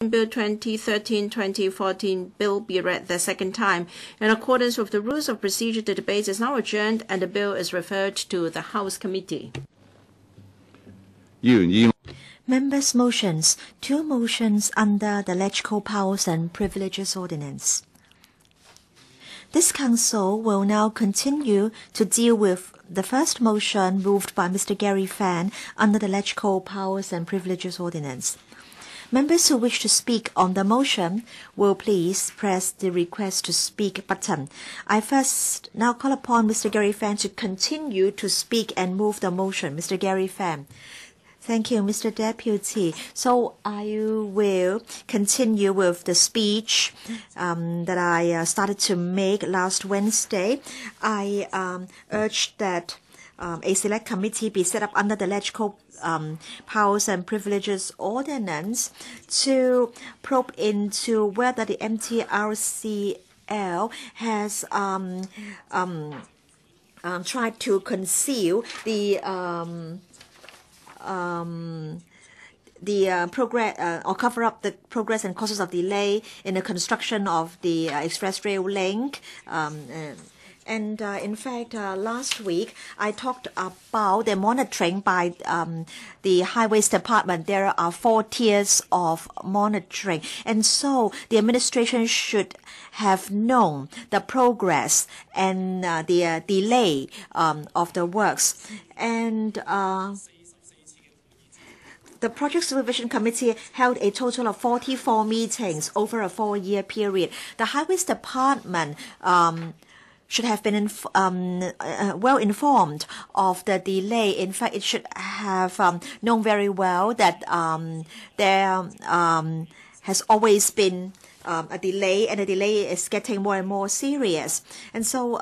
Bill 2013-2014 bill be read the second time. In accordance with the rules of procedure, the debate is now adjourned and the bill is referred to the House Committee. Members' motions. 2 motions under the Electoral Powers and Privileges Ordinance. This Council will now continue to deal with the first motion moved by Mr. Gary Fan under the Electoral Powers and Privileges Ordinance. Members who wish to speak on the motion will please press the Request to Speak button. I first now call upon Mr. Gary Fan to continue to speak and move the motion. Mr. Gary Fan. Thank you, Mr. Deputy. So I will continue with the speech that I started to make last Wednesday. I urged that a select committee be set up under the Electoral Powers and Privileges Ordinance to probe into whether the MTRCL has tried to conceal the progress or cover up the progress and causes of delay in the construction of the express rail link. In fact, last week I talked about the monitoring by the Highways Department. There are 4 tiers of monitoring, and so the administration should have known the progress and the delay of the works. And the Project Supervision Committee held a total of 44 meetings over a 4-year period. The Highways Department should have been well informed of the delay. In fact, it should have known very well that there has always been a delay, and the delay is getting more and more serious. And so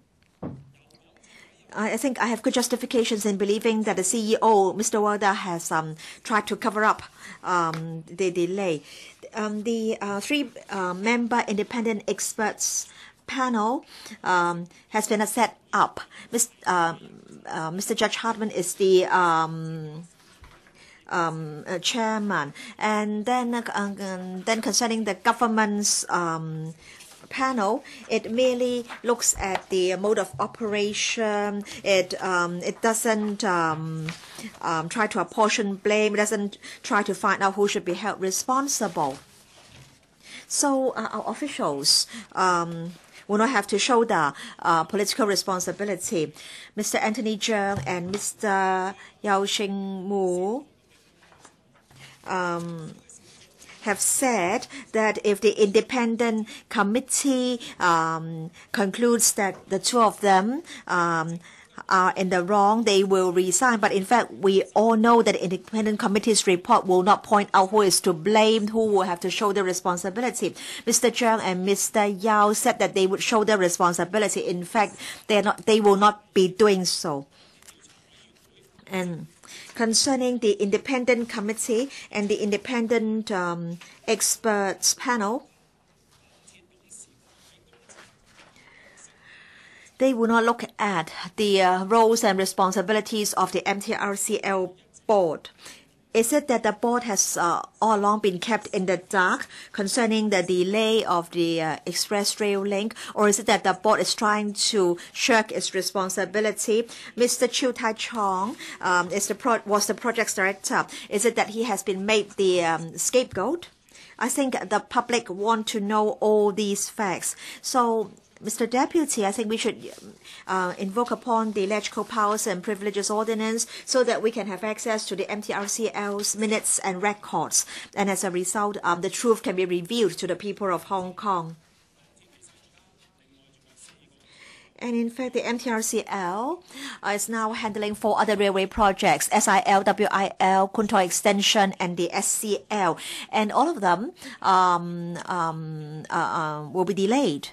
I think I have good justifications in believing that the CEO, Mr. Wada, has tried to cover up the delay. The 3-member independent experts panel has been set up. Mr. Judge Hartman is the chairman. And then concerning the government's panel, it merely looks at the mode of operation. It doesn't try to apportion blame. It doesn't try to find out who should be held responsible. So our officials will not have to shoulder political responsibility. Mr. Anthony Cheung and Mr. Yao Xing-mu have said that if the independent committee concludes that the 2 of them are in the wrong, they will resign. But in fact, we all know that the independent committee's report will not point out who is to blame, who will have to shoulder responsibility. Mr. Cheung and Mr. Yao said that they would shoulder responsibility. In fact, they will not be doing so. And concerning the independent committee and the independent experts panel, they will not look at the roles and responsibilities of the MTRCL board. Is it that the board has all along been kept in the dark concerning the delay of the express rail link, or is it that the board is trying to shirk its responsibility? Mr. Chiu Tai Chong was the project's director. Is it that he has been made the scapegoat? I think the public want to know all these facts. So, Mr. Deputy, I think we should invoke upon the Electoral Powers and Privileges Ordinance so that we can have access to the MTRCL's minutes and records. And as a result, the truth can be revealed to the people of Hong Kong. And in fact, the MTRCL is now handling 4 other railway projects, SIL, WIL, Kun Toi Extension, and the SCL. And all of them will be delayed.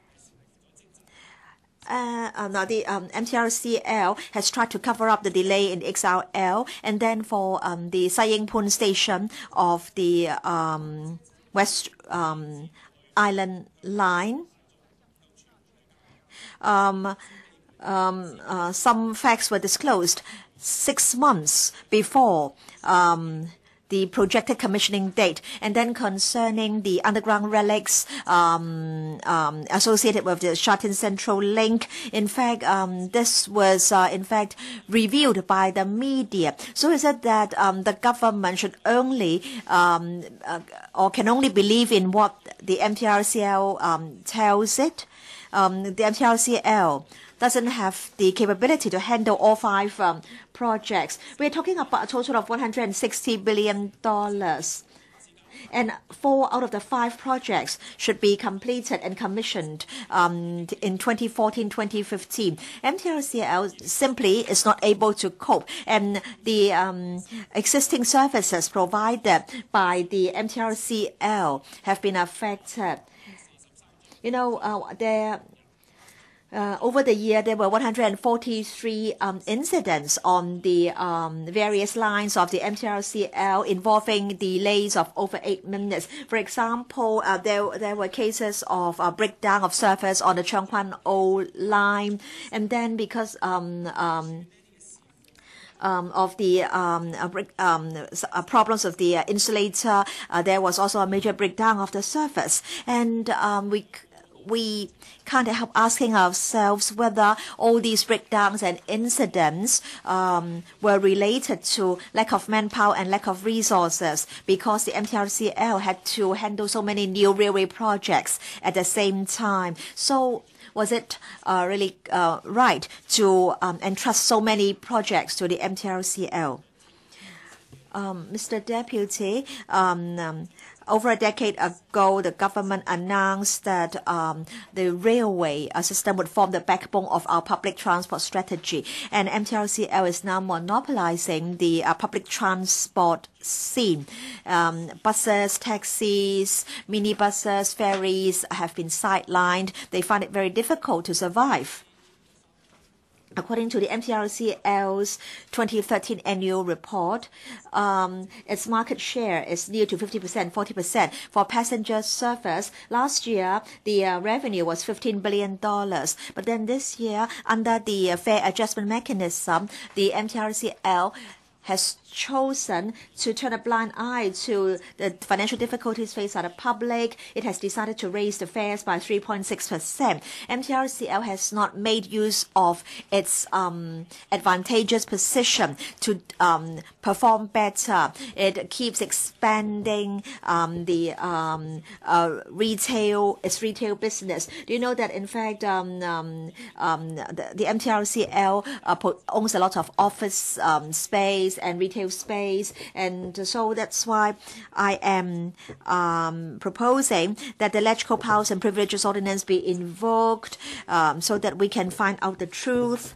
Now the MTRCL has tried to cover up the delay in XRL, and then for the Sai Ying Pun station of the West Island Line, some facts were disclosed 6 months before the projected commissioning date. And then concerning the underground relics associated with the Shatin Central Link, in fact, this was in fact revealed by the media. So is it that the government should only or can only believe in what the MTRCL tells it? The MTRCL doesn't have the capability to handle all 5 projects. We're talking about a total of $160 billion. And 4 out of the 5 projects should be completed and commissioned in 2014-2015. MTRCL simply is not able to cope, and the existing services provided by the MTRCL have been affected. You know, over the year, there were 143 incidents on the various lines of the MTRCL involving delays of over 8 minutes. For example, there were cases of breakdown of service on the Changquan-O line, and then because of the problems of the insulator, there was also a major breakdown of the service, and we can't help asking ourselves whether all these breakdowns and incidents were related to lack of manpower and lack of resources, because the MTRCL had to handle so many new railway projects at the same time. So was it really right to entrust so many projects to the MTRCL? Mr. Deputy, over a decade ago, the government announced that the railway system would form the backbone of our public transport strategy, and MTRCL is now monopolizing the public transport scene. Buses, taxis, minibuses, ferries have been sidelined. They find it very difficult to survive. According to the MTRCL's 2013 annual report, its market share is near to 50%, 40%. For passenger service, last year, the revenue was $15 billion. But then this year, under the fare adjustment mechanism, the MTRCL has chosen to turn a blind eye to the financial difficulties faced by the public. It has decided to raise the fares by 3.6%. MTRCL has not made use of its advantageous position to perform better. It keeps expanding its retail business. Do you know that in fact the MTRCL owns a lot of office space and retail space, and so that's why I am proposing that the electrical powers and privileges ordinance be invoked so that we can find out the truth.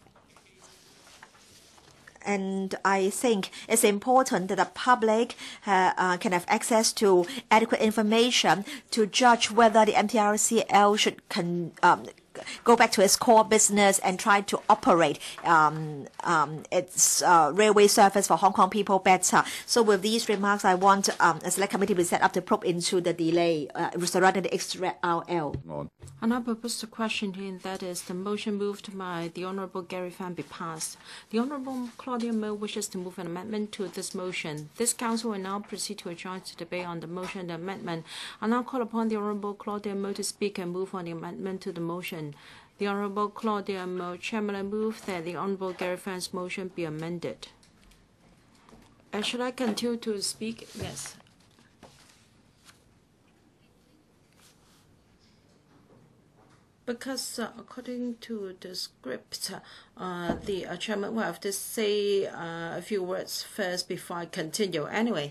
And I think it's important that the public can have access to adequate information to judge whether the MTRCL should go back to its core business and try to operate its railway service for Hong Kong people better. So with these remarks, I want a select committee to set up to probe into the delay surrounding the XRL. And I propose the question here, and that is the motion moved by the Honourable Gary Fan be passed. The Honourable Claudia Mo wishes to move an amendment to this motion. This Council will now proceed to a joint debate on the motion and the amendment. I now call upon the Honourable Claudia Mo to speak and move on the amendment to the motion. The Honourable Claudia Mo, Chairman, I move that the Honourable Gary Fan's motion be amended. Should I continue to speak? Yes. Because according to the script, the Chairman will have to say a few words first before I continue. Anyway.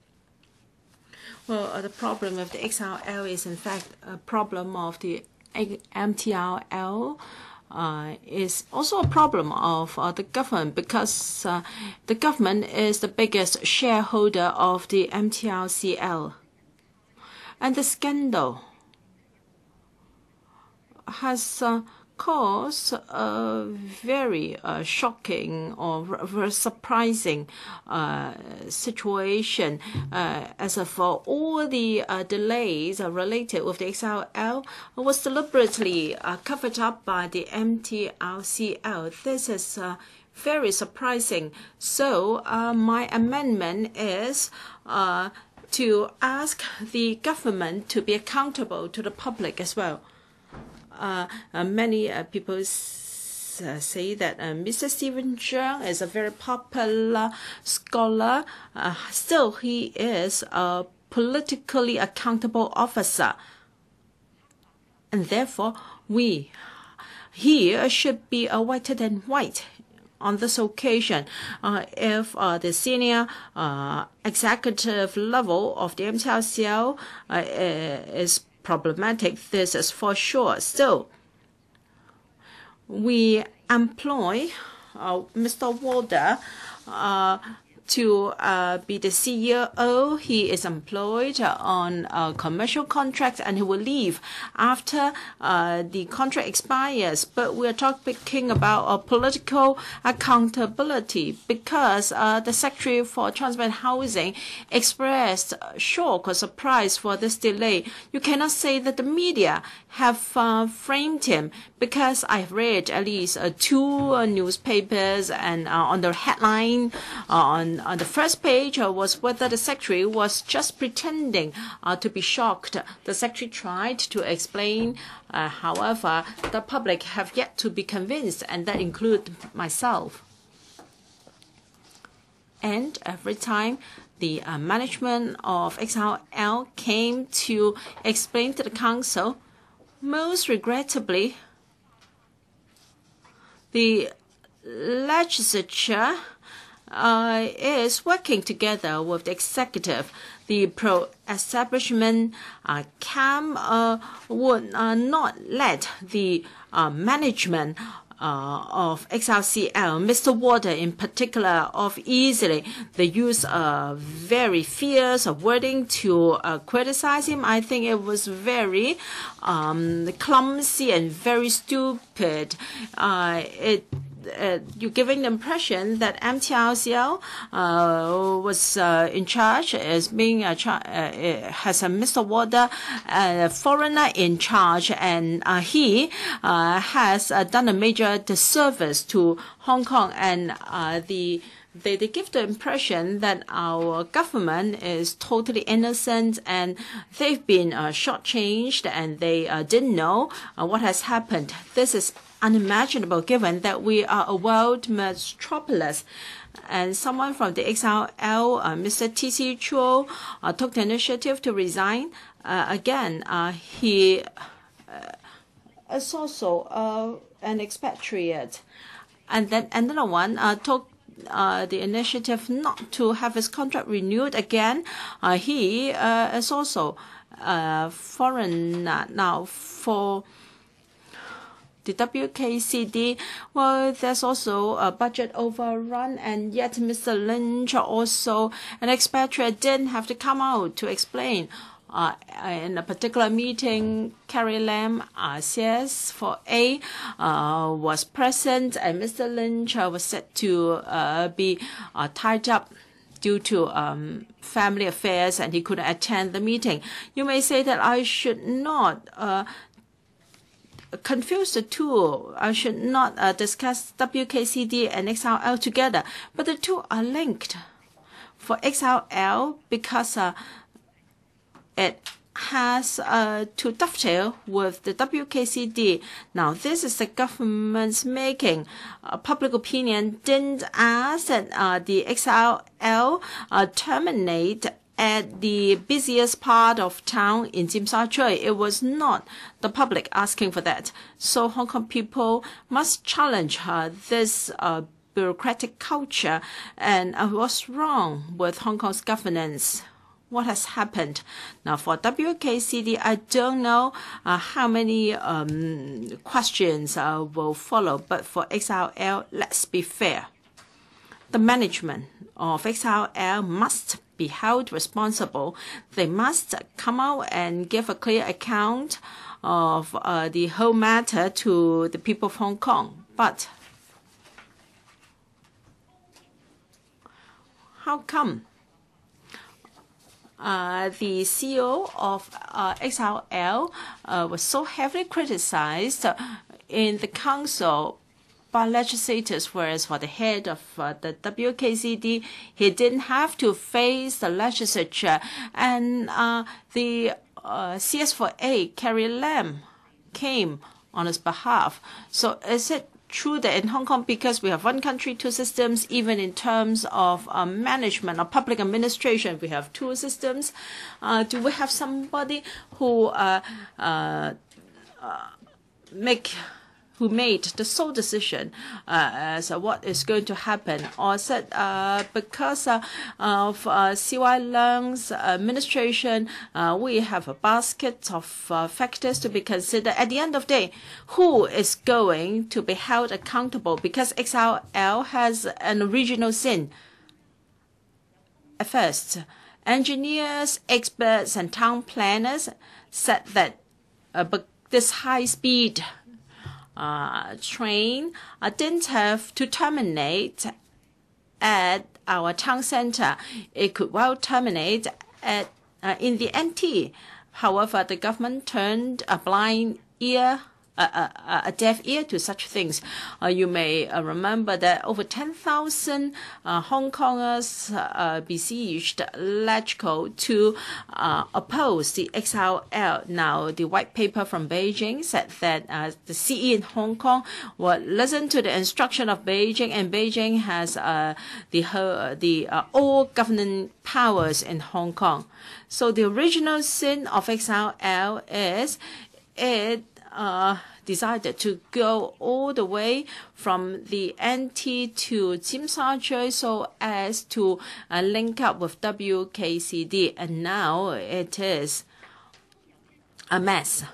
Well, the problem of the XRL is in fact a problem of the MTRL. Is also a problem of the government, because the government is the biggest shareholder of the MTRCL. And the scandal has caused a very shocking or surprising situation, as for all the delays related with the XRL was deliberately covered up by the MTRCL. This is very surprising. So my amendment is to ask the government to be accountable to the public as well. Many people say that Mr. Stephen Zhang is a very popular scholar. Still, he is a politically accountable officer. And therefore, he should be whiter than white on this occasion. If the senior executive level of the MTR is problematic, this is for sure. Still, we employ Mr. Walder to be the CEO. He is employed on a commercial contract, and he will leave after the contract expires. But we are talking about political accountability, because the Secretary for Transport and Housing expressed shock or surprise for this delay. You cannot say that the media have framed him, because I've read at least 2 newspapers, and on the headline on the first page was whether the Secretary was just pretending to be shocked. The Secretary tried to explain, however, the public have yet to be convinced, and that includes myself. And every time the management of XRL came to explain to the Council, most regrettably, the legislature is working together with the executive. The pro-establishment camp would not let the management of XRCL, Mr. Walder in particular, of easily. They use very fierce wording to criticize him. I think it was very clumsy and very stupid. You're giving the impression that MTRCL was in charge, as being has a Mr. Walder, a foreigner in charge, and he has done a major disservice to Hong Kong, and they give the impression that our government is totally innocent, and they've been shortchanged, and they didn't know what has happened. This is unimaginable, given that we are a world metropolis. And someone from the XRL, Mr. T.C. Chuo, took the initiative to resign. Again, he is also an expatriate. And then another one took the initiative not to have his contract renewed again. He is also foreign now. For the WKCD, well, there's also a budget overrun, and yet Mr. Lynch, also an expatriate, didn't have to come out to explain. In a particular meeting, Carrie Lam, CS4A, was present, and Mr. Lynch was said to be tied up due to family affairs, and he couldn't attend the meeting. You may say that I should not confuse the two. I should not discuss WKCD and XRL together, but the two are linked. For XRL, because it has to dovetail with the WKCD. Now, this is the government's making. Public opinion didn't ask that the XRL terminate at the busiest part of town in Tsim Sha Tsui. It was not the public asking for that. So Hong Kong people must challenge this bureaucratic culture. And what's wrong with Hong Kong's governance? What has happened? Now, for WKCD, I don't know how many questions will follow. But for XRL, let's be fair. The management of XRL must be held responsible. They must come out and give a clear account of the whole matter to the people of Hong Kong. But how come the CEO of XRL was so heavily criticized in the council by legislators, whereas for the head of the WKCD, he didn't have to face the legislature. And the CS4A, Carrie Lam, came on his behalf. So is it true that in Hong Kong, because we have one country, two systems, even in terms of management or public administration, we have two systems? Do we have somebody who made the sole decision as what is going to happen, or said because of CY Leung's administration, we have a basket of factors to be considered. At the end of the day, who is going to be held accountable? Because XRL has an original sin. At first, engineers, experts, and town planners said that this high-speed train didn't have to terminate at our town center. It could well terminate at in the NT. However, the government turned a blind ear, a deaf ear to such things. You may remember that over 10,000 Hong Kongers besieged LegCo to oppose the XRL. Now, the white paper from Beijing said that the CE in Hong Kong would listen to the instruction of Beijing, and Beijing has the all governing powers in Hong Kong. So the original sin of XRL is it decided to go all the way from the NT to Tsim Sha Tsui so as to link up with WKCD, and now it is a mess.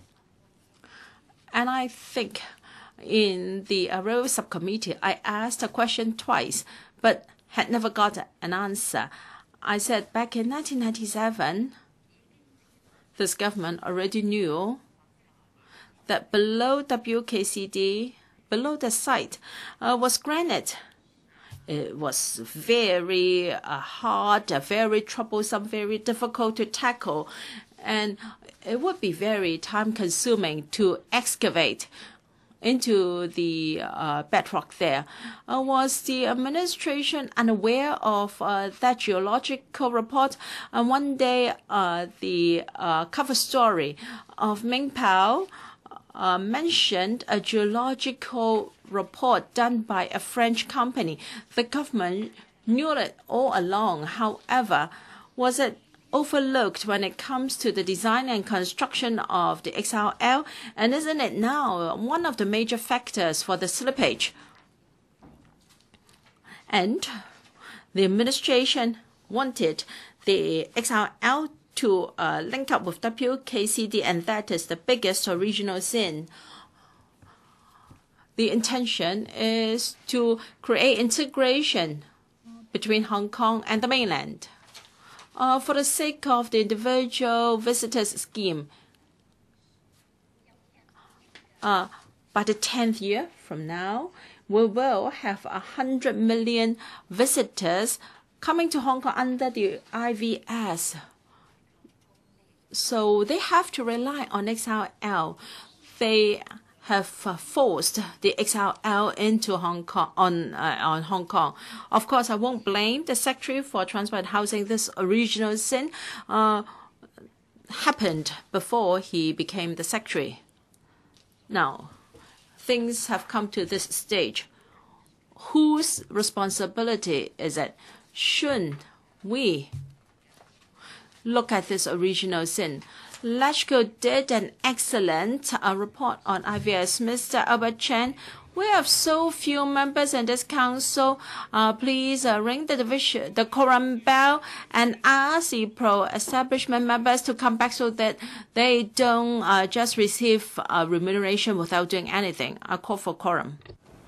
And I think in the Railway Subcommittee, I asked a question twice, but had never got an answer. I said back in 1997, this government already knew that below WKCD, below the site, was granite. It was very hard, very troublesome, very difficult to tackle, and it would be very time-consuming to excavate into the bedrock there. Was the administration unaware of that geological report? And one day, the cover story of Ming Pao mentioned a geological report done by a French company. The government knew it all along. However, was it overlooked when it comes to the design and construction of the XRL? And isn't it now one of the major factors for the slippage? And the administration wanted the XRL to link up with WKCD, and that is the biggest original sin. The intention is to create integration between Hong Kong and the mainland for the sake of the individual visitors scheme. By the 10th year from now, we will have 100 million visitors coming to Hong Kong under the IVS. So they have to rely on XRL. They have forced the XRL into Hong Kong on Hong Kong. Of course, I won't blame the Secretary for Transport and Housing. This original sin happened before he became the Secretary. Now, things have come to this stage. Whose responsibility is it? Shouldn't we look at this original sin? LegCo did an excellent report on IVS. Mr. Albert Chan, we have so few members in this council. Please ring the quorum bell and ask the pro-establishment members to come back so that they don't just receive remuneration without doing anything. I call for quorum.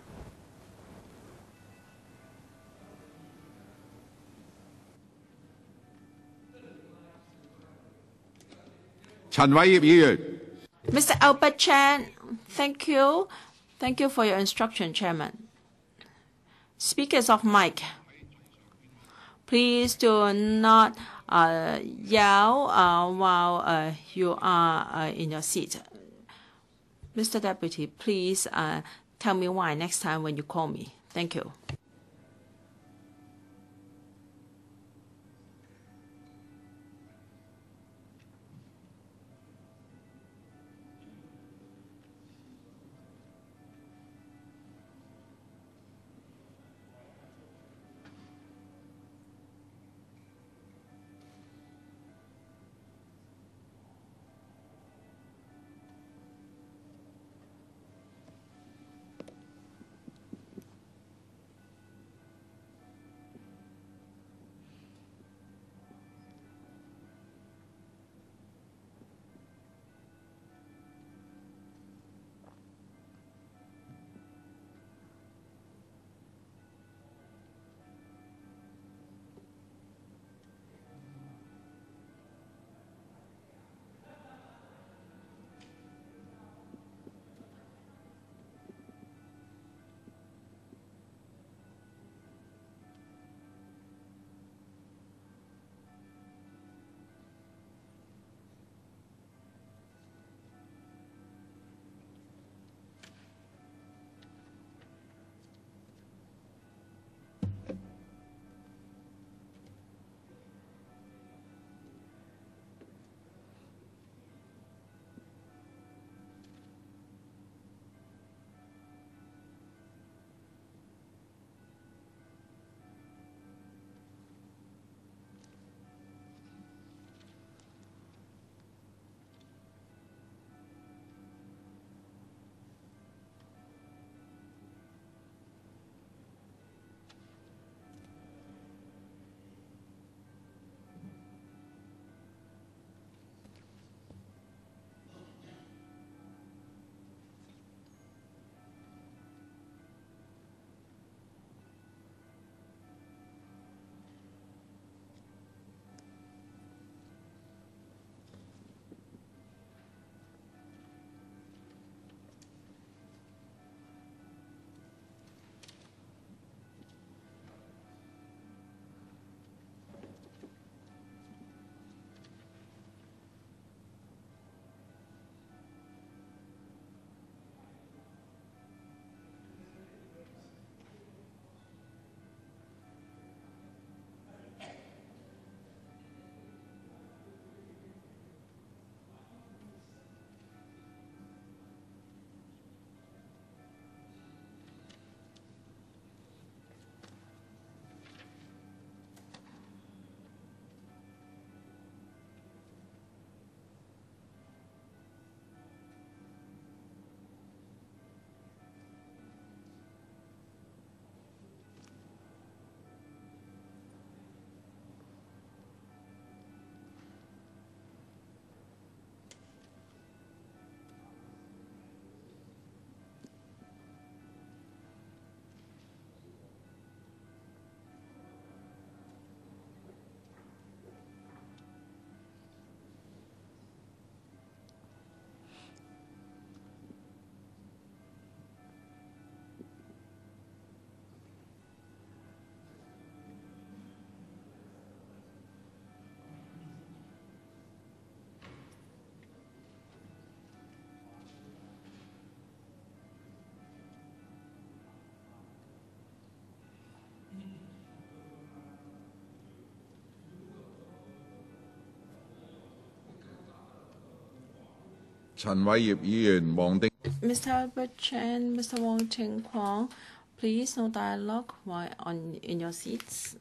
Mr. Albert Chan, thank you. Thank you for your instruction, Chairman. Speakers of mic, please do not yell while you are in your seat. Mr. Deputy, please tell me why next time when you call me. Thank you. Mr. Albert Chen, Mr. Wong Ting Kwong, please no dialogue while in your seats.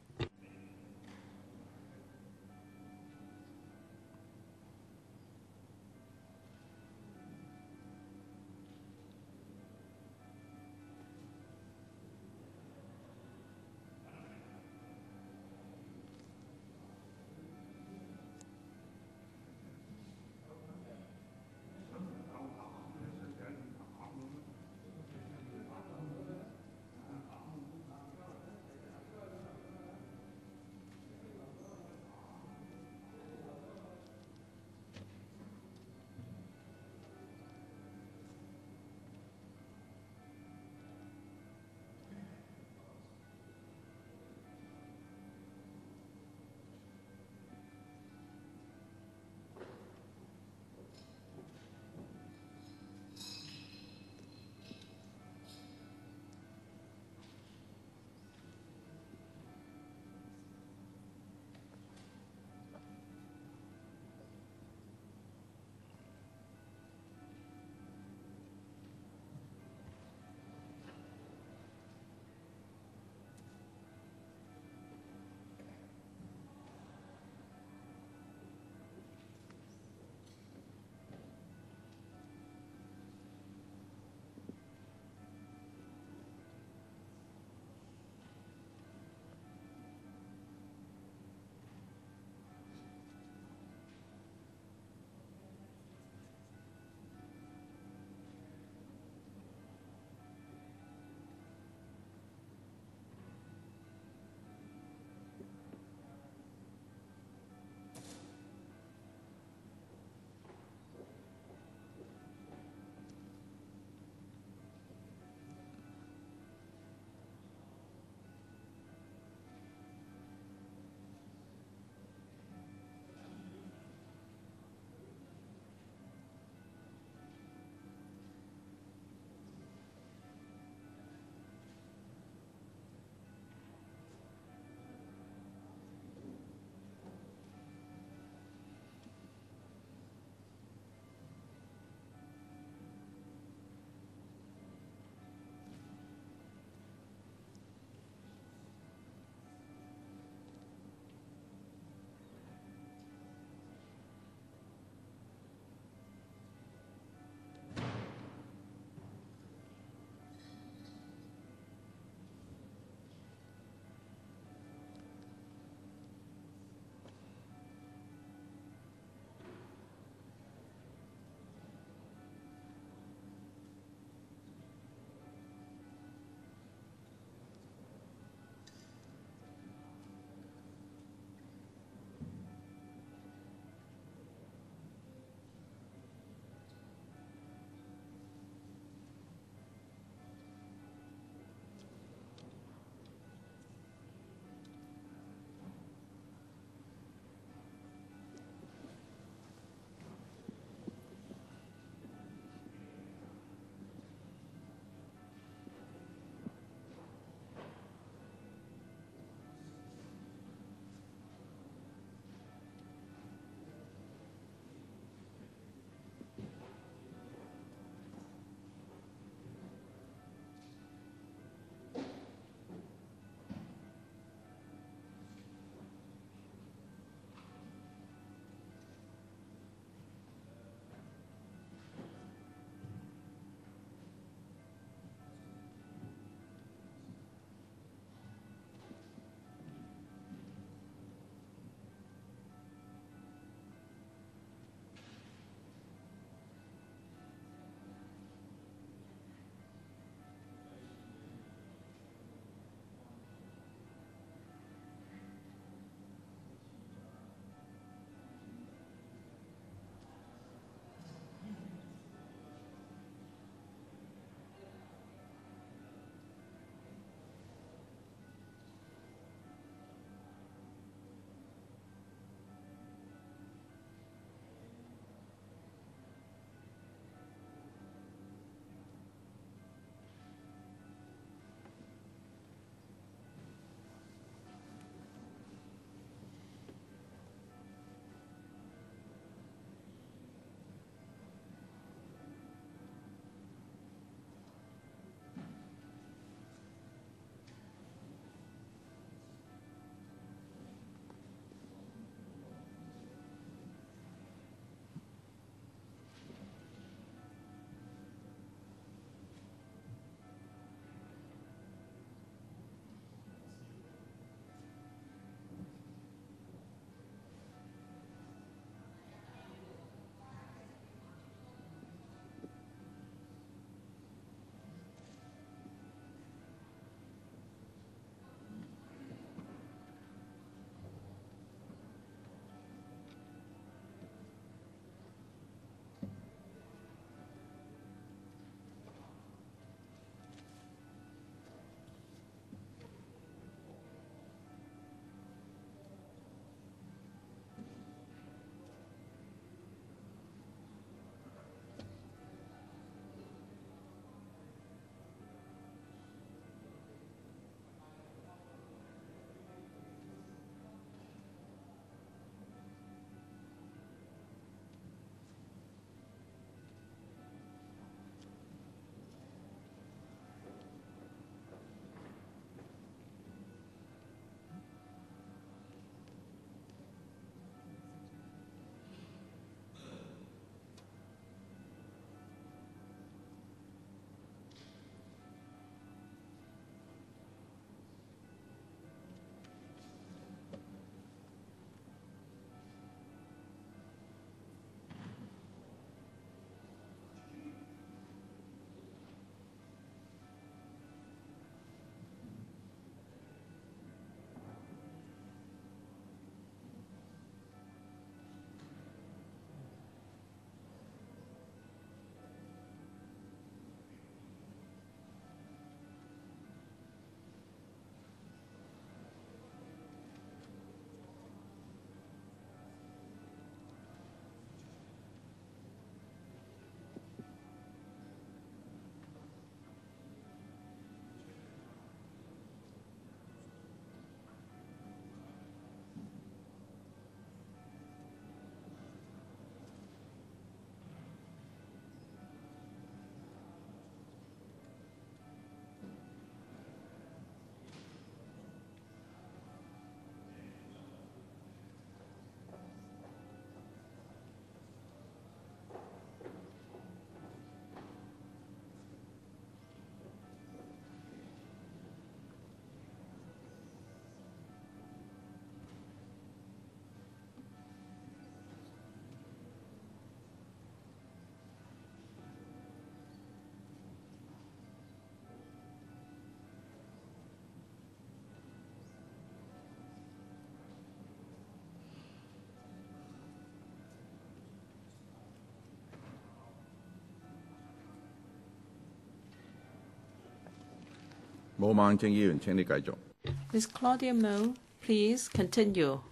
毛孟靜議員，請你繼續。 Ms. Claudia Mo, please continue.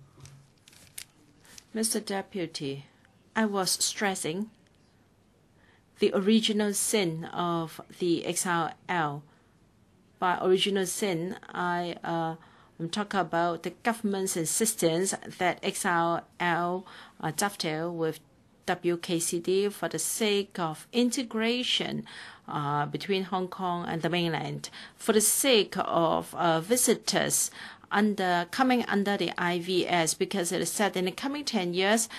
Mr. Deputy, I was stressing the original sin of the XRL. By original sin, I talk about the government's insistence that XRL dovetail with WKCD for the sake of integration between Hong Kong and the mainland, for the sake of visitors coming under the IVS, because it is said in the coming 10 years,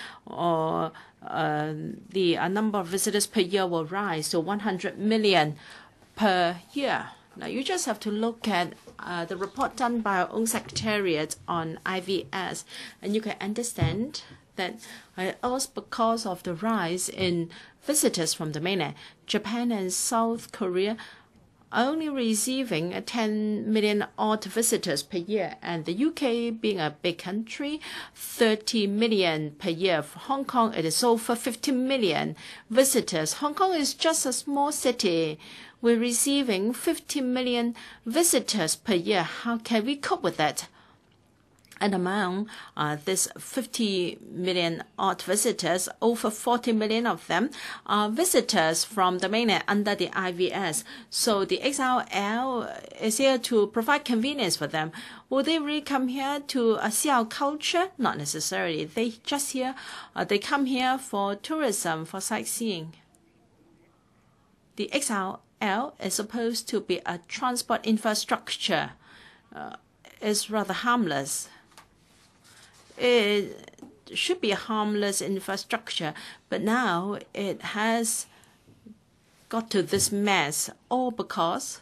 the number of visitors per year will rise to 100 million per year. Now, you just have to look at the report done by our own secretariat on IVS, and you can understand that also because of the rise in visitors from the mainland, Japan and South Korea only receiving 10 million odd visitors per year, and the UK being a big country, 30 million per year. For Hong Kong, it is over 50 million visitors. Hong Kong is just a small city. We're receiving 50 million visitors per year. How can we cope with that? And among this 50 million odd visitors, over 40 million of them are visitors from the mainland under the IVS. So the XRL is here to provide convenience for them. Will they really come here to see our culture? Not necessarily. They come here for tourism, for sightseeing. The XRL is supposed to be a transport infrastructure. It's rather harmless. It should be a harmless infrastructure, but now it has got to this mess, all because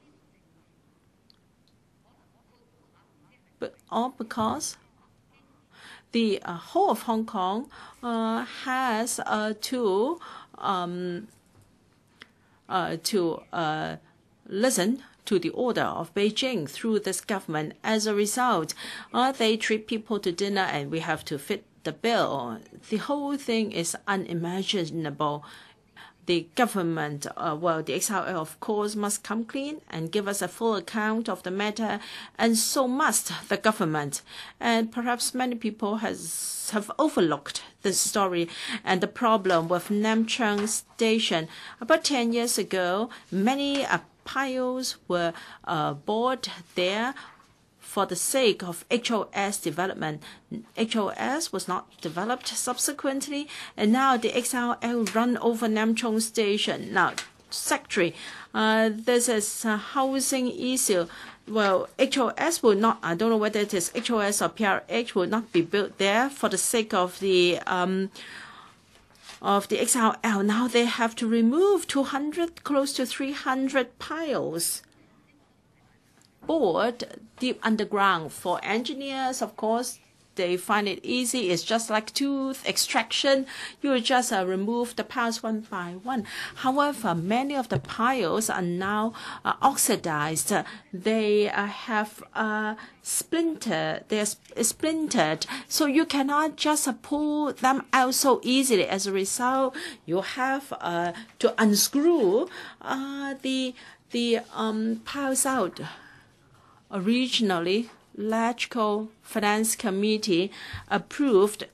the whole of Hong Kong has to listen to the order of Beijing through this government. As a result, they treat people to dinner and we have to fit the bill. The whole thing is unimaginable. The government, the XRL, of course, must come clean and give us a full account of the matter, and so must the government. And perhaps many people have overlooked this story and the problem with Nam Chung Station. About 10 years ago, many piles were bought there for the sake of HOS development. HOS was not developed subsequently, and now the XRL run over Nam Chung Station. Now, Secretary, this is a housing issue. Well, HOS will not, I don't know whether it is HOS or PRH, will not be built there for the sake of the XRL. Now they have to remove 200, close to 300 piles bored deep underground. For engineers, of course, they find it easy. It's just like tooth extraction. You just remove the piles one by one. However, many of the piles are now oxidized. They have splintered. They're splintered. So you cannot just pull them out so easily. As a result, you have to unscrew the piles out. Originally, Electrical Finance Committee approved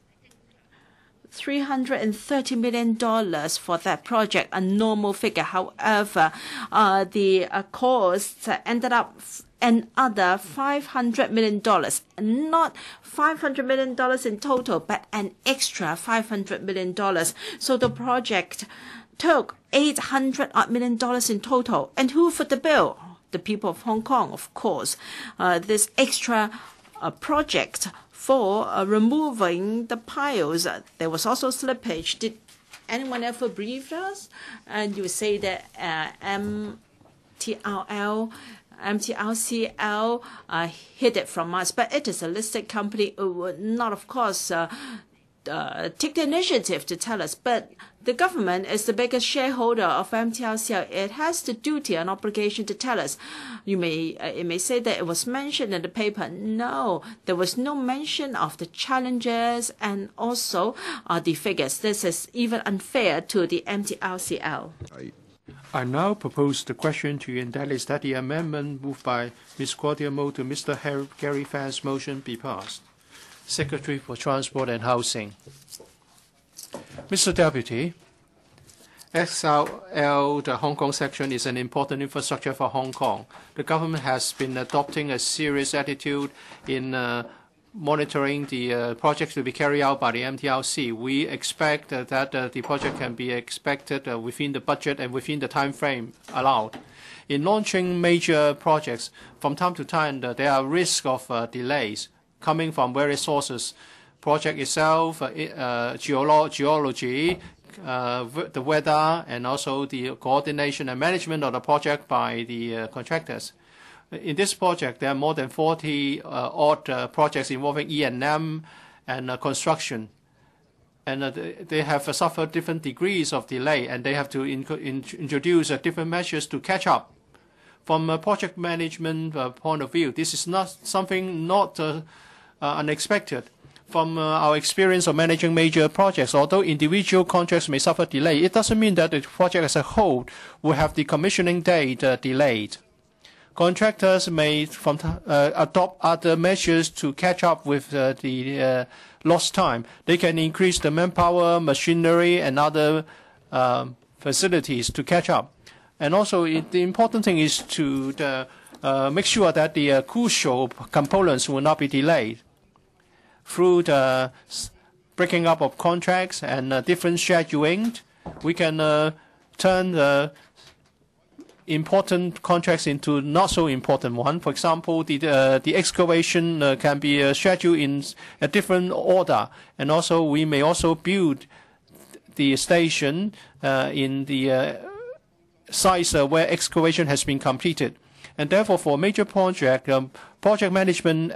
$330 million for that project, a normal figure. However, the costs ended up another $500 million, not $500 million in total, but an extra $500 million. So the project took $800 million in total. And who footed the bill? The people of Hong Kong, of course. This extra project for removing the piles. There was also slippage. Did anyone ever brief us? And you say that MTRCL hid it from us, but it is a listed company. It would not, of course, take the initiative to tell us, but the government is the biggest shareholder of MTRCL. It has the duty and obligation to tell us. It may say that it was mentioned in the paper. No, there was no mention of the challenges and also the figures. This is even unfair to the MTRCL. I now propose the question to you, and that is that the amendment moved by Ms. Claudia Mo to Mr. Gary Fan's motion be passed. Secretary for Transport and Housing. Mr. Deputy, XRL, the Hong Kong section, is an important infrastructure for Hong Kong. The government has been adopting a serious attitude in monitoring the projects to be carried out by the MTRC. We expect that the project can be expected within the budget and within the time frame allowed. In launching major projects, from time to time, there are risks of delays coming from various sources. Project itself, geology, the weather, and also the coordination and management of the project by the contractors. In this project, there are more than 40 odd projects involving E&M and construction. And they have suffered different degrees of delay, and they have to introduce different measures to catch up. From a project management point of view, this is not something unexpected. From our experience of managing major projects, although individual contracts may suffer delay, it doesn't mean that the project as a whole will have the commissioning date delayed. Contractors may adopt other measures to catch up with the lost time. They can increase the manpower, machinery, and other facilities to catch up. And also, the important thing is to make sure that the crucial components will not be delayed. Through the breaking up of contracts and different scheduling, we can turn the important contracts into not so important one. For example, the excavation can be scheduled in a different order, and also we may also build the station in the sites where excavation has been completed. And therefore, for a major project, project management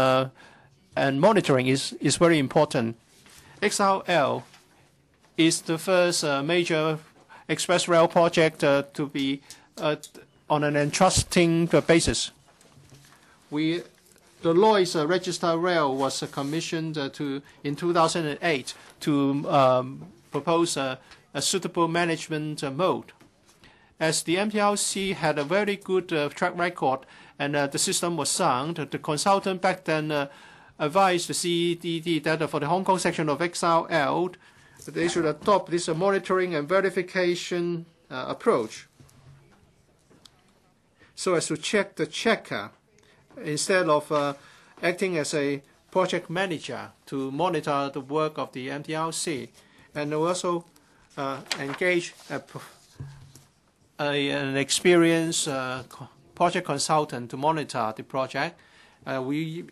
and monitoring is very important. XRL is the first major express rail project to be on an entrusting basis. The Lloyd's registered rail was commissioned in 2008 to propose a suitable management mode. As the MTRC had a very good track record and the system was sound, the consultant back then advised the CEDD that for the Hong Kong section of XRL, they should adopt this monitoring and verification approach, so as to check the checker instead of acting as a project manager to monitor the work of the MTRC, and also engage an experienced project consultant to monitor the project. We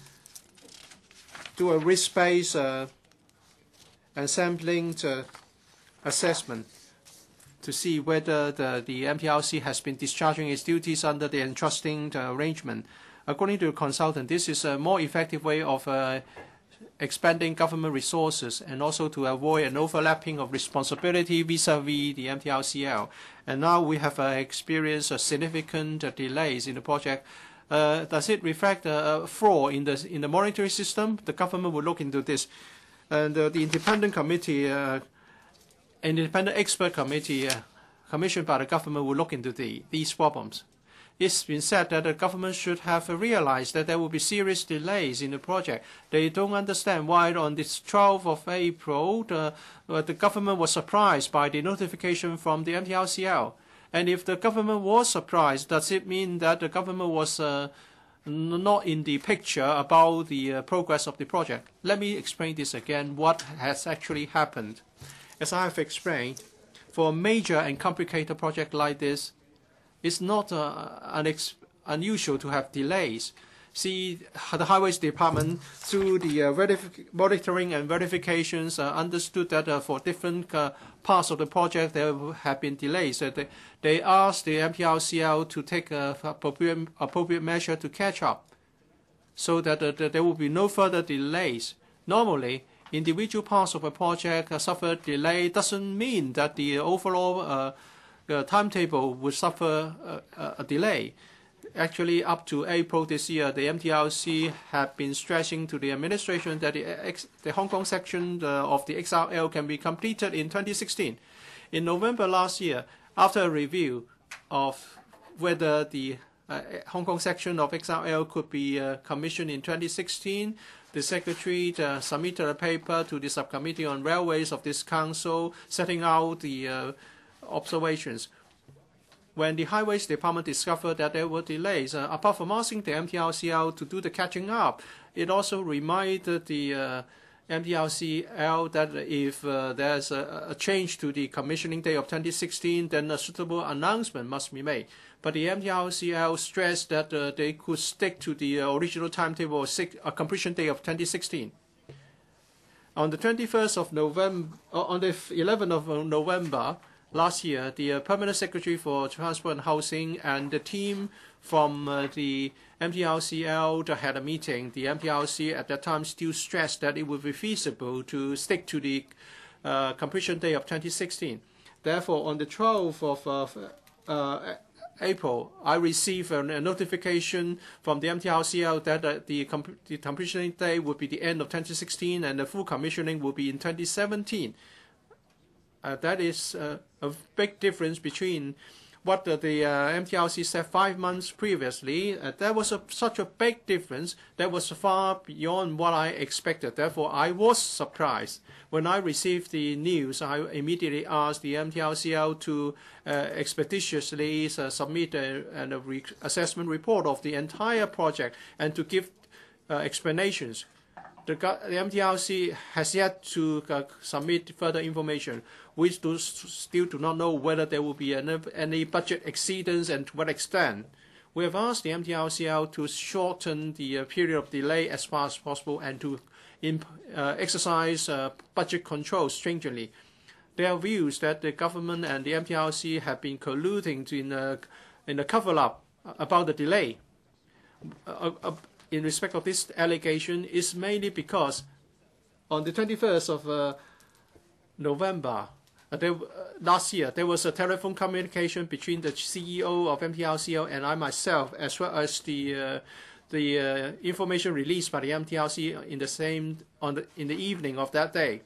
do a risk-based and sampling assessment to see whether the MTRC has been discharging its duties under the entrusting arrangement. According to the consultant, this is a more effective way of expanding government resources and also to avoid an overlapping of responsibility vis-a-vis the MTRCL. And now we have experienced significant delays in the project. Does it reflect a flaw in the monitoring system? The government will look into this. And the independent committee, independent expert committee commissioned by the government will look into these problems. It's been said that the government should have realized that there will be serious delays in the project. They don't understand why on this 12th of April, the government was surprised by the notification from the MTRCL. And if the government was surprised, does it mean that the government was not in the picture about the progress of the project? Let me explain this again, what has actually happened. As I have explained, for a major and complicated project like this, it's not unusual to have delays. See, the Highways Department, through the monitoring and verifications, understood that for different parts of the project there have been delays. They asked the MTRCL to take appropriate measure to catch up, so that there will be no further delays. Normally, individual parts of a project suffer delay doesn't mean that the overall timetable would suffer a delay. Actually, up to April this year, the MTRC had been stressing to the administration that the Hong Kong section of the XRL can be completed in 2016. In November last year, After a review of whether the Hong Kong section of XRL could be commissioned in 2016, the Secretary submitted a paper to the Subcommittee on Railways of this Council, setting out the observations. When the Highways Department discovered that there were delays, apart from asking the MTRCL to do the catching up, it also reminded the MTRCL that if there's a change to the commissioning date of 2016, then a suitable announcement must be made. But the MTRCL stressed that they could stick to the original timetable of completion date of 2016. On the 21st of November, on the 11th of November last year, the Permanent Secretary for Transport and Housing and the team from the MTRCL had a meeting. The MTRC at that time still stressed that it would be feasible to stick to the completion date of 2016. Therefore, on the 12th of April, I received a notification from the MTRCL that the completion date would be the end of 2016 and the full commissioning will be in 2017. That is a big difference between what the MTRC said 5 months previously. That was such a big difference that was far beyond what I expected. Therefore, I was surprised. When I received the news, I immediately asked the MTRCL to expeditiously submit an assessment report of the entire project and to give explanations. The MTRC has yet to submit further information. We still do not know whether there will be any budget exceedance and to what extent. We have asked the MTRCL to shorten the period of delay as far as possible and to exercise budget control stringently. There are views that the government and the MTRC have been colluding in a cover-up about the delay. In respect of this allegation is mainly because on the 21st of November last year, there was a telephone communication between the CEO of MTRCL and I myself, as well as the information released by the MTRC in the evening of that day.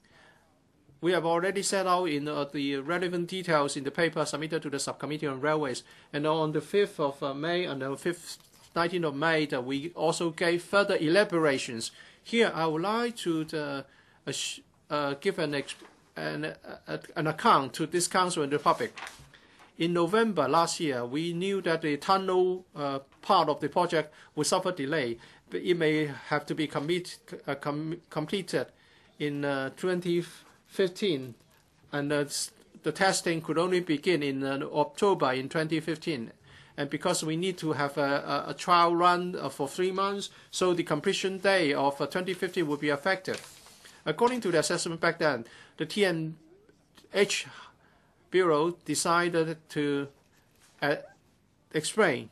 We have already set out in the relevant details in the paper submitted to the Subcommittee on Railways, and on the 5th of May and the 19th of May, we also gave further elaborations. Here, I would like to give an account to this Council and the public. In November last year, we knew that the tunnel part of the project would suffer delay. It may have to be completed in 2015, and the testing could only begin in October in 2015. And because we need to have a trial run for 3 months, so the completion day of 2015 will be affected. According to the assessment back then, the TNH Bureau decided to explain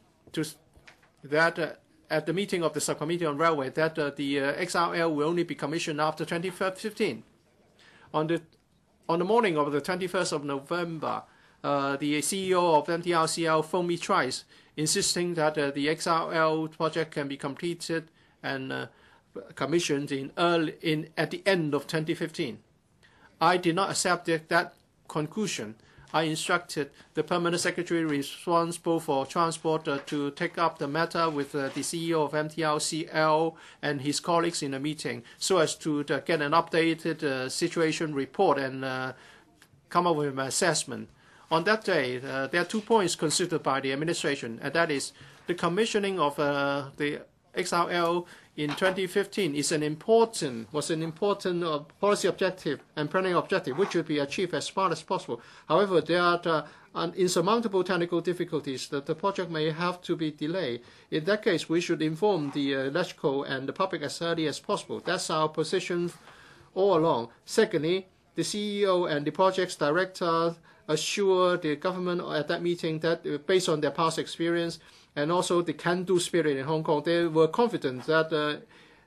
that at the meeting of the Subcommittee on Railway that the XRL will only be commissioned after 2015. On the morning of the 21st of November, the CEO of MTRCL phoned me twice, insisting that the XRL project can be completed and commissioned at the end of 2015. I did not accept that conclusion. I instructed the Permanent Secretary responsible for transport to take up the matter with the CEO of MTRCL and his colleagues in a meeting so as to get an updated situation report and come up with an assessment. On that day, there are 2 points considered by the administration, and that is the commissioning of the XRL in 2015 was an important policy objective and planning objective, which should be achieved as fast as possible. However, there are insurmountable technical difficulties that the project may have to be delayed. In that case, we should inform the electrical and the public as early as possible. That's our position all along. Secondly, the CEO and the project's director assured the government at that meeting that based on their past experience and also the can-do spirit in Hong Kong, they were confident that the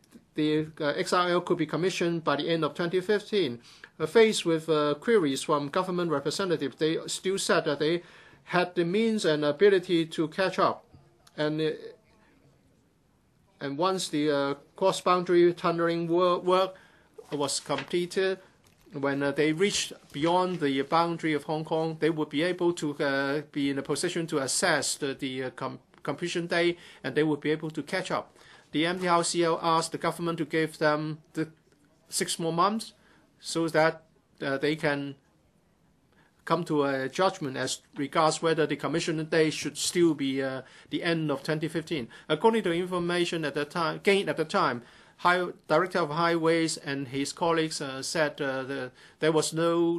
XRL could be commissioned by the end of 2015. Faced with queries from government representatives, they still said that they had the means and ability to catch up. And once the cross-boundary tunneling work was completed, they reach beyond the boundary of Hong Kong, they would be able to be in a position to assess the completion date, and they would be able to catch up. The MTRCL asked the government to give them the 6 more months so that they can come to a judgment as regards whether the commissioning date should still be the end of 2015. According to information at the time, gained at the time, Director of Highways and his colleagues said there was no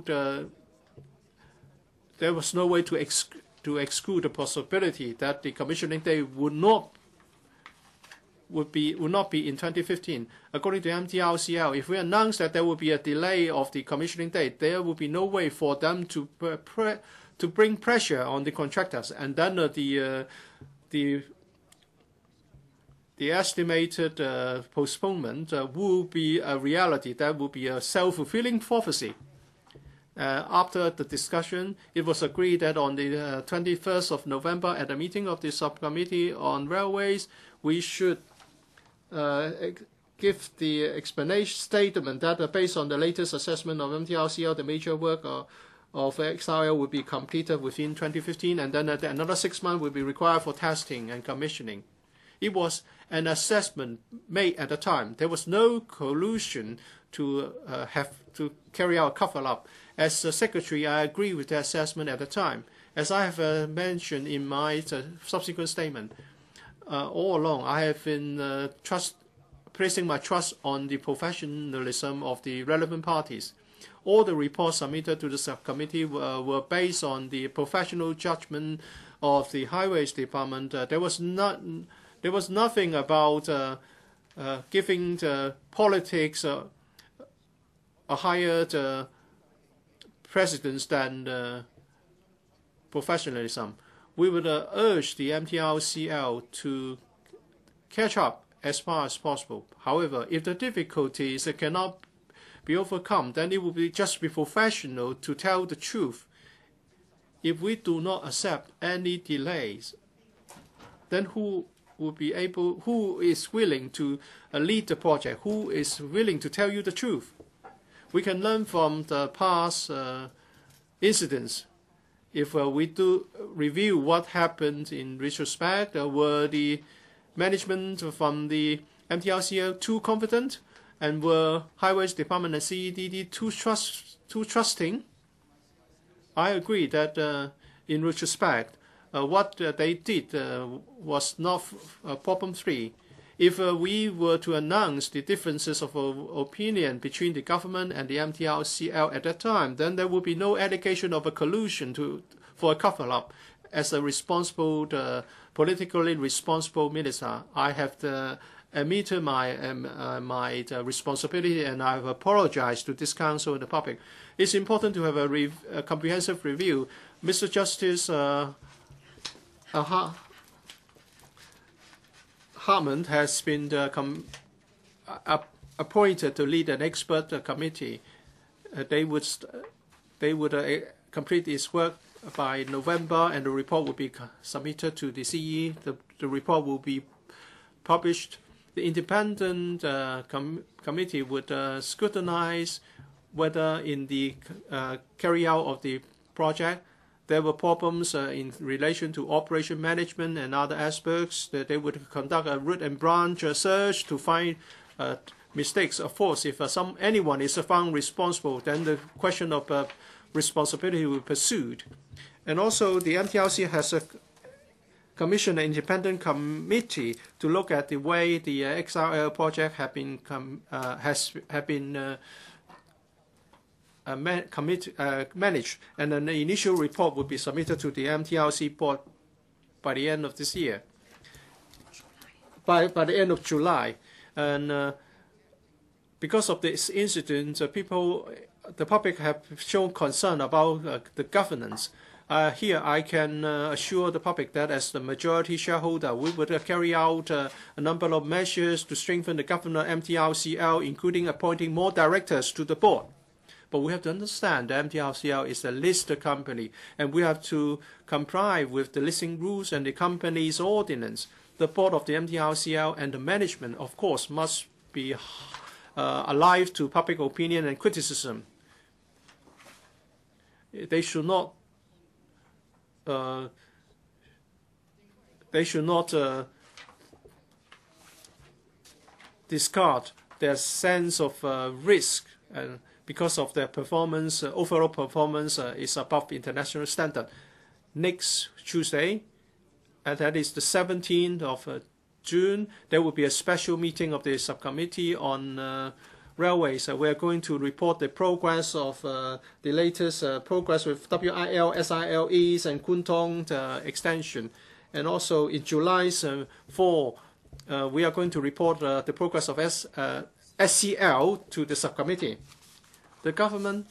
way to exclude the possibility that the commissioning date would not be in 2015. According to MTRCL, if we announce that there will be a delay of the commissioning date, there will be no way for them to bring pressure on the contractors, and then the estimated postponement will be a reality. That will be a self-fulfilling prophecy. After the discussion, it was agreed that on the 21st of November at a meeting of the subcommittee on railways, we should give the explanation statement that based on the latest assessment of MTRCL, the major work of XRL will be completed within 2015, and then another 6 months will be required for testing and commissioning. It was an assessment made at the time. There was no collusion to have to carry out a cover-up. As the Secretary, I agree with the assessment at the time. As I have mentioned in my subsequent statement, all along I have been placing my trust on the professionalism of the relevant parties. All the reports submitted to the subcommittee were based on the professional judgment of the Highways Department. There was nothing about giving the politics a higher precedence than professionalism. We would urge the MTRCL to catch up as far as possible. However, if the difficulties cannot be overcome, then it would just be professional to tell the truth. If we do not accept any delays, then who is willing to lead the project? Who is willing to tell you the truth? We can learn from the past incidents. If we do review what happened in retrospect, were the management from the MTRCL too confident, and were Highways Department and CEDD too trusting? I agree that in retrospect, what they did was not problem-free. If we were to announce the differences of opinion between the government and the MTRCL at that time, then there would be no allegation of a collusion for a cover-up. As a responsible, politically responsible minister, I have admitted my responsibility, and I have apologized to this council and the public. It's important to have a comprehensive review. Mr. Justice Hartman has been appointed to lead an expert committee. They would complete its work by November, and the report will be submitted to the CE. The report will be published. The independent committee would scrutinize whether in the carry out of the project there were problems in relation to operation management and other aspects. That they would conduct a root and branch search to find mistakes. Of course, if anyone is found responsible, then the question of responsibility will be pursued. And also, the MTRC has commissioned an independent committee to look at the way the XRL project have been managed, and an initial report will be submitted to the MTRC board by the end of this year, by the end of July. And because of this incident, the public have shown concern about the governance. Here, I can assure the public that as the majority shareholder, we would carry out a number of measures to strengthen the governance of MTRCL, including appointing more directors to the board. But we have to understand that MTRCL is a listed company, and we have to comply with the listing rules and the company's ordinance. The board of the MTRCL and the management, of course, must be alive to public opinion and criticism. they should not discard their sense of risk, and because of their performance, overall performance is above international standard. Next Tuesday, and that is the 17th of June, there will be a special meeting of the subcommittee on railways. We are going to report the progress of the latest progress with WIL, SILEs, and Guangdong extension. And also in July's 4, we are going to report the progress of SCL to the subcommittee. The government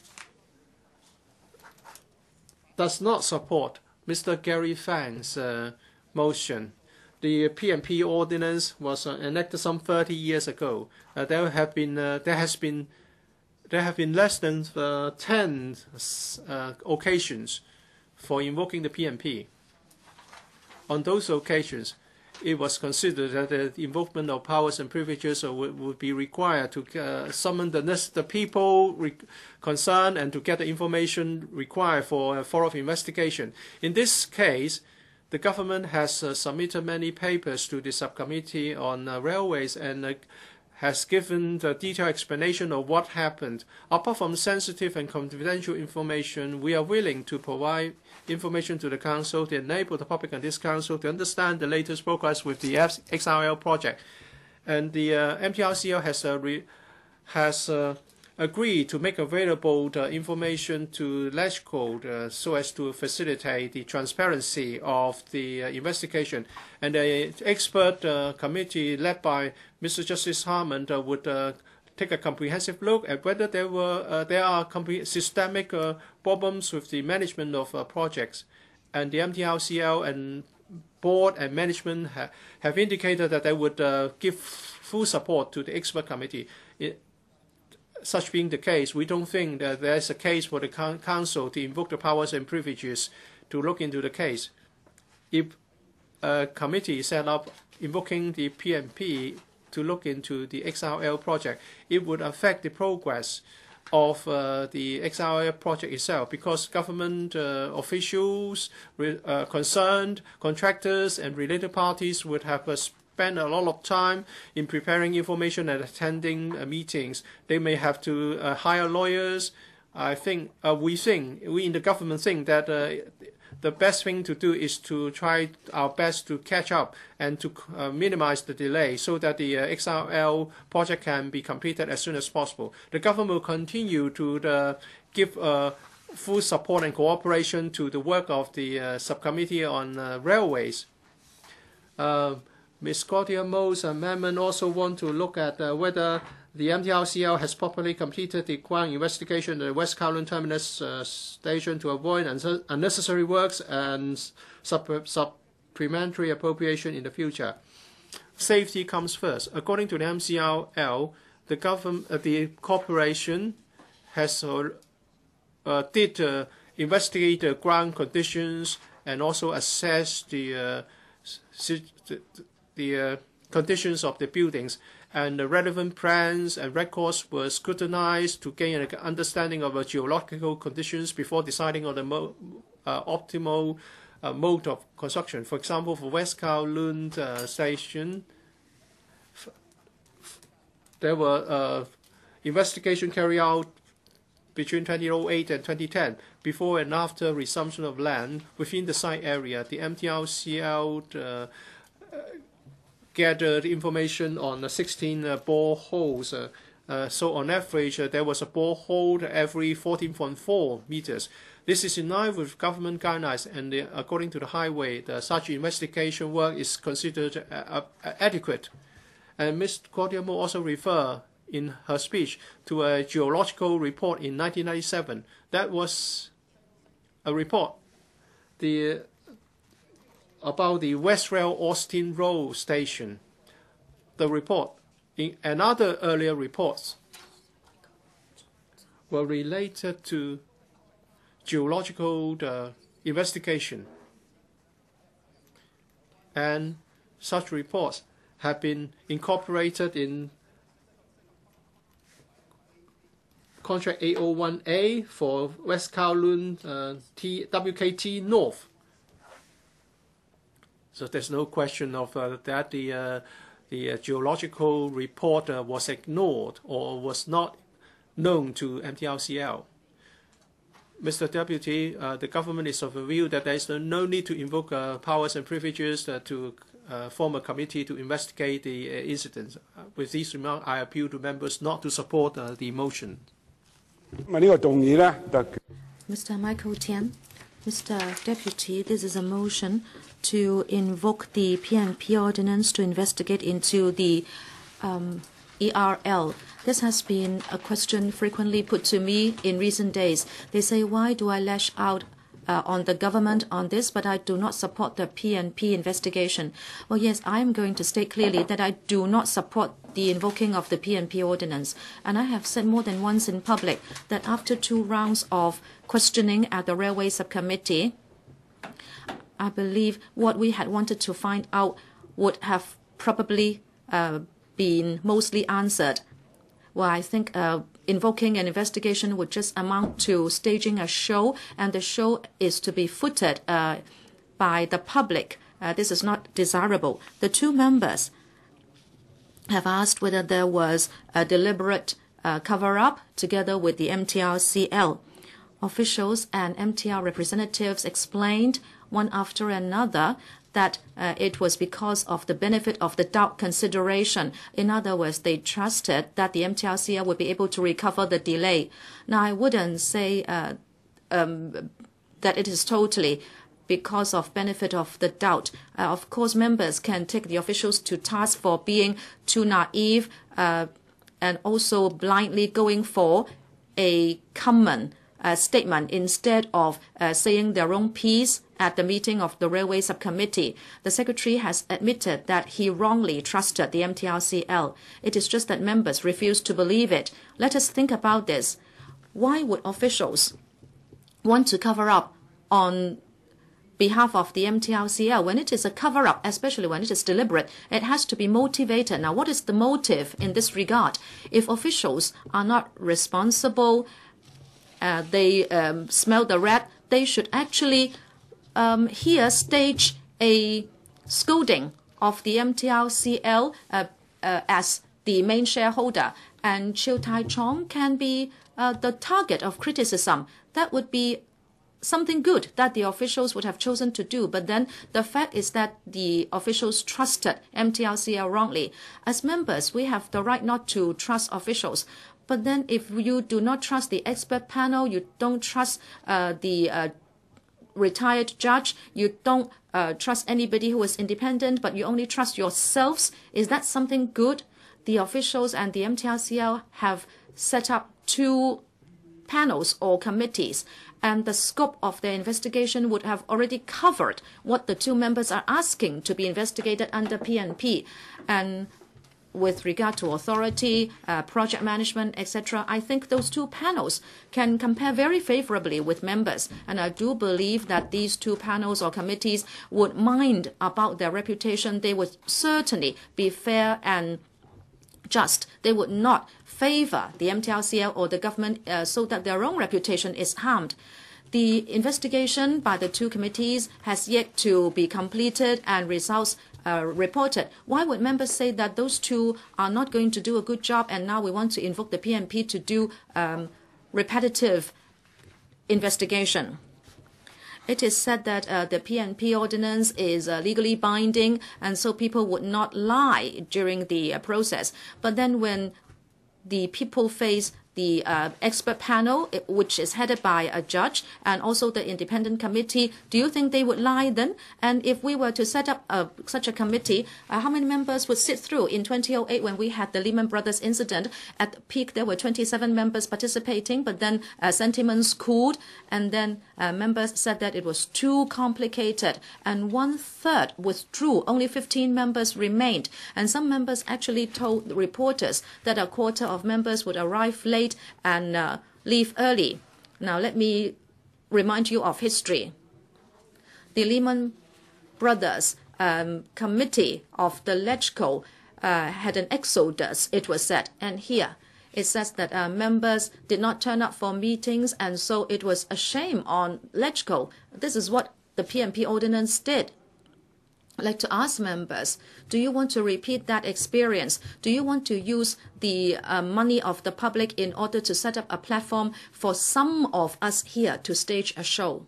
does not support Mr. Gary Fan's motion. The P&P ordinance was enacted some 30 years ago. There have been less than 10 occasions for invoking the P&P. On those occasions, it was considered that the invocation of powers and privileges would be required to summon the people concerned and to get the information required for a thorough investigation. In this case, the government has submitted many papers to the subcommittee on railways and has given the detailed explanation of what happened. Apart from sensitive and confidential information, we are willing to provide information to the Council to enable the public and this Council to understand the latest progress with the XRL project. And the MTRCL has agreed to make available the information to LegCo so as to facilitate the transparency of the investigation. And the expert committee led by Mr. Justice Harmon would take a comprehensive look at whether there are systemic problems with the management of projects. And the MTRCL and board and management have indicated that they would give full support to the expert committee. Such being the case, we don't think that there is a case for the Council to invoke the powers and privileges to look into the case. If a committee is set up invoking the P&P to look into the XRL project, it would affect the progress of the XRL project itself, because government officials, concerned contractors and related parties would have spend a lot of time in preparing information and attending meetings. They may have to hire lawyers. We in the government think that the best thing to do is to try our best to catch up and to minimize the delay so that the XRL project can be completed as soon as possible. The government will continue to give full support and cooperation to the work of the subcommittee on railways. Ms. Claudia Mo's amendment also want to look at whether the MTRCL has properly completed the ground investigation at the West Kowloon Terminus station to avoid unnecessary works and supplementary appropriation in the future. Safety comes first. According to the MCRL, the corporation has investigate the ground conditions and also assess the conditions of the buildings, and the relevant plans and records were scrutinized to gain an understanding of the geological conditions before deciding on the optimal mode of construction. For example, for West Kowloon Station, there were investigation carried out between 2008 and 2010. Before and after resumption of land within the site area, the MTRCL gathered information on 16 boreholes. So on average, there was a borehole every 14.4 meters. This is in line with government guidelines, and according to the highway, such investigation work is considered adequate. And Ms. Claudia Mo also referred in her speech to a geological report in 1997. That was a report about the West Rail Austin Road station. The report and other earlier reports were related to geological investigation, and such reports have been incorporated in contract 801A for West Kowloon WKT North. So there's no question of that the geological report was ignored or was not known to MTRCL. Mr. Deputy, the government is of the view that there is no need to invoke powers and privileges to form a committee to investigate the incidents. With these remarks, I appeal to members not to support the motion. Mr. Michael Tian, Mr. Deputy, this is a motion to invoke the PNP ordinance to investigate into the ERL. This has been a question frequently put to me in recent days. They say, why do I lash out on the government on this, but I do not support the PNP investigation? Well, yes, I am going to state clearly that I do not support the invoking of the PNP ordinance. And I have said more than once in public that after 2 rounds of questioning at the Railway Subcommittee, I believe what we had wanted to find out would have probably been mostly answered. Well, I think invoking an investigation would just amount to staging a show, and the show is to be footed by the public. This is not desirable. The 2 members have asked whether there was a deliberate cover-up together with the MTRCL. Officials and MTR representatives explained one after another that it was because of the benefit of the doubt consideration. In other words, they trusted that the MTRCL would be able to recover the delay. Now, I wouldn't say that it is totally because of benefit of the doubt. Of course, members can take the officials to task for being too naive and also blindly going for a common statement instead of saying their own piece at the meeting of the Railway Subcommittee. The Secretary has admitted that he wrongly trusted the MTRCL. It is just that members refuse to believe it. Let us think about this. Why would officials want to cover up on behalf of the MTRCL? When it is a cover-up, especially when it is deliberate, it has to be motivated. Now, what is the motive in this regard? If officials are not responsible, they smell the rat, they should actually here stage a scolding of the MTRCL as the main shareholder, and Chiu Tai Chong can be the target of criticism. That would be something good that the officials would have chosen to do. But then the fact is that the officials trusted MTRCL wrongly. As members, we have the right not to trust officials. But then if you do not trust the expert panel, you don't trust the retired judge, you don't trust anybody who is independent, but you only trust yourselves, is that something good? The officials and the MTRCL have set up 2 panels or committees, and the scope of their investigation would have already covered what the 2 members are asking to be investigated under PNP. And with regard to authority, project management, etc., I think those 2 panels can compare very favorably with members. And I do believe that these 2 panels or committees would mind about their reputation. They would certainly be fair and just. They would not favor the MTRCL or the government so that their own reputation is harmed. The investigation by the 2 committees has yet to be completed and results reported. Why would members say that those 2 are not going to do a good job and now we want to invoke the PNP to do repetitive investigation? It is said that the PNP ordinance is legally binding, and so people would not lie during the process. But then when the people face the expert panel, which is headed by a judge, and also the independent committee, do you think they would lie then? And if we were to set up such a committee, how many members would sit through? In 2008, when we had the Lehman Brothers incident, at the peak there were 27 members participating, but then sentiments cooled, and then members said that it was too complicated, and 1/3 withdrew. Only 15 members remained, and some members actually told the reporters that a quarter of members would arrive late and leave early. Now, let me remind you of history. The Lehman Brothers committee of the LegCo had an exodus, it was said. And here, It says that members did not turn up for meetings, and so it was a shame on LegCo. This is what the PNP ordinance did. I'd like to ask members, do you want to repeat that experience? Do you want to use the money of the public in order to set up a platform for some of us here to stage a show?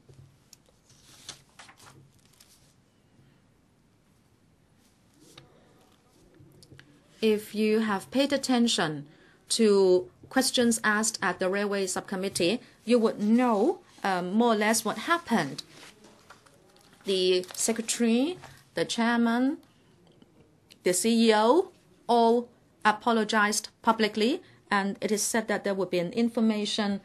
If you have paid attention to questions asked at the Railway Subcommittee, you would know more or less what happened. The Secretary, the Chairman, the CEO all apologized publicly, and it is said that there would be an information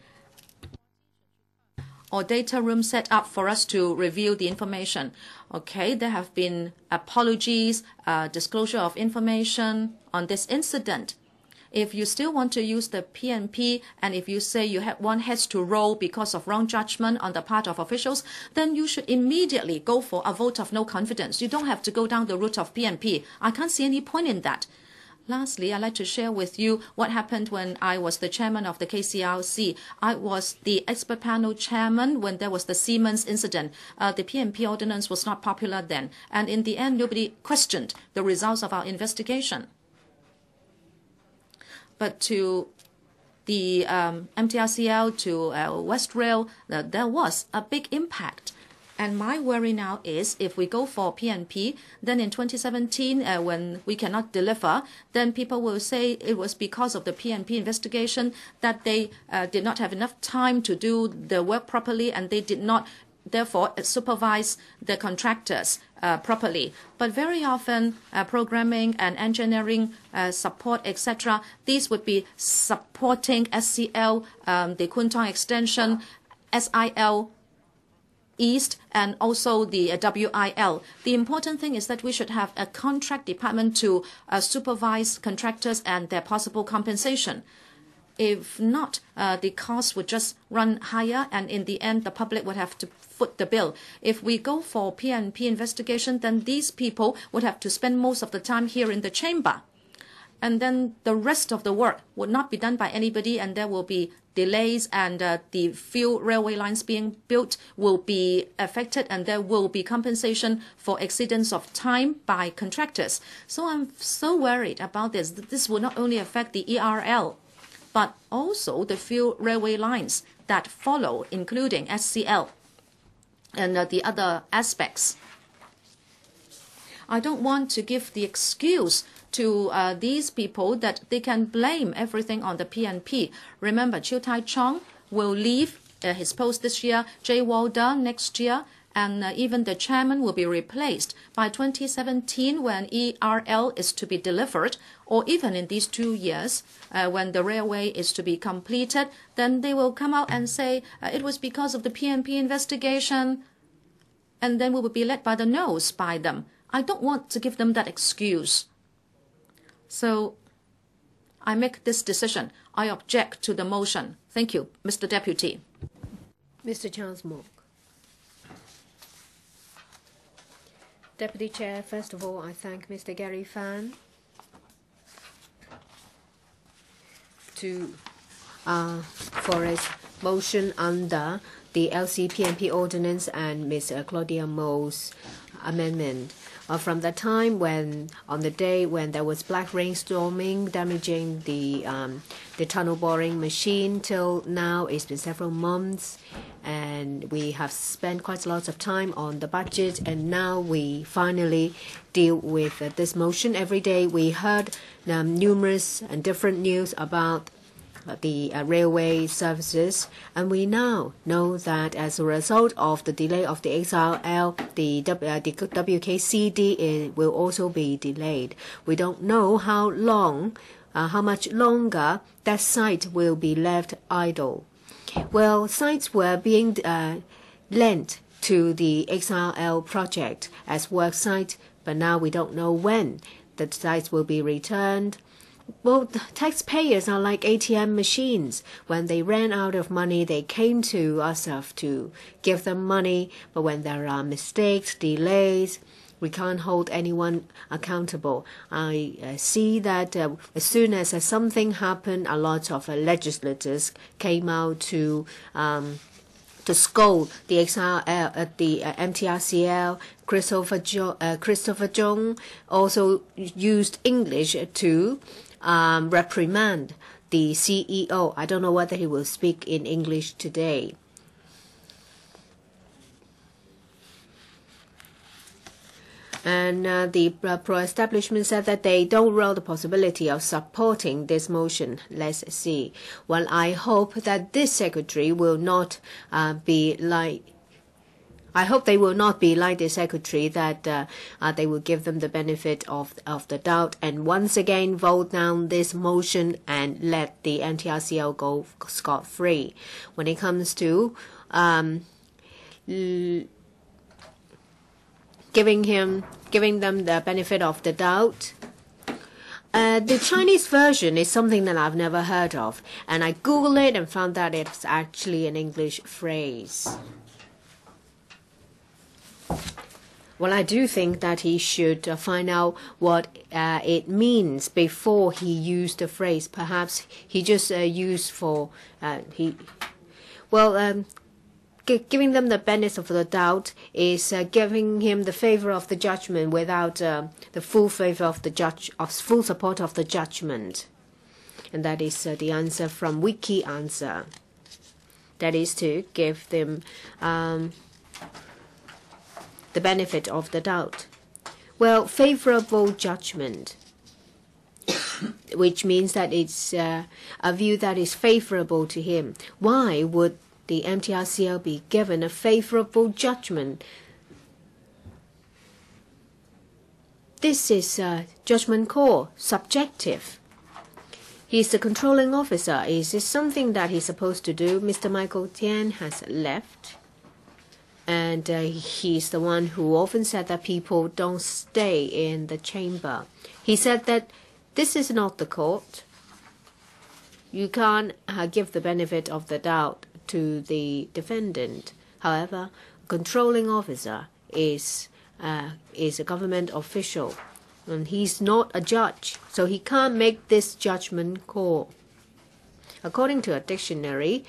or data room set up for us to review the information. Okay, there have been apologies, disclosure of information on this incident. If you still want to use the PNP, and if you say one has to roll because of wrong judgment on the part of officials, then you should immediately go for a vote of no confidence. You don't have to go down the route of PNP. I can't see any point in that. Lastly, I'd like to share with you what happened when I was the chairman of the KCRC. I was the expert panel chairman when there was the Siemens incident. The PNP ordinance was not popular then, and in the end, nobody questioned the results of our investigation. But to the MTRCL, to West Rail, there was a big impact. And my worry now is if we go for PNP, then in 2017, when we cannot deliver, then people will say it was because of the PNP investigation that they did not have enough time to do the work properly, and they did not therefore supervise the contractors properly. But very often programming and engineering support, etc., these would be supporting SCL, the Kuntong extension, SIL East, and also the WIL. The important thing is that we should have a contract department to supervise contractors and their possible compensation. If not, the cost would just run higher, and in the end, the public would have to foot the bill. If we go for PNP investigation, then these people would have to spend most of the time here in the chamber. And then the rest of the work would not be done by anybody, and there will be delays, and the few railway lines being built will be affected, and there will be compensation for exceedance of time by contractors. So I'm so worried about this. This will not only affect the ERL, but also the few railway lines that follow, including SCL and the other aspects. I don't want to give the excuse to these people that they can blame everything on the PNP. Remember, Chiu Tai-chong will leave his post this year, Jay Walder next year, and even the chairman will be replaced by 2017 when ERL is to be delivered, or even in these 2 years when the railway is to be completed. Then they will come out and say it was because of the PNP investigation, and then we will be led by the nose by them. I don't want to give them that excuse. So I make this decision. I object to the motion. Thank you, Mr. Deputy. Mr. Charles Mock. Deputy Chair, first of all, I thank Mr. Gary Fan for his motion under the LCPNP ordinance and Ms. Claudia Mo's amendment. From the time when, on the day when there was black rainstorming damaging the tunnel boring machine, till now, it's been several months, and we have spent quite a lot of time on the budget, and now we finally deal with this motion. Every day we heard numerous and different news about the railway services, and we now know that as a result of the delay of the XRL, the WKCD will also be delayed. We don't know how long, how much longer that site will be left idle. Well, sites were being lent to the XRL project as work site, but now we don't know when the sites will be returned. Well, taxpayers are like ATM machines. When they ran out of money, they came to us to give them money. But when there are mistakes, delays, We can't hold anyone accountable. I see that as soon as something happened, a lot of legislators came out to scold the MTRCL. Christopher Zhong also used English to reprimand the CEO. I don't know whether he will speak in English today. And the pro-establishment said that they don't rule the possibility of supporting this motion. Let's see. Well, I hope that this secretary will not be like. I hope they will not be like the secretary, that they will give them the benefit of the doubt and once again vote down this motion and let the MTRCL go scot-free. When it comes to giving them the benefit of the doubt. The Chinese version is something that I've never heard of, and I Googled it and found that it's actually an English phrase. Well, I do think that he should find out what it means before he used the phrase. Perhaps he just used for giving them the benefit of the doubt is giving him the favor of the judgment without the full favor of the judge, of full support of the judgment. And that is the answer from Wiki Answer. That is to give them the benefit of the doubt. Well, favorable judgment, which means that it's a view that is favorable to him. Why would the MTRCL be given a favorable judgment? This is a judgment call, subjective. He's the controlling officer. Is this something that he's supposed to do? Mr. Michael Tian has left. And he's the one who often said that people don't stay in the chamber. He said that this is not the court. You can't give the benefit of the doubt to the defendant. However, controlling officer is a government official, and he's not a judge, so he can't make this judgment call. According to a dictionary,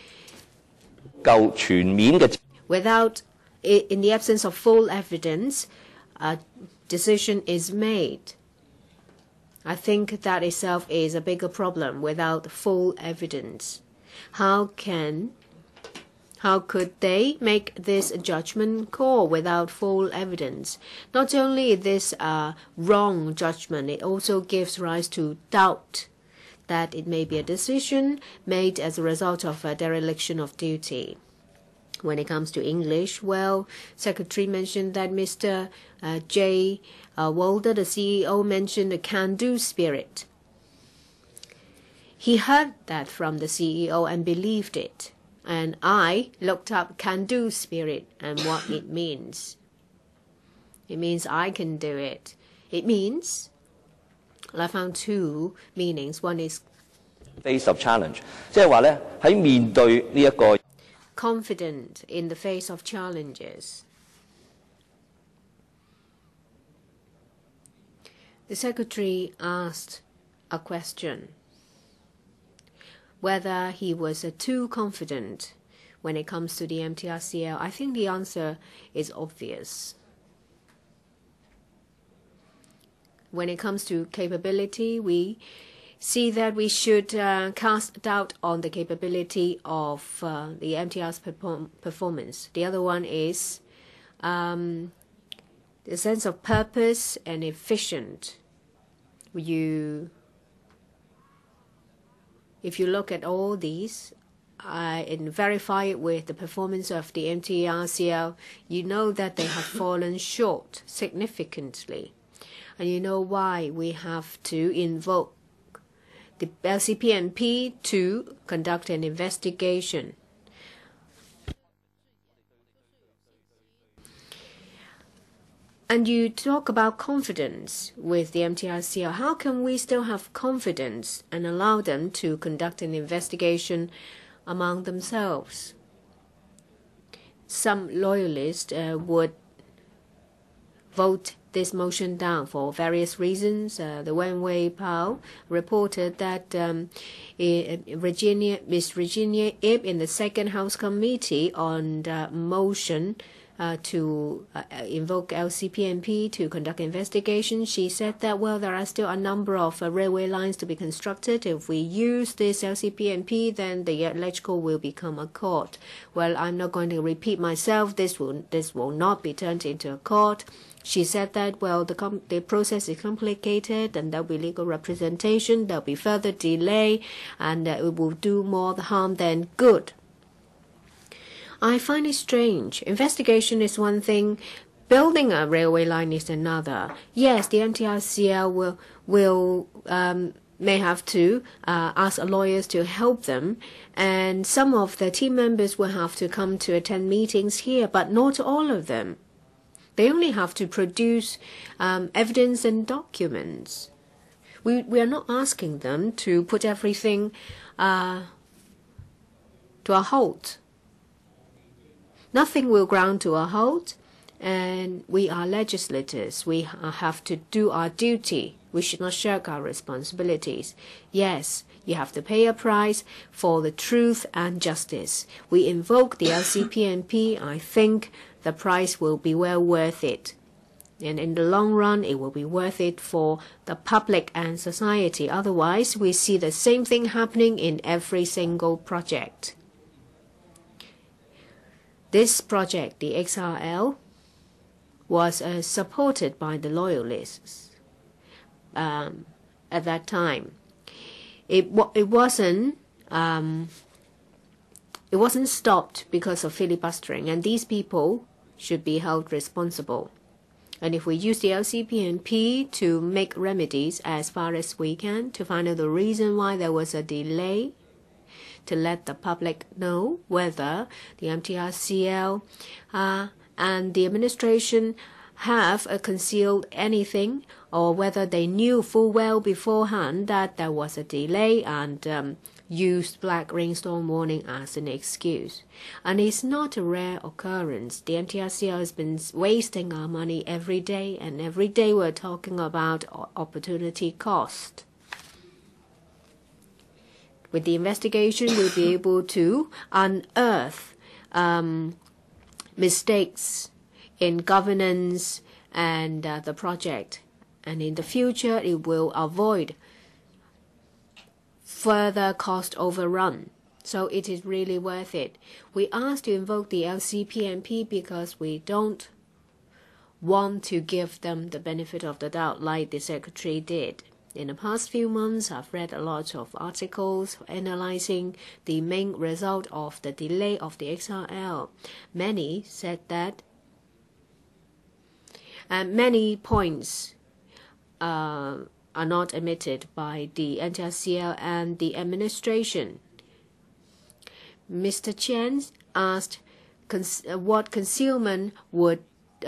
without, in the absence of full evidence, a decision is made. I think that itself is a bigger problem. Without full evidence, how could they make this judgment call without full evidence? Not only this wrong judgment, it also gives rise to doubt that it may be a decision made as a result of a dereliction of duty. When it comes to English, well, Secretary mentioned that Mr. J. Walder, the CEO, mentioned a can-do spirit. He heard that from the CEO and believed it. And I looked up can-do spirit and what it means. It means I can do it. It means, well, I found two meanings. One is face of challenge，即係話咧喺面對呢一個 confident in the face of challenges. The secretary asked a question, whether he was too confident when it comes to the MTRCL. I think the answer is obvious. When it comes to capability, we see that we should cast doubt on the capability of the MTR's performance. The other one is the sense of purpose and efficient. If you look at all these and verify it with the performance of the MTRCL, you know that they have fallen short significantly. And you know why we have to invoke the LCPNP to conduct an investigation. And you talk about confidence with the MTRCL. How can we still have confidence and allow them to conduct an investigation among themselves? Some loyalists would vote this motion down for various reasons. The Wen Pao reported that Miss Virginia Ip in the Second House Committee on the motion to invoke LCPNP to conduct investigation, she said that, well, there are still a number of railway lines to be constructed. If we use this LCPNP, then the electrical will become a court. Well, I'm not going to repeat myself. This will not be turned into a court. She said that, well, the process is complicated and there'll be legal representation, there'll be further delay, and it will do more harm than good. I find it strange. Investigation is one thing, building a railway line is another. Yes, the MTRCL may have to ask lawyers to help them, and some of the team members will have to come to attend meetings here, but not all of them. They only have to produce evidence and documents. We are not asking them to put everything to a halt. Nothing will ground to a halt, and we are legislators. We have to do our duty. We should not shirk our responsibilities. Yes, you have to pay a price for the truth and justice. We invoke the LCPNP. I think the price will be well worth it. And in the long run, it will be worth it for the public and society. Otherwise, we see the same thing happening in every single project. This project, the XRL, was supported by the loyalists at that time. It wasn't stopped because of filibustering, and these people should be held responsible. And if we use the LCPNP to make remedies as far as we can to find out the reason why there was a delay, to let the public know whether the MTRCL and the administration have concealed anything, or whether they knew full well beforehand that there was a delay and used black rainstorm warning as an excuse. And it's not a rare occurrence. The MTRCL has been wasting our money every day, and every day we're talking about opportunity cost. With the investigation, we'll be able to unearth mistakes in governance and the project. And in the future, it will avoid further cost overrun. So it is really worth it. We asked to invoke the LCPNP because we don't want to give them the benefit of the doubt like the Secretary did. In the past few months, I've read a lot of articles analyzing the main result of the delay of the XRL. Many said that many points are not admitted by the NTRCL and the administration. Mr. Chen asked how concealment would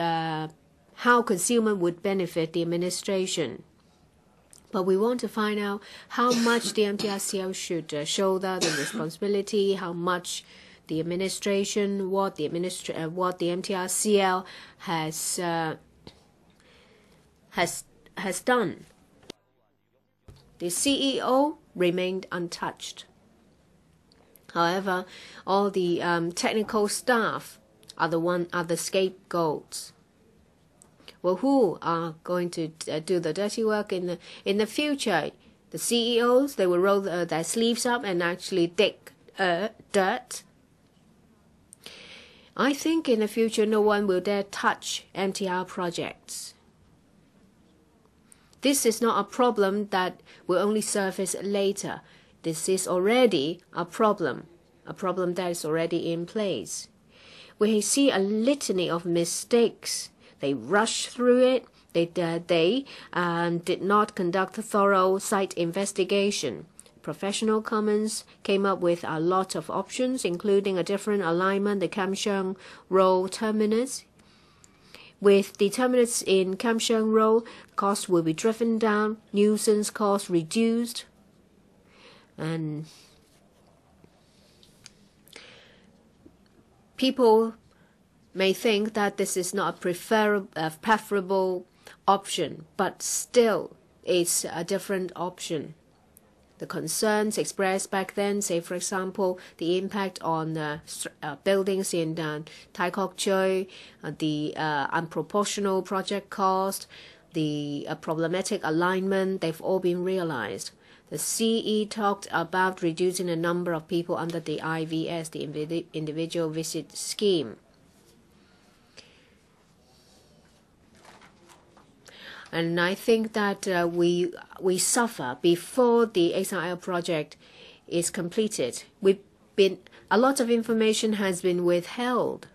benefit the administration. But we want to find out how much the MTRCL should shoulder the responsibility, how much the administration, what the MTRCL has done. The CEO remained untouched. However, all the technical staff are the scapegoats. Well, who are going to do the dirty work in the future? The CEOs, they will roll their sleeves up and actually dig dirt. I think in the future, no one will dare touch MTR projects. This is not a problem that will only surface later. This is already a problem that is already in place. We see a litany of mistakes. They rushed through it. They did not conduct a thorough site investigation. Professional Commons came up with a lot of options, including a different alignment, the Kam Sheung Road terminus. With the terminus in Kam Sheung Road, costs will be driven down, nuisance costs reduced, and people may think that this is not a preferable option, but still it's a different option. The concerns expressed back then, say for example, the impact on buildings in Tai Kok Tsui, the unproportional project cost, the problematic alignment, they've all been realized. The CE talked about reducing the number of people under the IVS, the individual visit scheme. And I think that we suffer before the XRL project is completed. A lot of information has been withheld.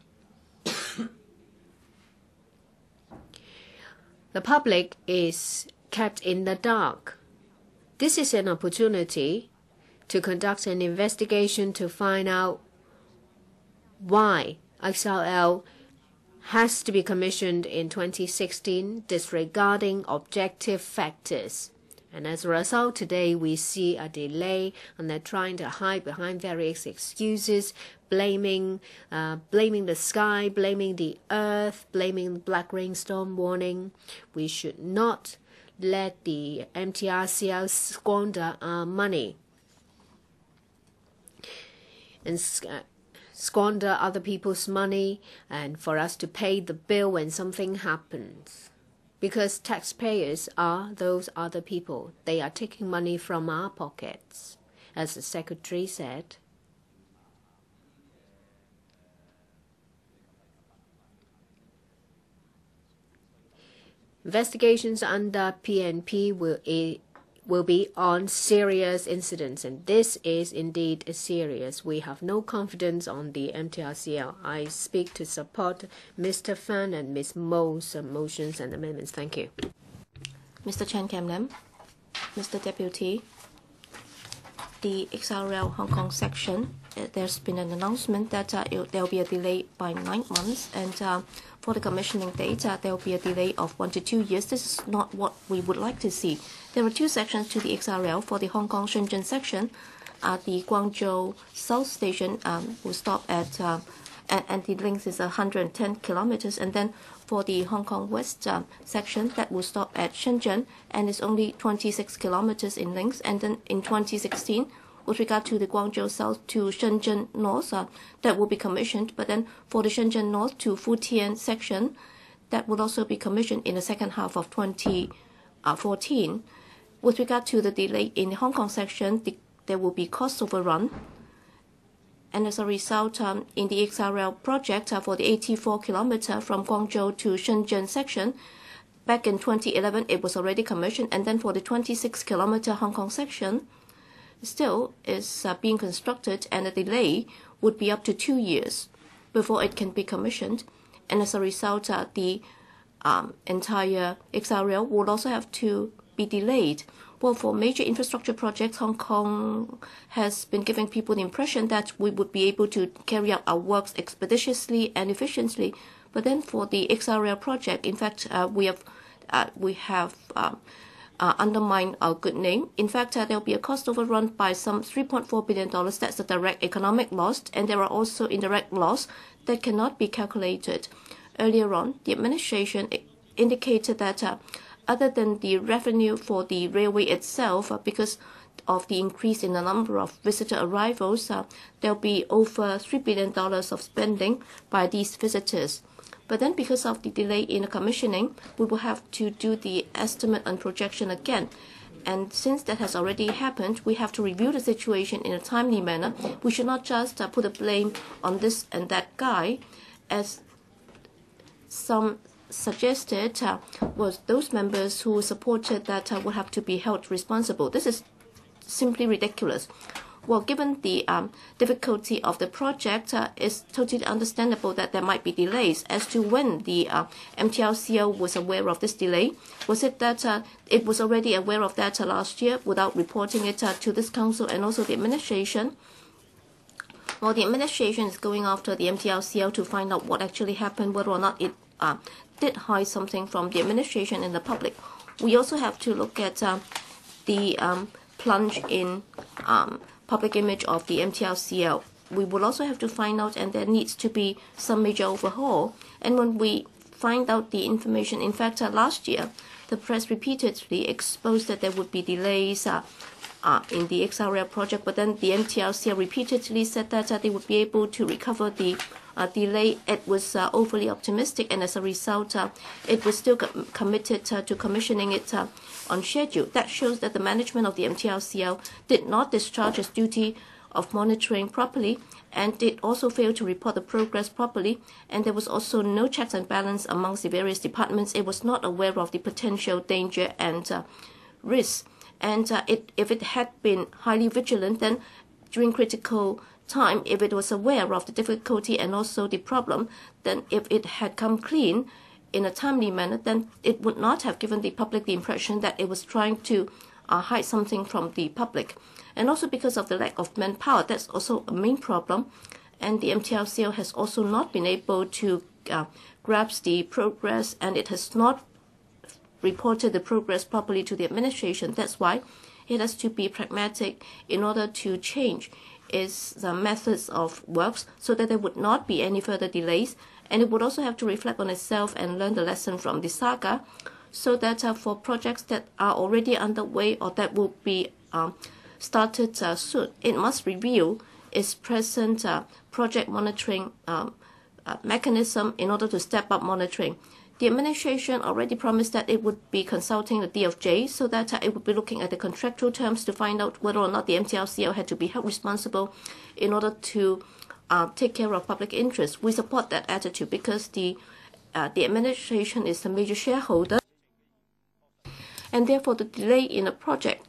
The public is kept in the dark. This is an opportunity to conduct an investigation to find out why XRL has to be commissioned in 2016, disregarding objective factors. And as a result, today we see a delay, and they're trying to hide behind various excuses, blaming the sky, blaming the earth, blaming the black rainstorm warning. We should not let the MTRCL squander our money and squander other people's money, and for us to pay the bill when something happens. Because taxpayers are those other people. They are taking money from our pockets, as the Secretary said. Investigations under PNP will be on serious incidents, and this is indeed serious. We have no confidence on the MTRCL. I speak to support Mr. Fan and Ms. Mo's motions and amendments. Thank you. Mr. Chen Kam-lim, Mr. Deputy, the XRL Hong Kong section, there's been an announcement that there will be a delay by 9 months, and for the commissioning date, there will be a delay of 1 to 2 years. This is not what we would like to see. There are 2 sections to the XRL. For the Hong Kong-Shenzhen section, the Guangzhou South Station will stop at, and the length is 110 kilometers. And then for the Hong Kong West section, that will stop at Shenzhen, and is only 26 kilometers in length. And then in 2016, with regard to the Guangzhou South to Shenzhen North, that will be commissioned. But then for the Shenzhen North to Futian section, that will also be commissioned in the second half of 2014. With regard to the delay in the Hong Kong section, there will be cost overrun. And as a result, in the XRL project for the 84-kilometer from Guangzhou to Shenzhen section, back in 2011, it was already commissioned. And then for the 26-kilometer Hong Kong section, still is being constructed, and the delay would be up to 2 years before it can be commissioned. And as a result, the entire XRL would also have to be delayed. Well, for major infrastructure projects, Hong Kong has been giving people the impression that we would be able to carry out our works expeditiously and efficiently. But then for the XRL project, in fact, we have undermined our good name. In fact, there will be a cost overrun by some $3.4 billion. That's the direct economic loss, and there are also indirect loss that cannot be calculated. Earlier on, the administration indicated that other than the revenue for the railway itself, because of the increase in the number of visitor arrivals, there will be over $3 billion of spending by these visitors. But then because of the delay in the commissioning, we will have to do the estimate and projection again. And since that has already happened, we have to review the situation in a timely manner. We should not just put the blame on this and that guy, as some suggested was those members who supported that would have to be held responsible. This is simply ridiculous. Well, given the difficulty of the project, it's totally understandable that there might be delays. As to when the MTRCL was aware of this delay, was it that it was already aware of that last year without reporting it to this council and also the administration? Well, the administration is going after the MTRCL to find out what actually happened, whether or not it did hide something from the administration and the public. We also have to look at the plunge in public image of the MTRCL. We will also have to find out, and there needs to be some major overhaul. And when we find out the information. In fact, last year, the press repeatedly exposed that there would be delays in the XRL project, but then the MTRCL repeatedly said that they would be able to recover the delay. It was overly optimistic, and as a result, it was still committed to commissioning it on schedule. That shows that the management of the MTRCL did not discharge its duty of monitoring properly, and it also failed to report the progress properly, and there was also no checks and balance amongst the various departments. It was not aware of the potential danger and risks, and if it had been highly vigilant, then during critical time, if it was aware of the difficulty and also the problem, then if it had come clean in a timely manner, then it would not have given the public the impression that it was trying to hide something from the public. And also because of the lack of manpower, that's also a main problem. And the MTRCL has also not been able to grasp the progress, and it has not reported the progress properly to the administration. That's why it has to be pragmatic in order to change its methods of works so that there would not be any further delays. And it would also have to reflect on itself and learn the lesson from the saga, so that for projects that are already underway or that will be started soon, it must review its present project monitoring mechanism in order to step up monitoring. The administration already promised that it would be consulting the DFJ so that it would be looking at the contractual terms to find out whether or not the MTRCL had to be held responsible in order to take care of public interest. We support that attitude because the administration is the major shareholder, and therefore the delay in a project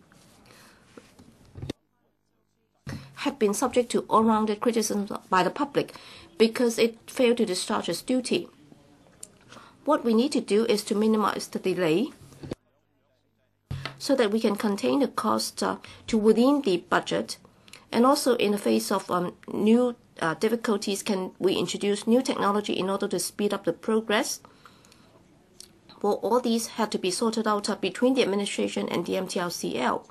had been subject to all-rounded criticism by the public because it failed to discharge its duty. What we need to do is to minimize the delay so that we can contain the cost to within the budget, and also in the face of new difficulties, can we introduce new technology in order to speed up the progress? Well, all these had to be sorted out between the administration and the MTRCL.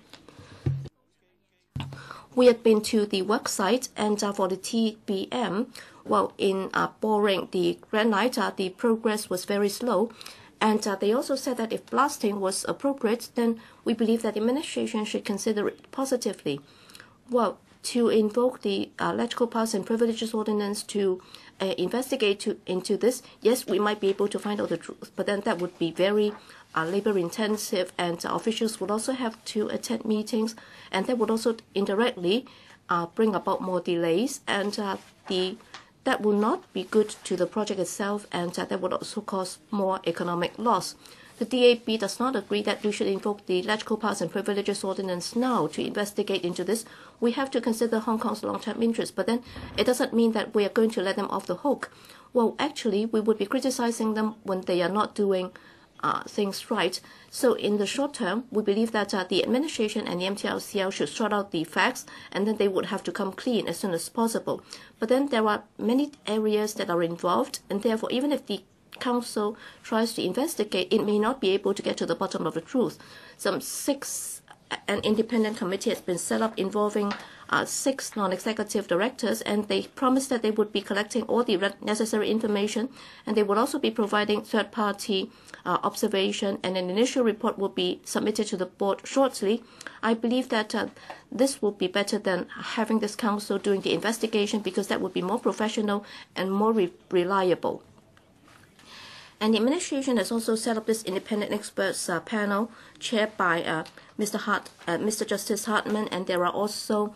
We had been to the worksite, and for the TBM, well, in boring the granite, the progress was very slow. And they also said that if blasting was appropriate, then we believe that the administration should consider it positively. Well, to invoke the Electrical Powers and Privileges Ordinance to investigate into this, yes, we might be able to find out the truth, but then that would be very labor-intensive, and officials would also have to attend meetings, and that would also indirectly bring about more delays, and that will not be good to the project itself, and that would also cause more economic loss. The DAB does not agree that we should invoke the Electrical Powers and Privileges Ordinance now to investigate into this. We have to consider Hong Kong's long-term interests, but then it doesn't mean that we are going to let them off the hook. Well, actually, we would be criticizing them when they are not doing things right. So in the short term, we believe that the administration and the MTRCL should sort out the facts, and then they would have to come clean as soon as possible. But then there are many areas that are involved, and therefore even if the Council tries to investigate, it may not be able to get to the bottom of the truth. An independent committee has been set up involving 6 non-executive directors, and they promised that they would be collecting all the necessary information, and they would also be providing third-party observation, and an initial report will be submitted to the board shortly. I believe that this will be better than having this council doing the investigation, because that would be more professional and more reliable. And the administration has also set up this independent experts panel chaired by Mr. Justice Hartman, and there are also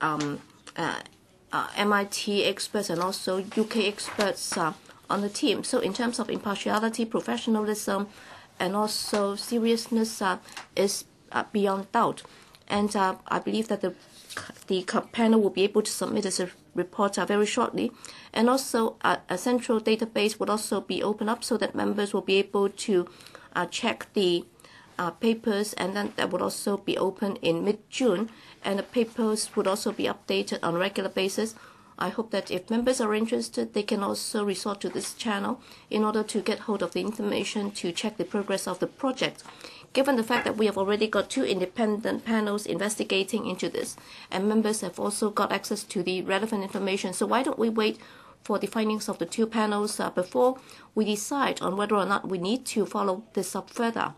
MIT experts and also UK experts on the team. So in terms of impartiality, professionalism, and also seriousness is beyond doubt. And I believe that the panel will be able to submit its report very shortly. And also a central database would also be opened up so that members will be able to check the papers, and then that would also be open in mid-June, and the papers would also be updated on a regular basis. I hope that if members are interested, they can also resort to this channel in order to get hold of the information to check the progress of the project. Given the fact that we have already got 2 independent panels investigating into this, and members have also got access to the relevant information, so why don't we wait for the findings of the two panels before we decide on whether or not we need to follow this up further.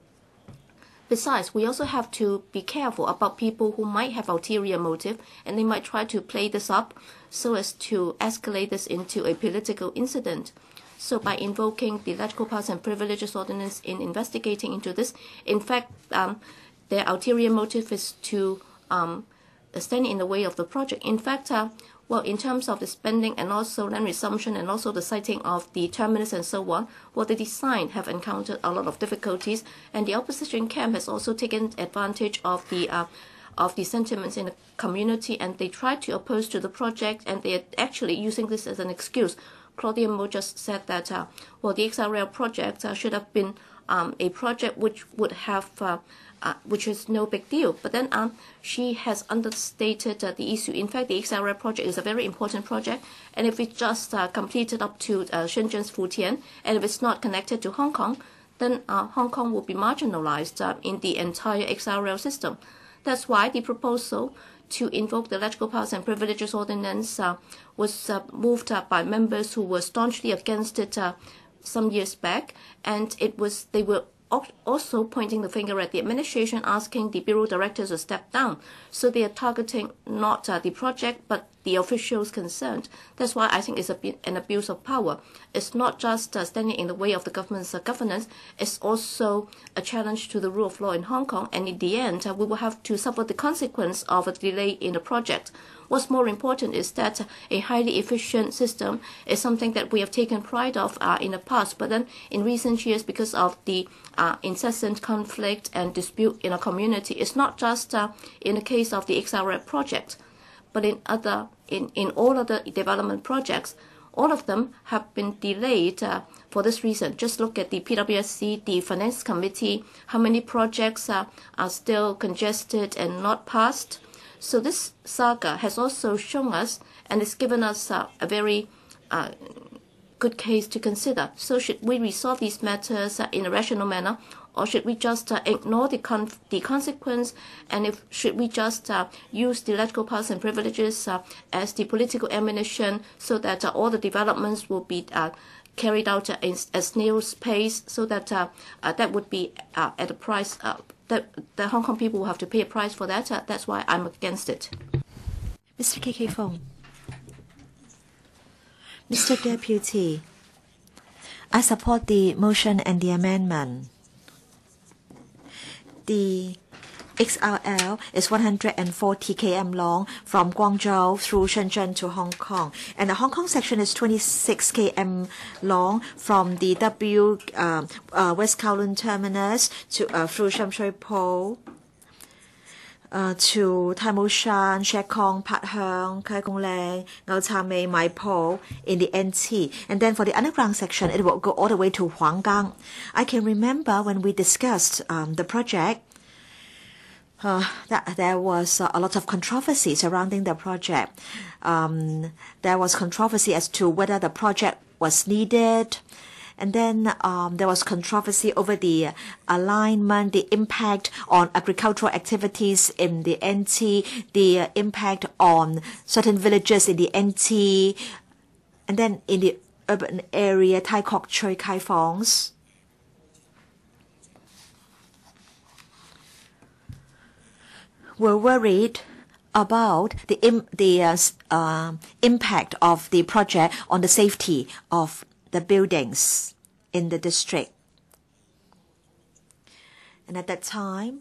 Besides, we also have to be careful about people who might have ulterior motive, and they might try to play this up so as to escalate this into a political incident. So by invoking the Electoral Powers and Privileges Ordinance in investigating into this, in fact, their ulterior motive is to stand in the way of the project. In fact, well, in terms of the spending and also land resumption and also the siting of the terminus and so on, well, the design have encountered a lot of difficulties, and the opposition camp has also taken advantage of the sentiments in the community, and they tried to oppose to the project, and they are actually using this as an excuse. Claudia Mo just said that, well, the XRL project should have been a project which would have which is no big deal. But then she has understated the issue. In fact, the XRL project is a very important project, and if it just completed up to Shenzhen's Futian, and if it's not connected to Hong Kong, then Hong Kong will be marginalized in the entire XRL system. That's why the proposal to invoke the Electoral Powers and Privileges Ordinance was moved by members who were staunchly against it some years back, and they were also pointing the finger at the administration, asking the bureau directors to step down. So they are targeting not the project, but the officials concerned. That's why I think it's an abuse of power. It's not just standing in the way of the government's governance, it's also a challenge to the rule of law in Hong Kong, and in the end, we will have to suffer the consequence of a delay in the project. What's more important is that a highly efficient system is something that we have taken pride of in the past, but then in recent years, because of the incessant conflict and dispute in a community, it's not just in the case of the XRL project, but in all other development projects, all of them have been delayed for this reason. Just look at the PWSC, the Finance Committee, how many projects are still congested and not passed. So this saga has also shown us, and it's given us a very good case to consider. So should we resolve these matters in a rational manner, or should we just ignore the consequence, and should we just use the electoral powers and privileges as the political ammunition, so that all the developments will be carried out at snail's pace, so that that would be at a price that the Hong Kong people will have to pay a price for that. That's why I'm against it. Mr. KK Fong. Mr. Deputy, I support the motion and the amendment. The XRL is 140 km long from Guangzhou through Shenzhen to Hong Kong, and the Hong Kong section is 26 km long from the West Kowloon terminus to through Sham Shui Po to Tai Mo Shan, Shek Kong, Pat Hang, Kai Kong Leng, Ngau Cha Mei, Mai Po in the NT. And then for the underground section, it will go all the way to Huanggang. I can remember when we discussed the project, that there was a lot of controversy surrounding the project. There was controversy as to whether the project was needed. And then there was controversy over the alignment, the impact on agricultural activities in the NT, the impact on certain villages in the NT, and then in the urban area, Tai Kok Choi Kai Fongs. We're worried about the impact of the project on the safety of the buildings in the district. And at that time,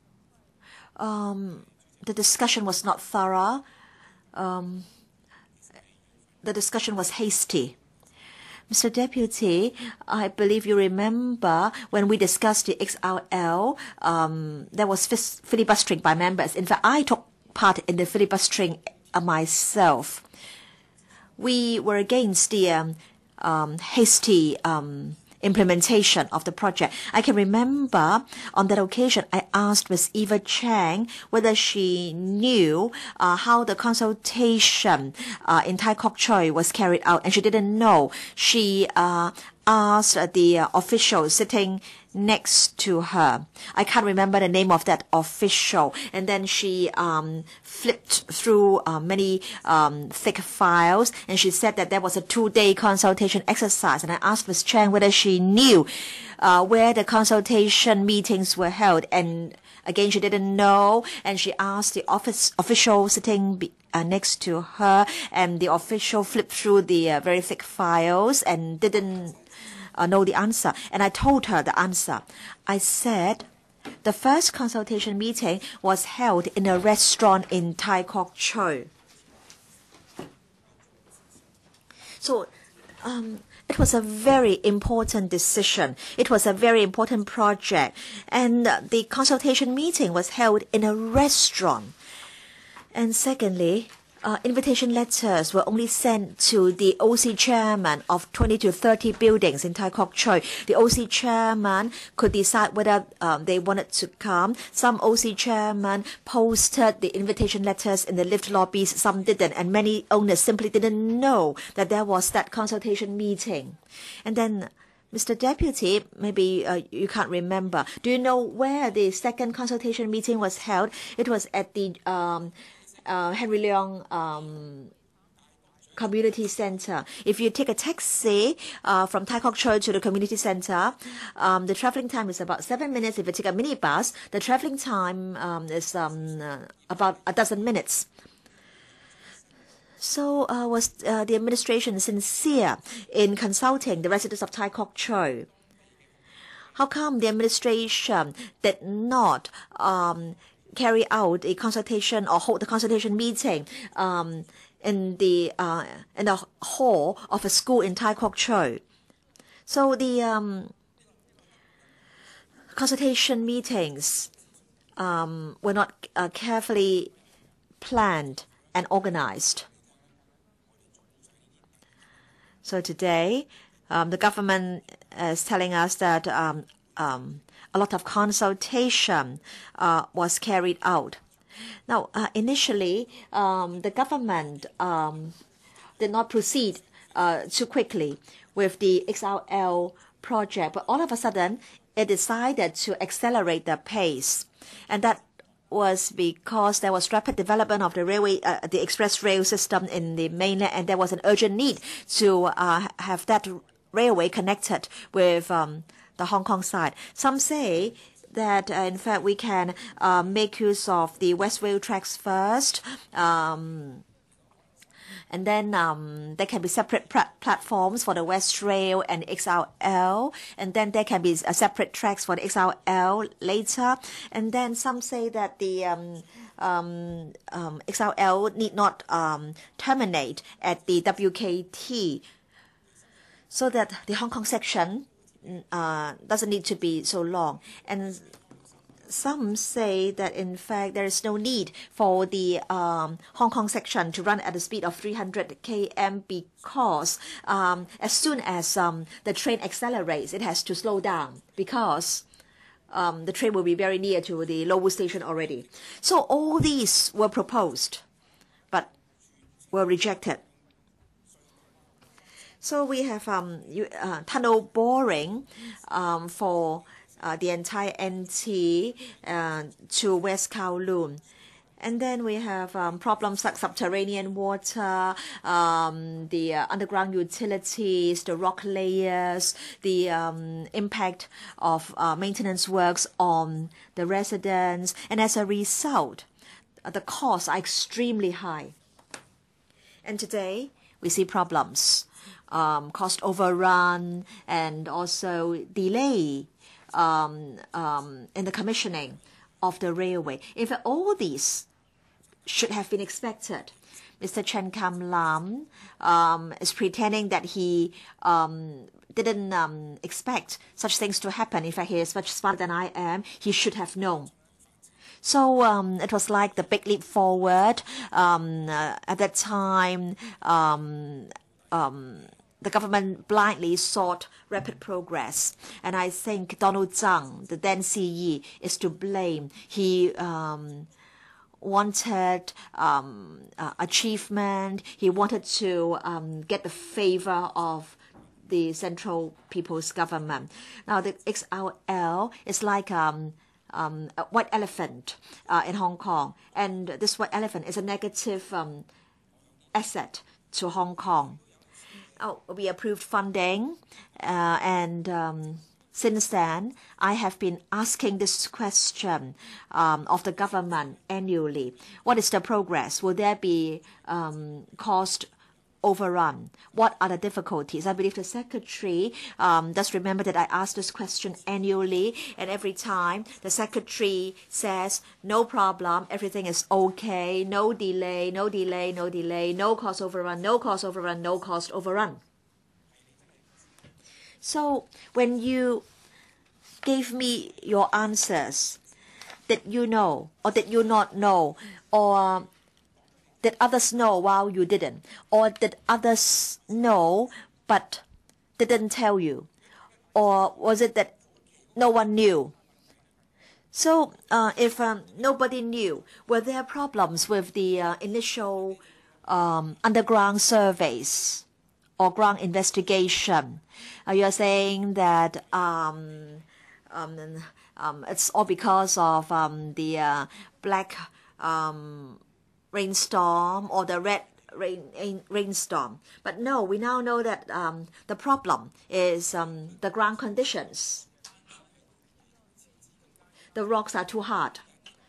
the discussion was not thorough. The discussion was hasty. Mr. Deputy, I believe you remember when we discussed the XRL, there was filibustering by members. In fact, I took part in the filibustering myself. We were against the hasty implementation of the project. I can remember on that occasion I asked Ms. Eva Chang whether she knew how the consultation in Tai Kok Tsui was carried out, and she didn't know. She asked the official sitting next to her. I can't remember the name of that official. And then she flipped through many thick files, and she said that there was a 2-day consultation exercise. And I asked Ms. Chang whether she knew where the consultation meetings were held. And again, she didn't know. And she asked the official sitting next to her, and the official flipped through the very thick files and didn't know the answer. And I told her the answer. I said the first consultation meeting was held in a restaurant in Tai Kok Tsui. So it was a very important decision. It was a very important project. And the consultation meeting was held in a restaurant. And secondly, invitation letters were only sent to the OC chairman of 20 to 30 buildings in Tai Kok Tsui. The OC chairman could decide whether they wanted to come. Some OC chairman posted the invitation letters in the lift lobbies, some didn't, and many owners simply didn't know that there was that consultation meeting. And then, Mr. Deputy, maybe you can't remember. Do you know where the second consultation meeting was held? It was at the Henry Leong Community Center. If you take a taxi from Tai Kok Tsui to the community center, the traveling time is about 7 minutes. If you take a minibus, the traveling time is about a dozen minutes. So was the administration sincere in consulting the residents of Tai Kok Tsui? How come the administration did not carry out a consultation or hold the consultation meeting in the hall of a school in Tai Kok Tsui? So the consultation meetings were not carefully planned and organized. So today, the government is telling us that a lot of consultation was carried out. Now, initially, the government did not proceed too quickly with the XRL project, but all of a sudden, it decided to accelerate the pace. And that was because there was rapid development of the railway, the express rail system in the mainland, and there was an urgent need to have that railway connected with the Hong Kong side. Some say that, in fact, we can make use of the West Rail tracks first, and then there can be separate platforms for the West Rail and XRL, and then there can be separate tracks for the XRL later. And then some say that the XRL need not terminate at the WKT, so that the Hong Kong section doesn't need to be so long. And some say that, in fact, there is no need for the Hong Kong section to run at a speed of 300 km because as soon as the train accelerates, it has to slow down because the train will be very near to the Lowu station already. So all these were proposed but were rejected. So we have tunnel boring for the entire NT to West Kowloon. And then we have problems like subterranean water, the underground utilities, the rock layers, the impact of maintenance works on the residents. And as a result, the costs are extremely high. And today, we see problems. Cost overrun and also delay in the commissioning of the railway. In fact, all these should have been expected. Mr. Chen Kam Lam is pretending that he didn't expect such things to happen. In fact, he is much smarter than I am. He should have known. So it was like the big leap forward. At that time, the government blindly sought rapid progress. And I think Donald Tsang, the then CE, is to blame. He wanted achievement. He wanted to get the favor of the central people's government. Now the XRL is like a white elephant in Hong Kong, and this white elephant is a negative asset to Hong Kong. We approved funding, and since then, I have been asking this question of the government annually. What is the progress? Will there be cost overrun? What are the difficulties? I believe the Secretary does remember that I asked this question annually, and every time the Secretary says, no problem, everything is okay, no delay, no delay, no delay, no cost overrun, no cost overrun, no cost overrun. So when you gave me your answers, did you know, or did you not know, or did others know while you didn't? Or did others know but didn't tell you? Or was it that no one knew? So if nobody knew, were there problems with the initial underground surveys or ground investigation? You are saying that it's all because of the black rainstorm or the red rainstorm. But no, we now know that the problem is the ground conditions. The rocks are too hard.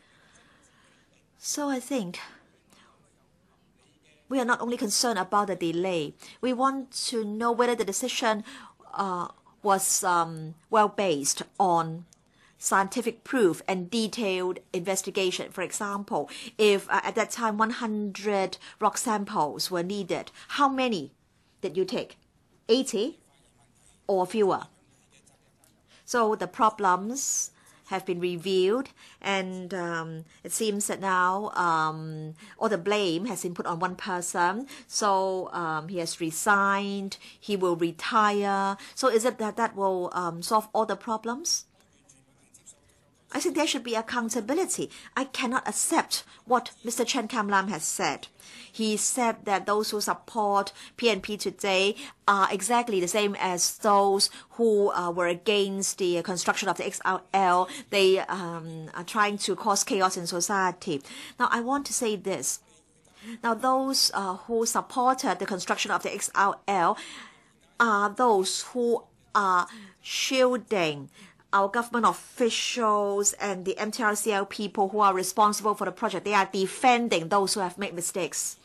So I think we are not only concerned about the delay, we want to know whether the decision was well-based on scientific proof and detailed investigation. For example, if at that time 100 rock samples were needed, how many did you take? 80 or fewer? So the problems have been revealed, and it seems that now all the blame has been put on one person. So he has resigned, he will retire. So is it that will solve all the problems? I think there should be accountability. I cannot accept what Mr. Chen Kam-lam has said. He said that those who support PNP today are exactly the same as those who were against the construction of the XRL. They are trying to cause chaos in society. Now, I want to say this. Now, those who supported the construction of the XRL are those who are shielding our government officials and the MTRCL people who are responsible for the project. They are defending those who have made mistakes.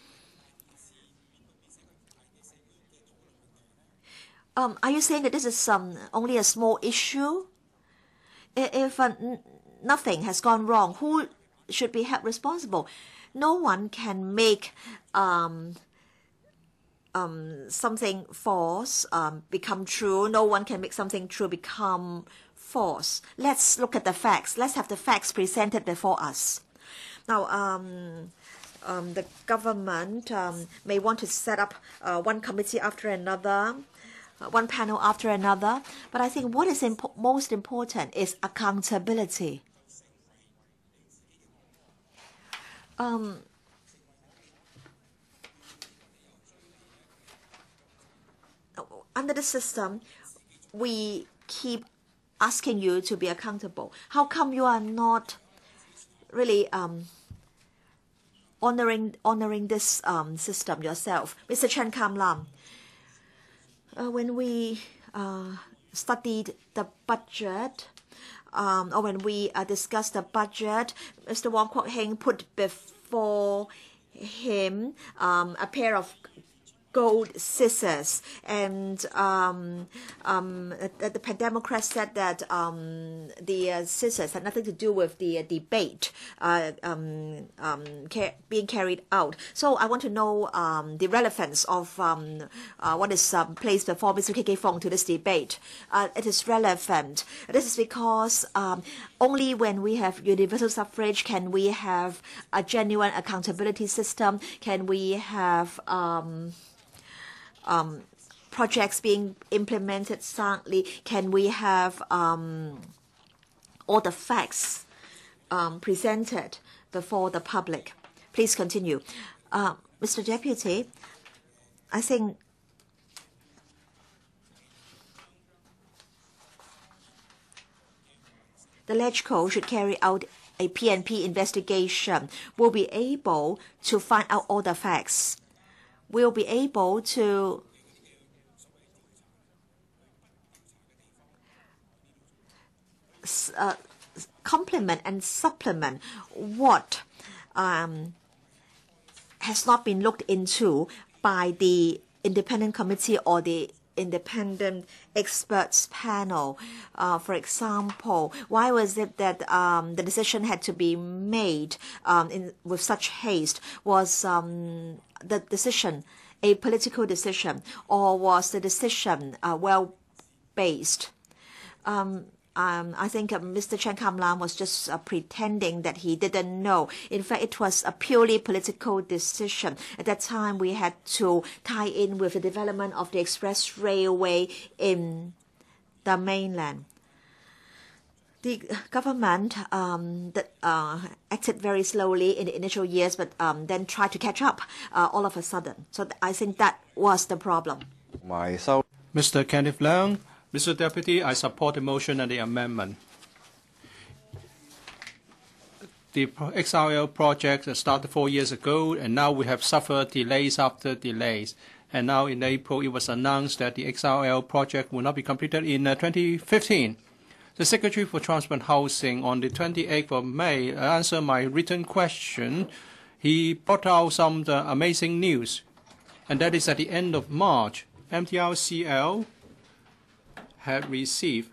Are you saying that this is only a small issue? If nothing has gone wrong, who should be held responsible? No one can make something false become true. No one can make something true become false. Let's look at the facts. Let's have the facts presented before us. Now, the government may want to set up one committee after another, one panel after another, but I think what is most important is accountability. Under the system, we keep asking you to be accountable. How come you are not really honoring this system yourself? Mr. Chen Kam-lam, when we studied the budget, or when we discussed the budget, Mr. Wong Kwok Heng put before him a pair of gold scissors, and the Democrats said that the scissors had nothing to do with the debate being carried out. So I want to know the relevance of what is placed before Mr. KK Fong to this debate. It is relevant. This is because only when we have universal suffrage can we have a genuine accountability system, can we have projects being implemented soundly? Can we have all the facts presented before the public? Please continue. Mr. Deputy, I think the LegCo should carry out a PNP investigation. We'll be able to find out all the facts. We'll be able to complement and supplement what has not been looked into by the independent committee or the independent experts panel. For example, why was it that the decision had to be made with such haste? Was the decision a political decision, or was the decision well-based? I think Mr. Chen Kam-lam was just pretending that he didn't know. In fact, it was a purely political decision. At that time, we had to tie in with the development of the express railway in the mainland. The government acted very slowly in the initial years, but then tried to catch up all of a sudden. So I think that was the problem. Mr. Kenneth Leung. Mr. Deputy, I support the motion and the amendment. The XRL project started 4 years ago, and now we have suffered delays after delays. And now in April, it was announced that the XRL project will not be completed in 2015. The Secretary for Transport and Housing on the 28th of May answered my written question. He brought out some amazing news, and that is at the end of March, MTRCL had received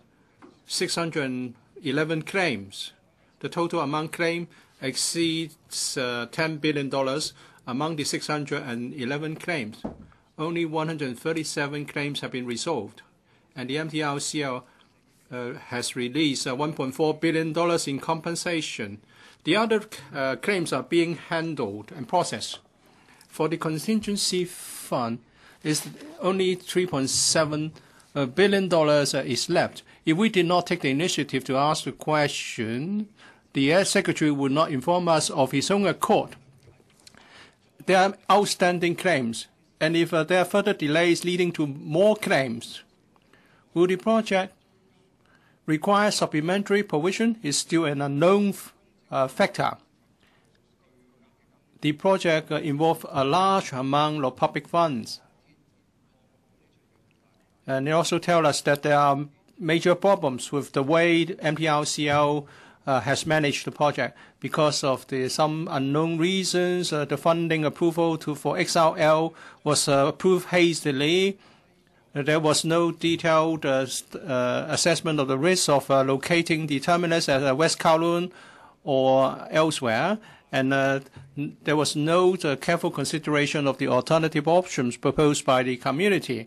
611 claims. The total amount claimed exceeds $10 billion. Among the 611 claims, only 137 claims have been resolved, and the MTRCL has released $1.4 billion in compensation. The other claims are being handled and processed. For the contingency fund, is only $3.7 billion is left. If we did not take the initiative to ask the question, the Secretary would not inform us of his own accord. There are outstanding claims, and if there are further delays leading to more claims, will the project require supplementary provision is still an unknown factor. The project involves a large amount of public funds. And they also tell us that there are major problems with the way MTRCL has managed the project because of some unknown reasons. The funding approval for XRL was approved hastily. There was no detailed assessment of the risk of locating the terminus at West Kowloon or elsewhere. And there was no careful consideration of the alternative options proposed by the community.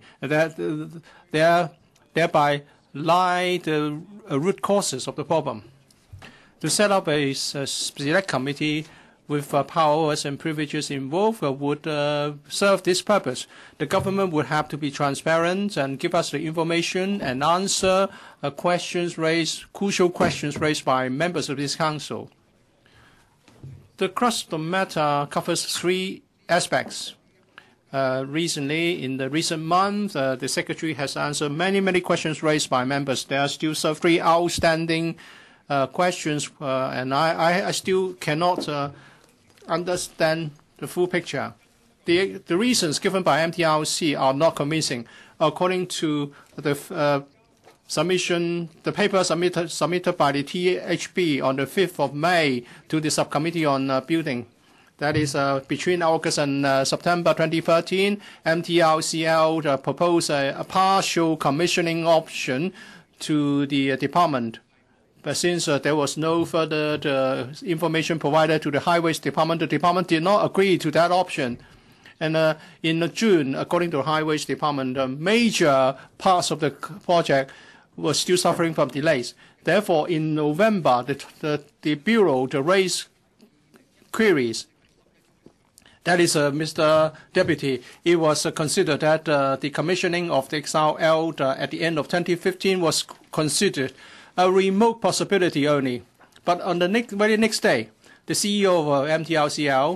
Thereby lie the root causes of the problem. To set up a select committee with powers and privileges involved would serve this purpose. The government would have to be transparent and give us the information and answer crucial questions raised by members of this council. The crux of the matter covers three aspects. Recently, in the recent month, the Secretary has answered many questions raised by members. There are still three outstanding questions, and I still cannot understand the full picture. The reasons given by MTRC are not convincing. According to the the paper submitted by the THB on the 5th of May to the Subcommittee on Building. That is between August and September 2013, MTRCL proposed a partial commissioning option to the department. But since there was no further information provided to the Highways Department, the department did not agree to that option. And in June, according to the Highways Department, major parts of the project were still suffering from delays. Therefore, in November, the Bureau raised queries That is, Mr. Deputy, it was considered that the commissioning of the XRL at the end of 2015 was considered a remote possibility only. But on the very next day, the CEO of MTRCL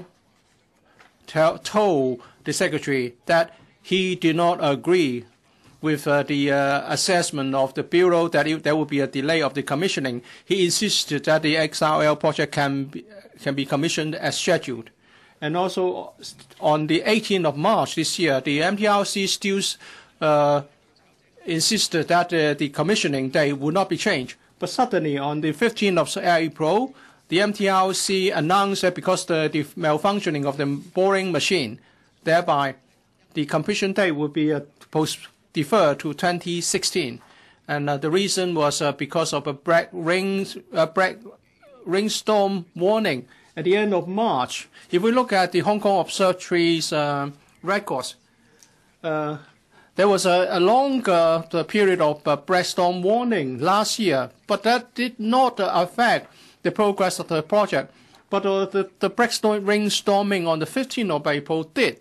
told the Secretary that he did not agree with the assessment of the Bureau that there would be a delay of the commissioning. He insisted that the XRL project can be commissioned as scheduled. And also, on the 18th of March this year, the MTRC still insisted that the commissioning date would not be changed. But suddenly, on the 15th of April, the MTRC announced that because the malfunctioning of the boring machine, thereby the completion date would be deferred to 2016. And the reason was because of a rainstorm warning at the end of March. If we look at the Hong Kong Observatory's records, there was a longer period of black storm warning last year, but that did not affect the progress of the project. But the black rainstorming on the 15th of April did.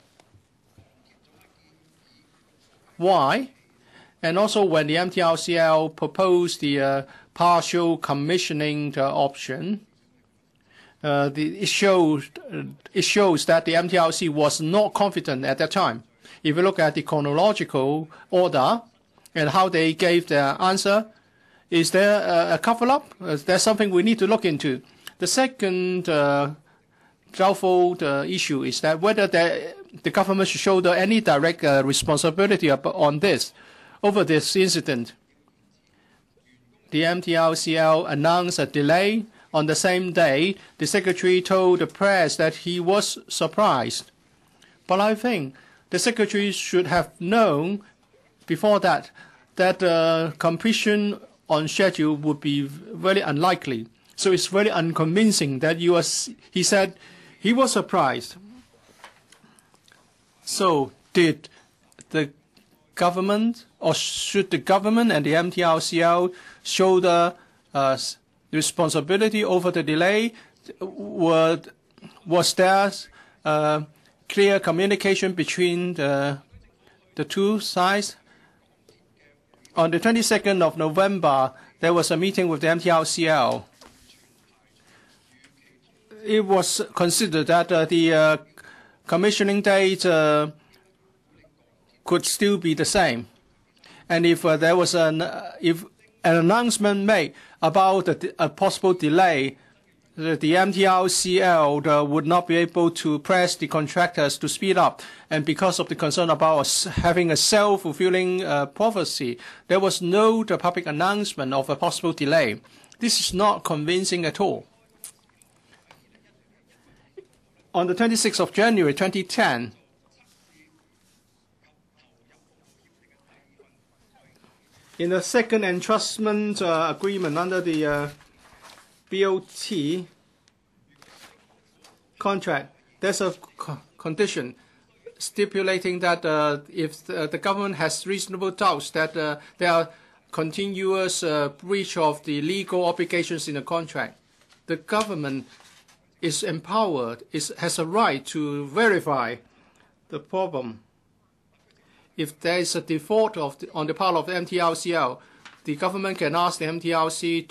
Why? And also when the MTRCL proposed the partial commissioning option, it shows that the MTRC was not confident at that time. If you look at the chronological order and how they gave their answer, is there a cover-up? Is there something we need to look into? The second doubtful issue is that whether the government should shoulder any direct responsibility on this, over this incident. The MTRCL announced a delay. On the same day, the Secretary told the press that he was surprised. But I think the Secretary should have known before that completion on schedule would be very unlikely. So it's very unconvincing that he said he was surprised. So did the government, or should the government and the MTRCL shoulder responsibility over the delay? Was there clear communication between the two sides? On the 22nd of November, there was a meeting with the MTRCL. It was considered that the commissioning date could still be the same. And if there was an announcement made about a possible delay, the MTRCL would not be able to press the contractors to speed up. And because of the concern about having a self-fulfilling prophecy, there was no public announcement of a possible delay. This is not convincing at all. On the 26th of January 2010, in the second entrustment agreement under the BOT contract, there's a condition stipulating that if the government has reasonable doubts that there are continuous breach of the legal obligations in the contract, the government is empowered, has a right to verify the problem. If there is a default on the part of the MTRCL, the government can ask the MTRC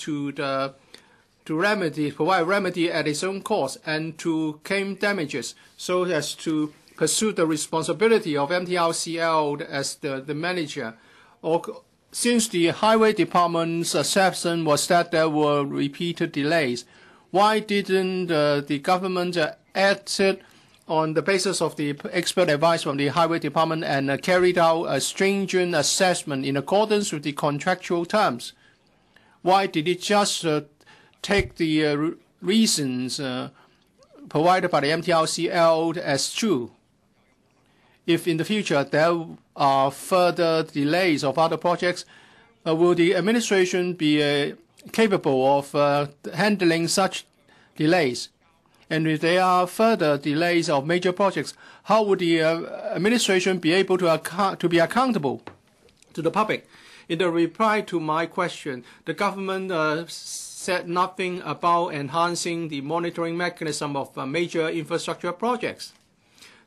to provide remedy at its own cost and to claim damages, so as to pursue the responsibility of MTRCL as the manager. Or since the Highway Department's assessment was that there were repeated delays, why didn't the government act on the basis of the expert advice from the Highway Department and carried out a stringent assessment in accordance with the contractual terms? Why did it just take the reasons provided by the MTRCL as true? If in the future there are further delays of other projects, will the administration be capable of handling such delays? And if there are further delays of major projects, how would the administration be able to be accountable to the public? In the reply to my question, the government said nothing about enhancing the monitoring mechanism of major infrastructure projects.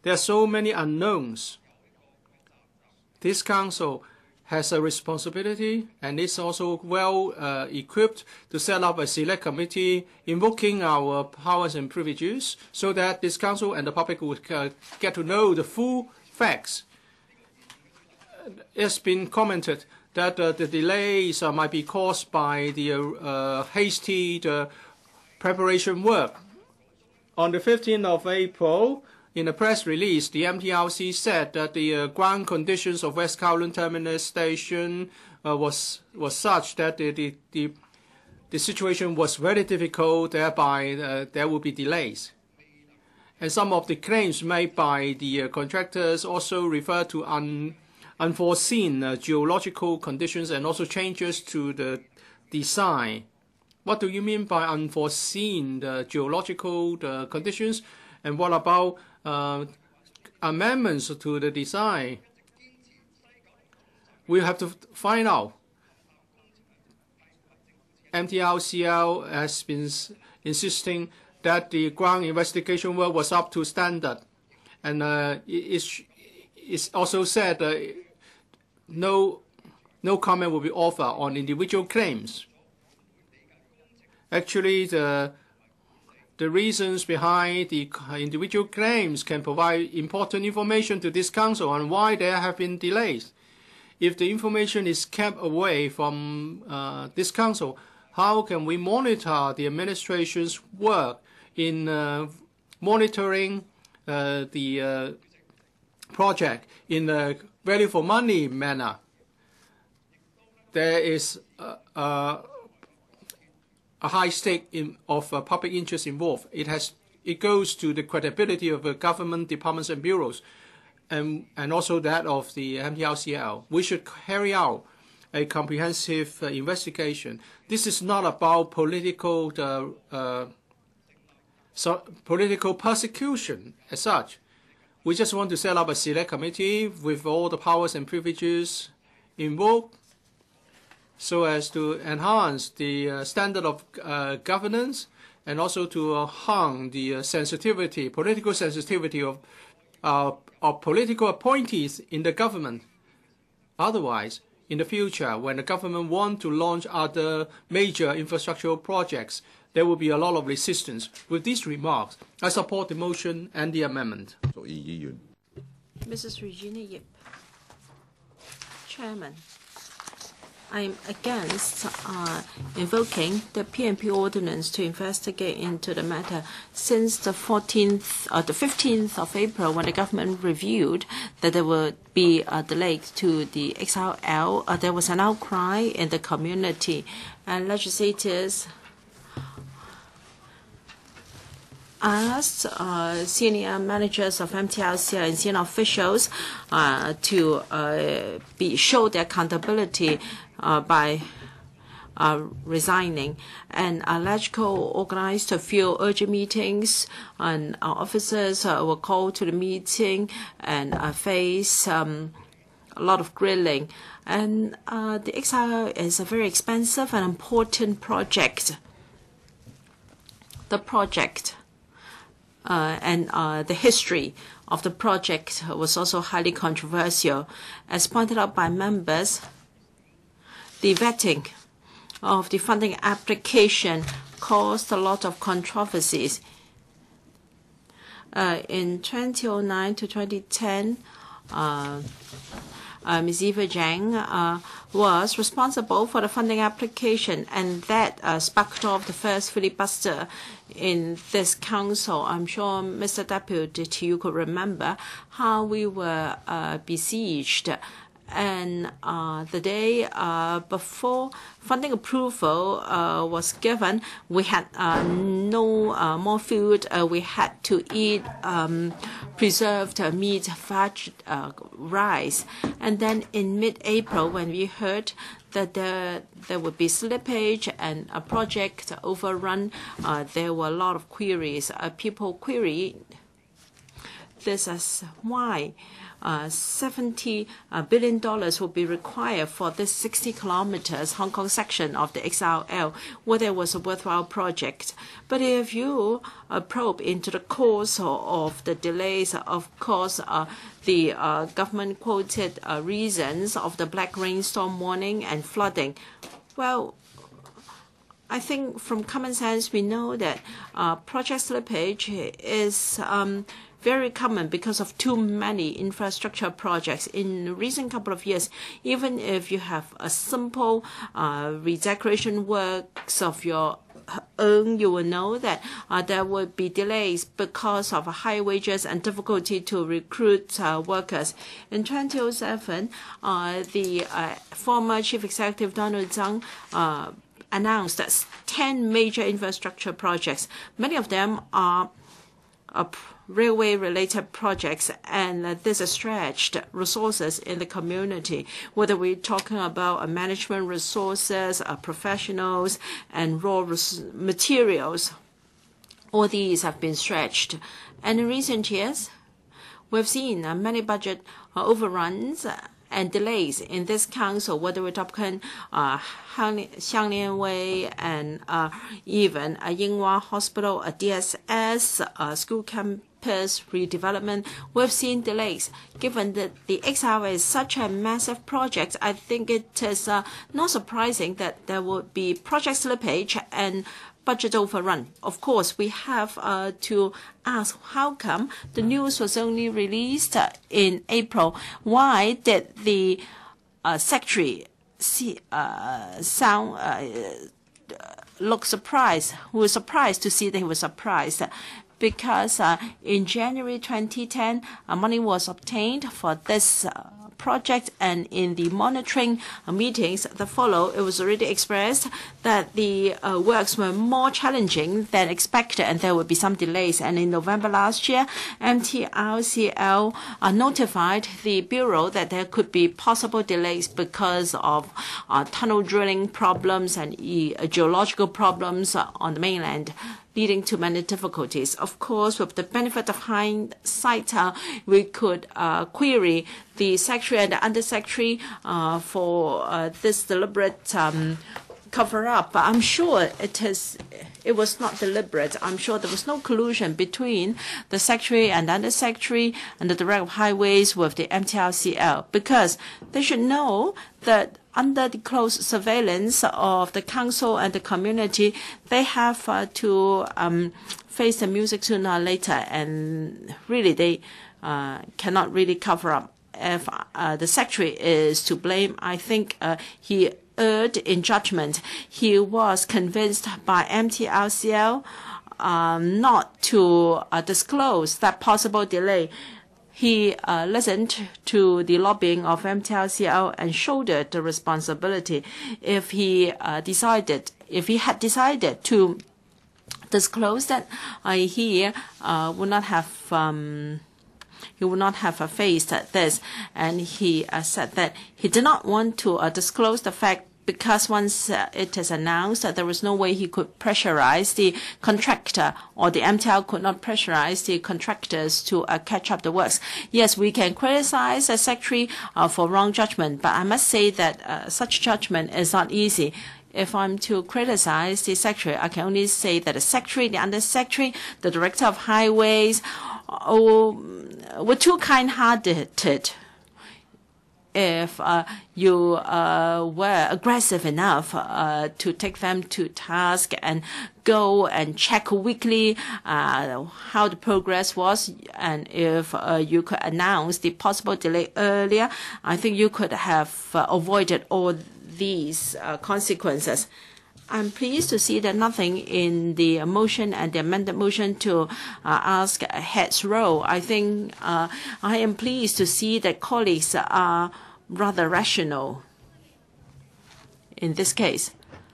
There are so many unknowns. This council has a responsibility and is also well equipped to set up a select committee invoking our powers and privileges so that this council and the public would get to know the full facts. It's been commented that the delays might be caused by the hasty preparation work. On the 15th of April, in a press release, the MTRC said that the ground conditions of West Kowloon Terminus Station was such that the situation was very difficult, thereby there would be delays. And some of the claims made by the contractors also refer to unforeseen geological conditions and also changes to the design. What do you mean by unforeseen geological conditions? And what about amendments to the design? We have to find out. MTRCL has been insisting that the ground investigation work was up to standard. And it's also said no comment will be offered on individual claims. Actually, the reasons behind the individual claims can provide important information to this council on why there have been delays. If the information is kept away from this council, how can we monitor the administration's work in monitoring the project in a value for money manner? There is a high stake of public interest involved. It goes to the credibility of the government departments and bureaus, and also that of the MTRCL. We should carry out a comprehensive investigation. This is not about political persecution as such. We just want to set up a select committee with all the powers and privileges invoked, so as to enhance the standard of governance and also to harm the sensitivity, political sensitivity of political appointees in the government. Otherwise, in the future, when the government wants to launch other major infrastructural projects, there will be a lot of resistance. With these remarks, I support the motion and the amendment. Mrs. Regina Yip. Chairman, I am against invoking the PNP ordinance to investigate into the matter. Since the 15th of April, when the government reviewed that there would be a delay to the XRL, there was an outcry in the community, and legislators asked senior managers of MTRC and senior officials to show their accountability by resigning. And LegCo organized a few urgent meetings, and our officers were called to the meeting and face a lot of grilling. And the XR is a very expensive and important project. The project and the history of the project was also highly controversial. As pointed out by members, the vetting of the funding application caused a lot of controversies. In 2009 to 2010, Ms. Eva Zhang was responsible for the funding application, and that sparked off the first filibuster in this council. I'm sure, Mr. Deputy, you could remember how we were besieged. And the day before funding approval was given, we had no more food. We had to eat preserved meat, fudge, rice. And then in mid-April, when we heard that there would be slippage and a project overrun, there were a lot of queries. People queried this is why $70 billion will be required for this 60 kilometers Hong Kong section of the XRL, whether it was a worthwhile project. But if you probe into the cause of the delays, of course, the government quoted reasons of the black rainstorm warning and flooding. Well, I think from common sense, we know that project slippage is very common because of too many infrastructure projects in the recent couple of years. Even if you have a simple redecoration works of your own, you will know that there will be delays because of high wages and difficulty to recruit workers. In 2007, the former Chief Executive Donald Tsang announced that 10 major infrastructure projects. Many of them are railway-related projects, and this has stretched resources in the community, whether we're talking about management resources, professionals, and raw materials. All these have been stretched. And in recent years, we've seen many budget overruns and delays in this council, whether we're talking Xiangnian Way and even Yinghua Hospital, a DSS, school campus redevelopment. We've seen delays. Given that the XRL is such a massive project, I think it is not surprising that there will be project slippage and budget overrun. Of course, we have to ask how come the news was only released in April. Why did the secretary look surprised? Who was surprised to see that he was surprised? Because in January 2010, money was obtained for this project, and in the monitoring meetings that follow, it was already expressed that the works were more challenging than expected and there would be some delays. And in November last year, MTR notified the Bureau that there could be possible delays because of tunnel drilling problems and geological problems on the mainland, leading to many difficulties. Of course, with the benefit of hindsight, we could query the secretary and the undersecretary for this deliberate cover-up. But I'm sure it was not deliberate. I'm sure there was no collusion between the secretary and undersecretary and the director of highways with the MTRCL, because they should know that under the close surveillance of the council and the community, they have to face the music sooner or later, and really they cannot really cover up. If the secretary is to blame, I think he erred in judgment. He was convinced by MTRCL not to disclose that possible delay. He listened to the lobbying of MTRCL and shouldered the responsibility. If he had decided to disclose that, he would not have. He would not have faced this, and he said that he did not want to disclose the fact because once it is announced that there was no way he could pressurize the contractor, or the MTL could not pressurize the contractors to catch up the works. Yes, we can criticize a secretary for wrong judgment, but I must say that such judgment is not easy. If I'm to criticize the secretary, I can only say that the secretary, the undersecretary, the director of highways were too kind-hearted. If you were aggressive enough to take them to task and go and check weekly how the progress was, and if you could announce the possible delay earlier, I think you could have avoided all these consequences. I'm pleased to see that nothing in the motion and the amended motion to ask a head's roll. I think I am pleased to see that colleagues are rather rational in this case.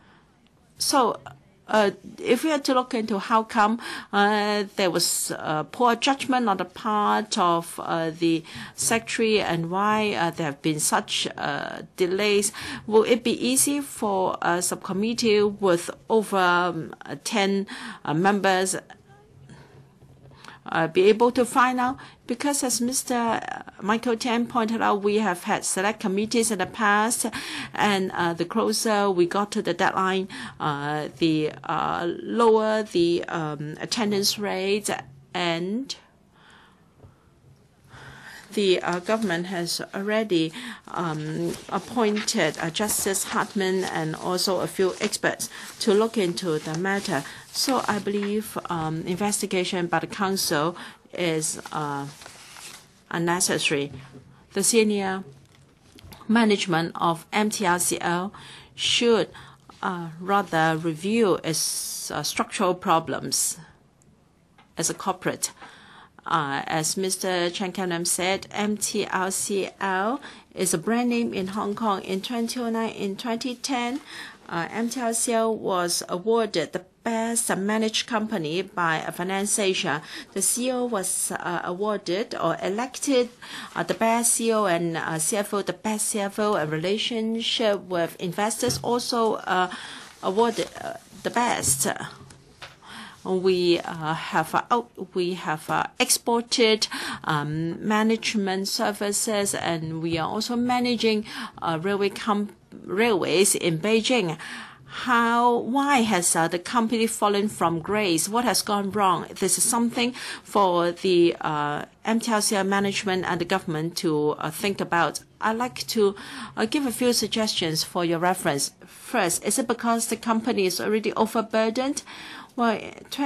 So if we had to look into how come there was poor judgment on the part of the secretary and why there have been such delays, will it be easy for a subcommittee with over 10 members be able to find out, because as Mr. Michael Tian pointed out, we have had select committees in the past, and the closer we got to the deadline, the lower the attendance rate, and the government has already appointed Justice Hartman and also a few experts to look into the matter. So I believe investigation by the Council is unnecessary. The senior management of MTRCL should rather review its structural problems as a corporate. As Mr. Chen Kam-nam said, MTRCL is a brand name in Hong Kong. In 2009, in 2010, MTRCL was awarded the Best Managed Company by Finance Asia. The CEO was awarded or elected the Best CEO, and CFO the Best CFO, and relationship with investors also awarded the best. We have exported management services, and we are also managing railways in Beijing. Why has the company fallen from grace? What has gone wrong? This is something for the MTRCL management and the government to think about. I'd like to give a few suggestions for your reference. First, is it because the company is already overburdened? Well,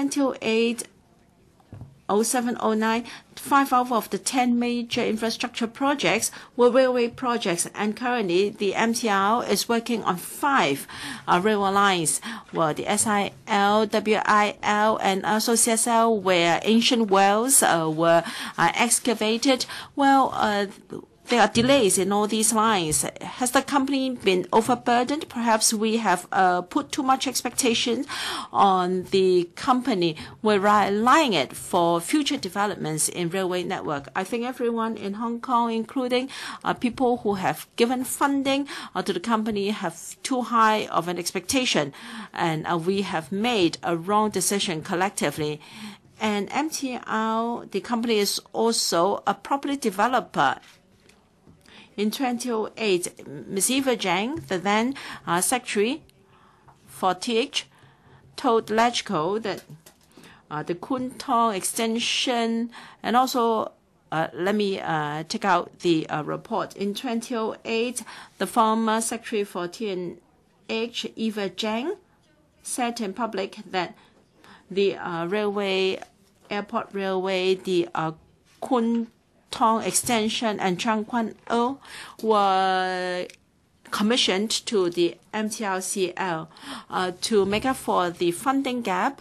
2008-07-09, 5 out of the 10 major infrastructure projects were railway projects, and currently the MTR is working on 5 railway lines. Well, the SIL, WIL, and also CSL, where ancient wells were excavated. Well, there are delays in all these lines. Has the company been overburdened? Perhaps we have put too much expectation on the company. We're relying it for future developments in railway network. I think everyone in Hong Kong, including people who have given funding to the company, have too high of an expectation, and we have made a wrong decision collectively. And MTR, the company, is also a property developer. In 2008, Ms. Eva Zhang, the then secretary for TH, told LegCo that the Kwun Tong extension, and also let me take out the report. In 2008, the former secretary for TNH, Eva Zhang, said in public that the airport railway, the Kwun Tong extension and Chang Kwan O were commissioned to the MTRCL to make up for the funding gap.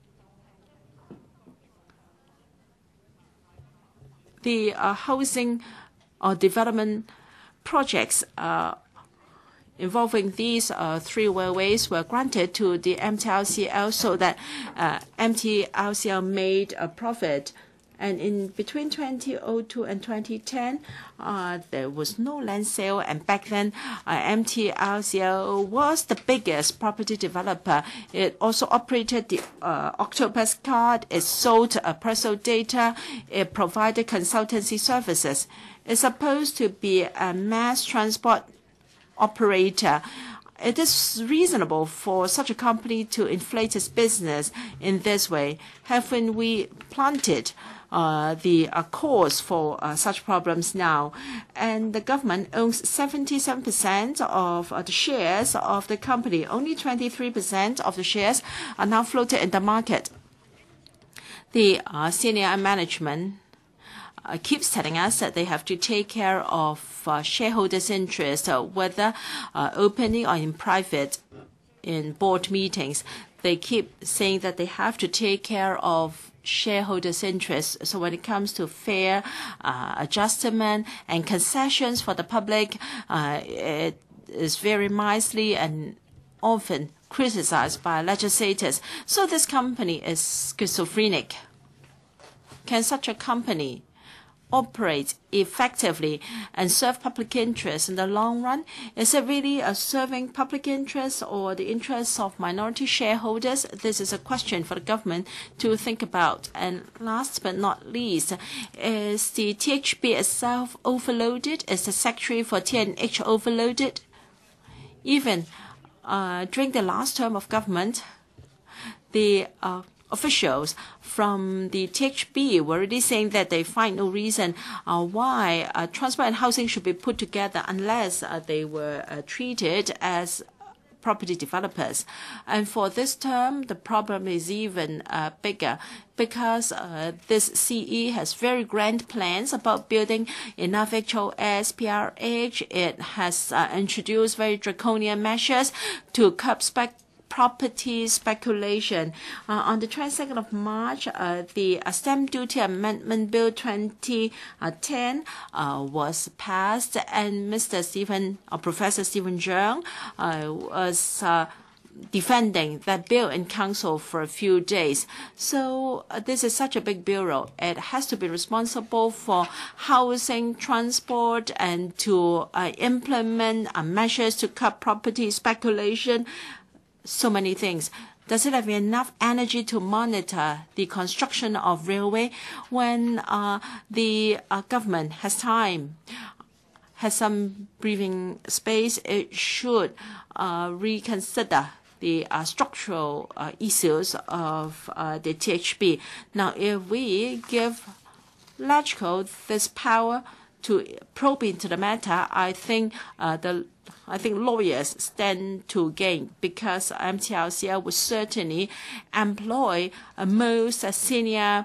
The housing or development projects involving these 3 railways were granted to the MTRCL so that MTRCL made a profit. And in between 2002 and 2010, there was no land sale. And back then, MTRCL was the biggest property developer. It also operated the Octopus card. It sold personal data. It provided consultancy services. It's supposed to be a mass transport operator. It is reasonable for such a company to inflate its business in this way. Haven't we planted the cause for such problems now? And the government owns 77% of the shares of the company. Only 23% of the shares are now floated in the market. The senior management keeps telling us that they have to take care of shareholders' interest, whether openly or in private in board meetings. They keep saying that they have to take care of shareholders' interests. So when it comes to fair adjustment and concessions for the public, it is very mildly and often criticized by legislators. So this company is schizophrenic. Can such a company operate effectively and serve public interest in the long run? Is it really serving public interest or the interests of minority shareholders? This is a question for the government to think about. And last but not least, is the THB itself overloaded? Is the Secretary for TNH overloaded? Even during the last term of government, the officials from the THB were already saying that they find no reason why transport and housing should be put together unless they were treated as property developers. And for this term, the problem is even bigger because this CE has very grand plans about building enough HOS, PRH. It has introduced very draconian measures to curb property speculation. On the 22nd of March, the Stamp Duty Amendment Bill 2010 was passed, and Professor Stephen Zhang was defending that bill in council for a few days. So this is such a big bureau. It has to be responsible for housing, transport, and to implement measures to curb property speculation. So many things. Does it have enough energy to monitor the construction of railway when the government has time, has some breathing space? It should reconsider the structural issues of the THB. Now, if we give LegCo this power to probe into the matter, I think lawyers stand to gain because MTRCL would certainly employ most senior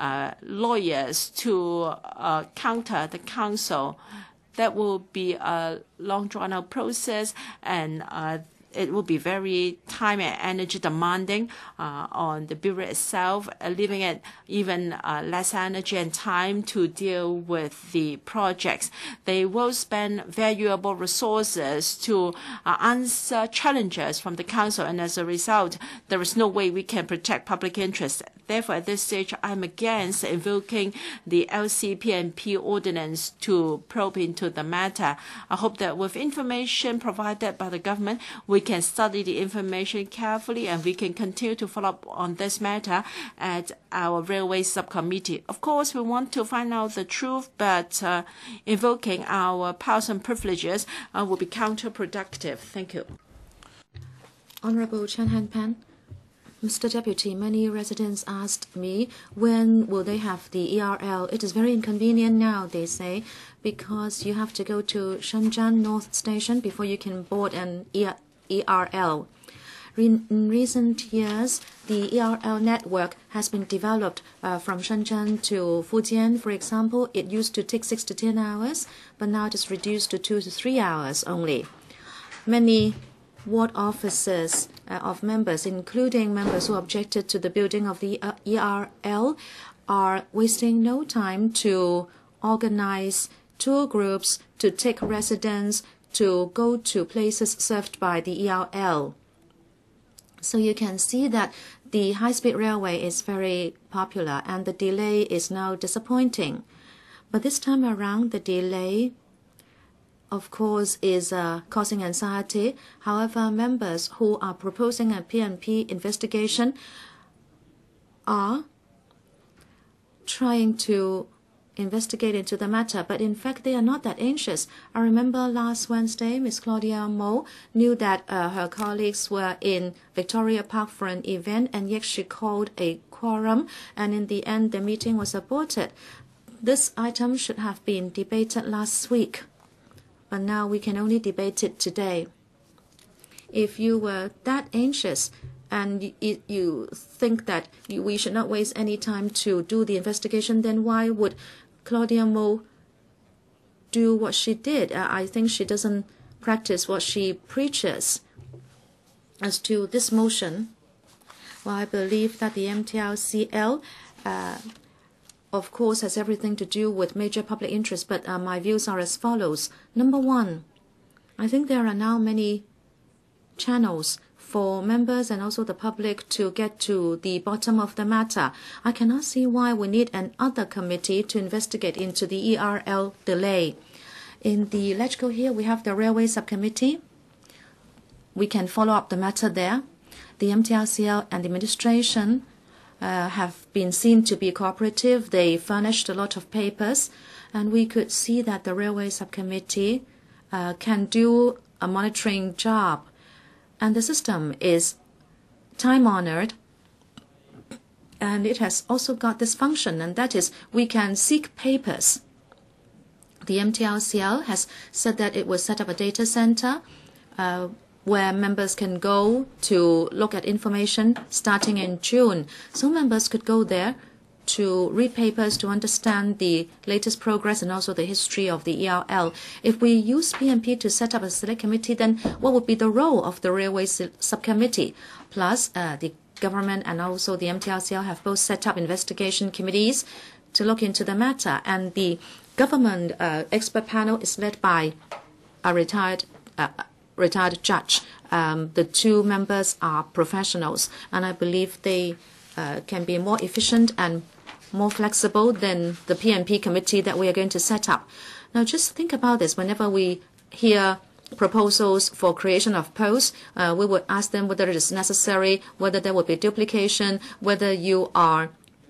lawyers to counter the council. That will be a long drawn-out process, and it will be very time and energy demanding on the Bureau itself, leaving it even less energy and time to deal with the projects. They will spend valuable resources to answer challenges from the Council, and as a result, there is no way we can protect public interest. Therefore, at this stage, I'm against invoking the LCPNP ordinance to probe into the matter. I hope that with information provided by the government, we can study the information carefully and we can continue to follow up on this matter at our railway subcommittee. Of course, we want to find out the truth, but invoking our powers and privileges will be counterproductive. Thank you. Honorable Chen Hanpan. Mr. Deputy, many residents asked me when will they have the ERL. It is very inconvenient now, they say, because you have to go to Shenzhen North Station before you can board an ERL. In recent years, the ERL network has been developed from Shenzhen to Fujian. For example, it used to take 6 to 10 hours, but now it is reduced to 2 to 3 hours only. Many ward officers of members, including members who objected to the building of the ERL, are wasting no time to organize tour groups to take residents to go to places served by the ERL. So you can see that the high-speed railway is very popular and the delay is now disappointing. But this time around, the delay of course, is causing anxiety. However, members who are proposing a PNP investigation are trying to investigate into the matter, but in fact, they are not that anxious. I remember last Wednesday, Ms. Claudia Mo knew that her colleagues were in Victoria Park for an event, and yet she called a quorum, and in the end, the meeting was aborted. This item should have been debated last week, but now we can only debate it today. If you were that anxious and you think that we should not waste any time to do the investigation, then why would Claudia Mo do what she did? I think she doesn't practice what she preaches. As to this motion, well, I believe that the MTRCL of course, has everything to do with major public interest, but my views are as follows. Number one, I think there are now many channels for members and also the public to get to the bottom of the matter. I cannot see why we need another committee to investigate into the ERL delay. In the LegCo here, we have the Railway Subcommittee. We can follow up the matter there. The MTRCL and the administration have been seen to be cooperative. They furnished a lot of papers, and we could see that the Railway Subcommittee can do a monitoring job. And the system is time-honored, and it has also got this function, and that is we can seek papers. The MTRCL has said that it will set up a data center where members can go to look at information starting in June. So members could go there to read papers to understand the latest progress and also the history of the ERL. If we use PMP to set up a select committee, then what would be the role of the Railway Subcommittee? Plus, the government and also the MTRCL have both set up investigation committees to look into the matter. And the government expert panel is led by a retired judge. The two members are professionals, and I believe they can be more efficient and more flexible than the PMP committee that we are going to set up. Now, just think about this. Whenever we hear proposals for creation of posts, we would ask them whether it is necessary, whether there would be duplication, whether you are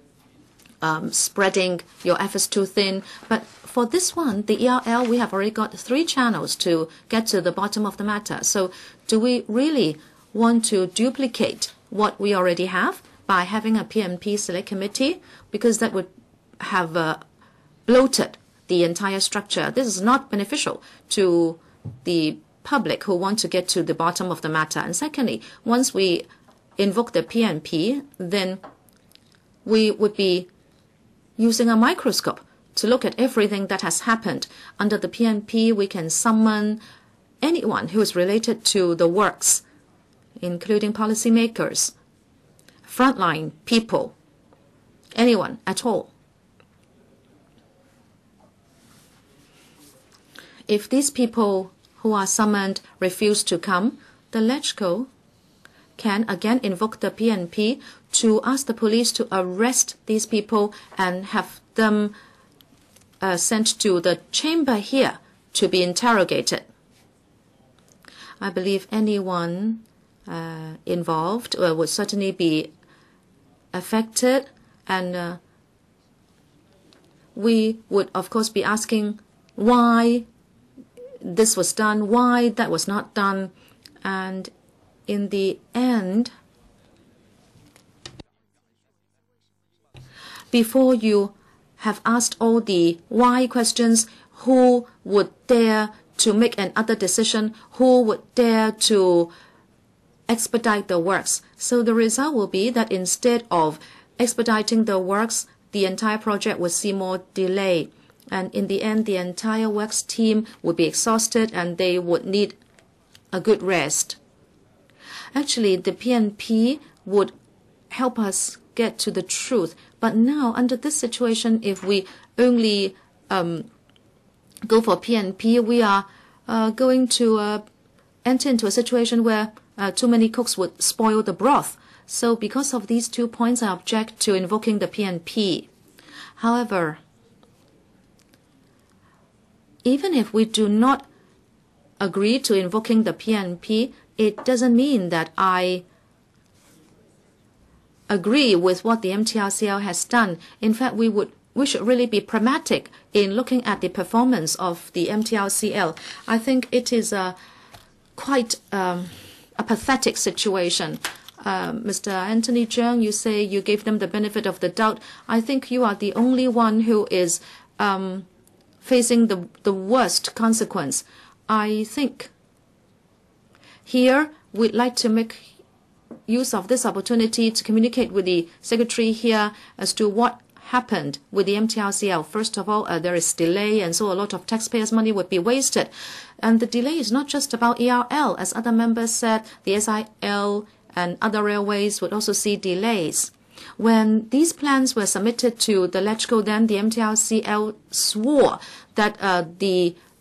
spreading your efforts too thin. But for this one, the ERL, we have already got 3 channels to get to the bottom of the matter. So do we really want to duplicate what we already have by having a PMP select committee? Because that would have bloated the entire structure. This is not beneficial to the public who want to get to the bottom of the matter. And secondly, once we invoke the PMP, then we would be using a microscope to look at everything that has happened. Under the PMP, we can summon anyone who is related to the works, including policymakers, frontline people, anyone at all. If these people who are summoned refuse to come, the LegCo can again invoke the PNP to ask the police to arrest these people and have them sent to the chamber here to be interrogated. I believe anyone involved would certainly be affected, and we would of course be asking why this was done, why that was not done, and in the end, before you have asked all the why questions, who would dare to make another decision, who would dare to expedite the works? So the result will be that instead of expediting the works, the entire project will see more delay. And in the end, the entire works team would be exhausted and they would need a good rest. Actually, the PNP would help us get to the truth. But now, under this situation, if we only go for PNP, we are going to enter into a situation where too many cooks would spoil the broth. So because of these 2 points, I object to invoking the PNP. However, even if we do not agree to invoking the PNP, it doesn't mean that I agree with what the MTRCL has done. In fact, we should really be pragmatic in looking at the performance of the MTRCL. I think it is quite a pathetic situation. Mr. Anthony Cheung, you say you gave them the benefit of the doubt. I think you are the only one who is facing the worst consequence. I think here we'd like to make use of this opportunity to communicate with the Secretary here as to what happened with the MTRCL. First of all, there is delay, and so a lot of taxpayers' money would be wasted. And the delay is not just about ERL. As other members said, the SIL and other railways would also see delays. When these plans were submitted to the LegCo, then the MTRCL swore that the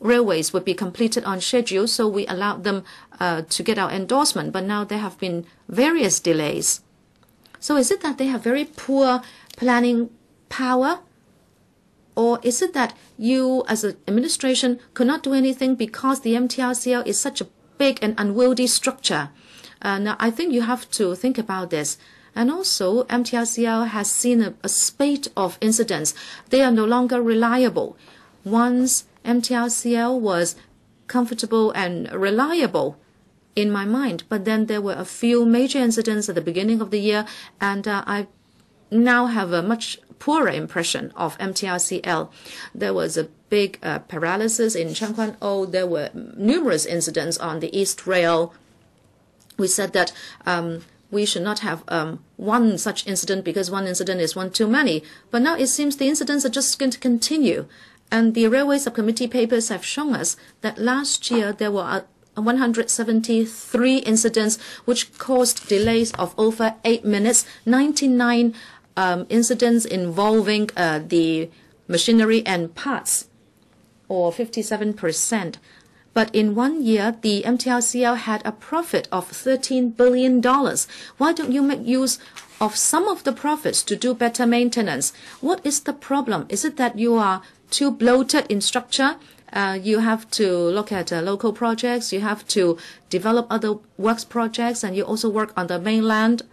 railways would be completed on schedule, so we allowed them to get our endorsement. But now there have been various delays. So is it that they have very poor planning power? Or is it that you, as an administration, could not do anything because the MTRCL is such a big and unwieldy structure? Now, I think you have to think about this. And also, MTRCL has seen a spate of incidents. They are no longer reliable. Once MTRCL was comfortable and reliable in my mind, but then there were a few major incidents at the beginning of the year, and I now have a much poorer impression of MTRCL. There was a big paralysis in Changquan-O. There were numerous incidents on the East Rail. We said that we should not have one such incident because one incident is one too many. But now it seems the incidents are just going to continue. And the Railway Subcommittee papers have shown us that last year there were 173 incidents which caused delays of over 8 minutes, 99 incidents involving the machinery and parts, or 57%. But in 1 year, the MTRCL had a profit of $13 billion. Why don't you make use of some of the profits to do better maintenance? What is the problem? Is it that you are too bloated in structure? You have to look at local projects. You have to develop other works projects, and you also work on the mainland.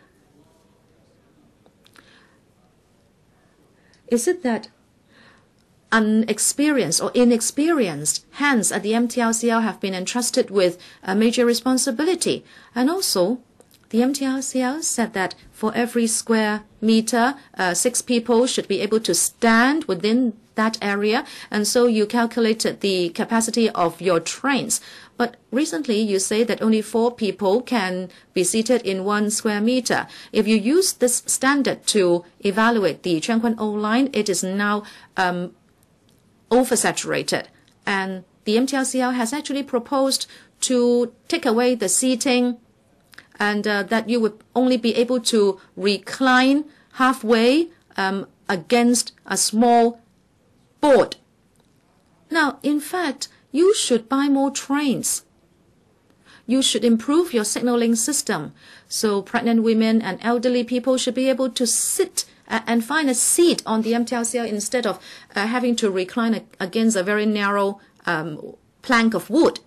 Is it that unexperienced or inexperienced hands at the MTRCL have been entrusted with a major responsibility? And also, the MTRCL said that for every square meter, 6 people should be able to stand within that area, and so you calculated the capacity of your trains. But recently you say that only 4 people can be seated in 1 square meter. If you use this standard to evaluate the Changquan-O line, it is now oversaturated. And the MTRCL has actually proposed to take away the seating, and that you would only be able to recline halfway against a small board. Now, in fact, you should buy more trains. You should improve your signaling system, so pregnant women and elderly people should be able to sit and find a seat on the MTRCL instead of having to recline against a very narrow plank of wood.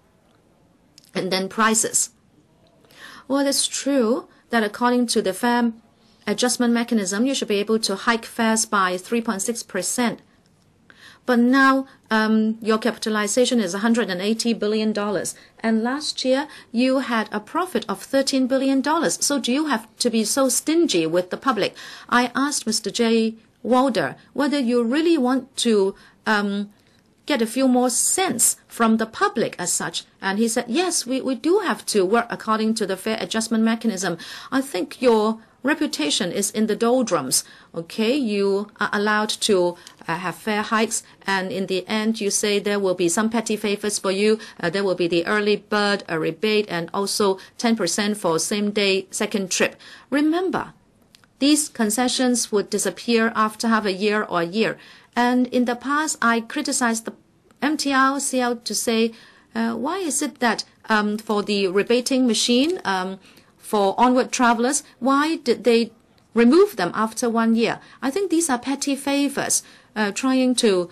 And then prices. Well, it's true that according to the fare adjustment mechanism, you should be able to hike fares by 3.6%. But now your capitalization is $180 billion. And last year, you had a profit of $13 billion. So do you have to be so stingy with the public? I asked Mr. J. Walder whether you really want to get a few more cents from the public as such. And he said, yes, we do have to work according to the fare adjustment mechanism. I think your reputation is in the doldrums. Okay, you are allowed to have fare hikes, and in the end you say there will be some petty favors for you. There will be the early bird, a rebate, and also 10% for same day second trip. Remember, these concessions would disappear after half a year or a year. And in the past, I criticized the MTRCL to say, why is it that for the rebating machine, for onward travelers, why did they remove them after 1 year? I think these are petty favors, trying to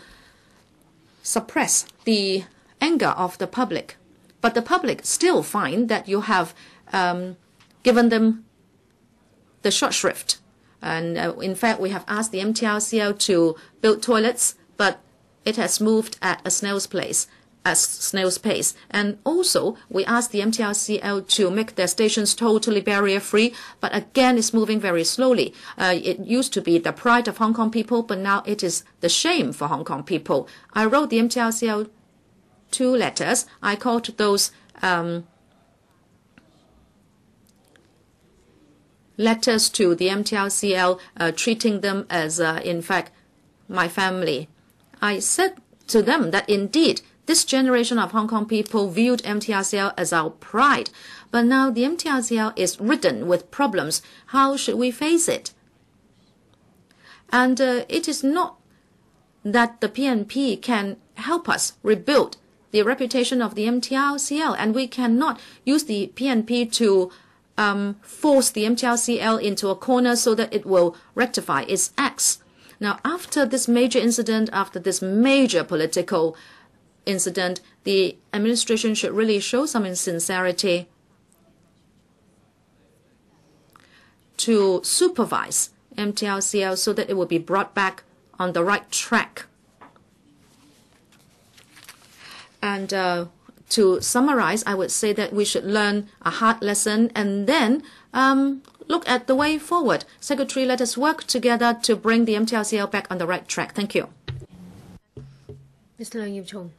suppress the anger of the public. But the public still find that you have given them the short shrift. And in fact, we have asked the MTRCL to build toilets, but it has moved at a snail's pace. And also, we asked the MTRCL to make their stations totally barrier-free, but again, it's moving very slowly. It used to be the pride of Hong Kong people, but now it is the shame for Hong Kong people. I wrote the MTRCL 2 letters. I called those letters to the MTRCL, treating them as, in fact, my family. I said to them that indeed, this generation of Hong Kong people viewed MTRCL as our pride, but now the MTRCL is ridden with problems. How should we face it? And it is not that the PNP can help us rebuild the reputation of the MTRCL, and we cannot use the PNP to force the MTRCL into a corner so that it will rectify its acts. Now, after this major incident, after this major political incident, the administration should really show some sincerity to supervise MTRCL so that it will be brought back on the right track. And to summarize, I would say that we should learn a hard lesson and then look at the way forward. Secretary, let us work together to bring the MTRCL back on the right track. Thank you. Mr. Leung Yiu-chung.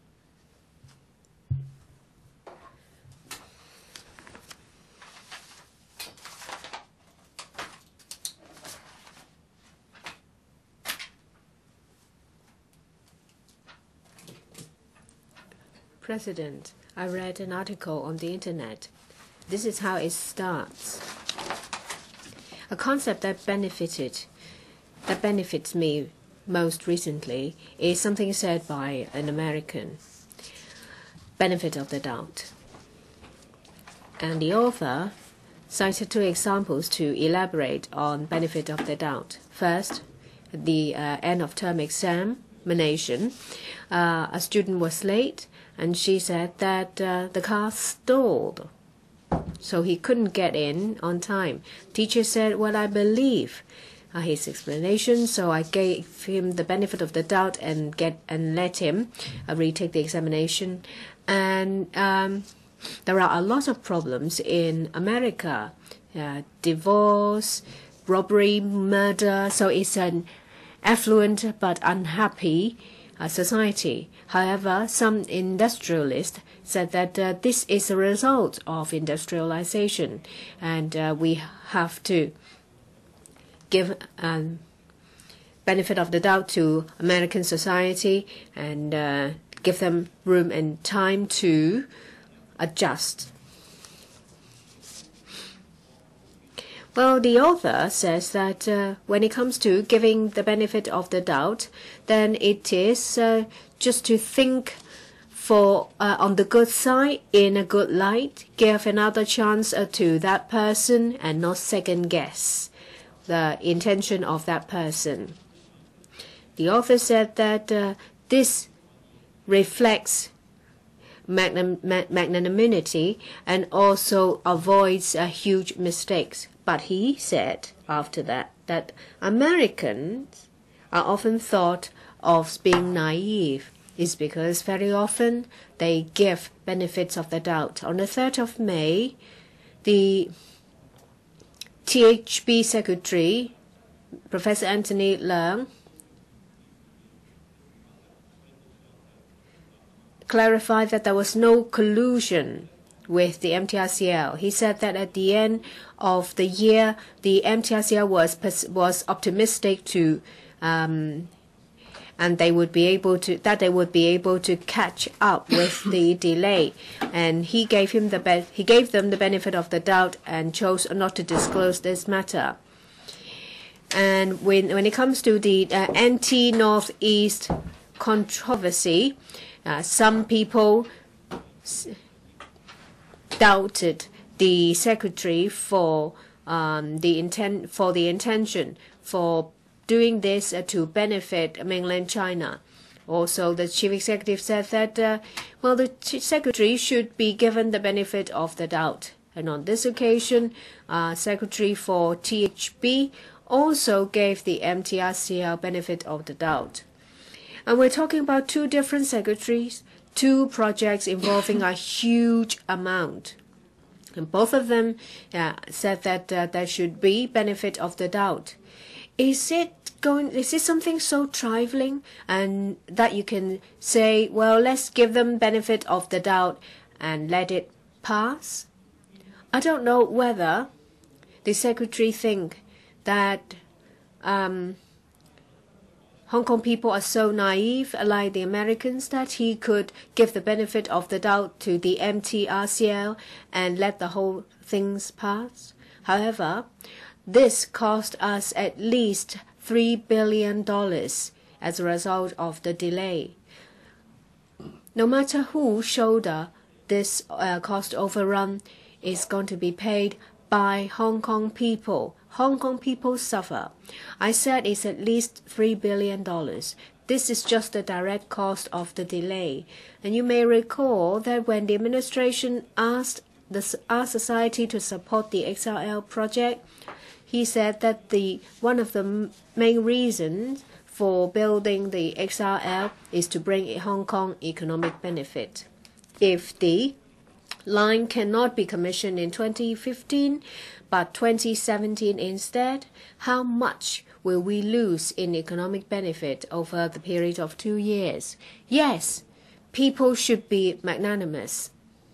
President, I read an article on the internet. This is how it starts. A concept that benefits me most recently is something said by an American. Benefit of the doubt. And the author cited two examples to elaborate on benefit of the doubt. First, the end of term examination. A student was late, and she said that the car stalled, so he couldn't get in on time. Teacher said, well, I believe his explanation, so I gave him the benefit of the doubt and let him retake the examination. And there are a lot of problems in America, divorce, robbery, murder, so it's an affluent but unhappy society. However, some industrialists said that this is a result of industrialization, and we have to give benefit of the doubt to American society and give them room and time to adjust. Well, the author says that when it comes to giving the benefit of the doubt, then it is just to think on the good side, in a good light, give another chance to that person and not second guess the intention of that person. The author said that this reflects magnanimity and also avoids huge mistakes. But he said after that Americans are often thought of being naive. It's because very often they give benefits of the doubt. On the 3rd of May, the THB Secretary, Professor Anthony Leung, clarified that there was no collusion with the MTRCL. He said that at the end of the year, the MTRCL was optimistic to and they would be able to catch up with the delay. And he gave them the benefit of the doubt and chose not to disclose this matter. And when it comes to the anti-Northeast controversy, some people doubted the secretary for the intention for doing this to benefit mainland China. Also, the chief executive said that the secretary should be given the benefit of the doubt. And on this occasion, secretary for THB also gave the MTRCL benefit of the doubt. And we're talking about two different secretaries, two projects involving a huge amount. And both of them said that there should be benefit of the doubt. Is it something so trifling and that you can say, well, let's give them benefit of the doubt and let it pass? I don't know whether the secretary think that Hong Kong people are so naive, like the Americans, that he could give the benefit of the doubt to the MTRCL and let the whole things pass. However, this cost us at least $3 billion as a result of the delay. no matter who shoulder this cost overrun, is going to be paid by Hong Kong people. Hong Kong people suffer. I said it's at least $3 billion. This is just the direct cost of the delay. And you may recall that when the administration asked society to support the XRL project, he said that one of the main reasons for building the XRL is to bring Hong Kong economic benefit. If the line cannot be commissioned in 2015, but 2017 instead, how much will we lose in economic benefit over the period of 2 years? Yes, people should be magnanimous.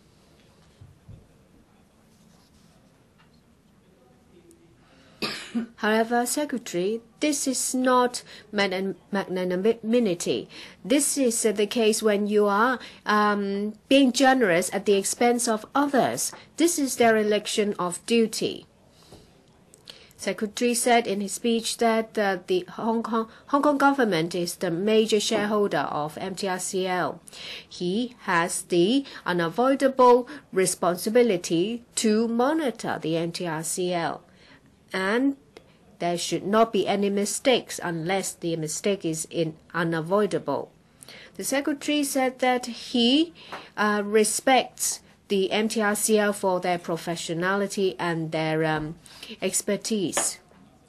However, Secretary, this is not magnanimity. This is the case when you are being generous at the expense of others. This is dereliction of duty. Secretary said in his speech that the Hong Kong government is the major shareholder of MTRCL. He has the unavoidable responsibility to monitor the MTRCL, and there should not be any mistakes unless the mistake is unavoidable. The Secretary said that he respects the MTRCL for their professionality and their expertise.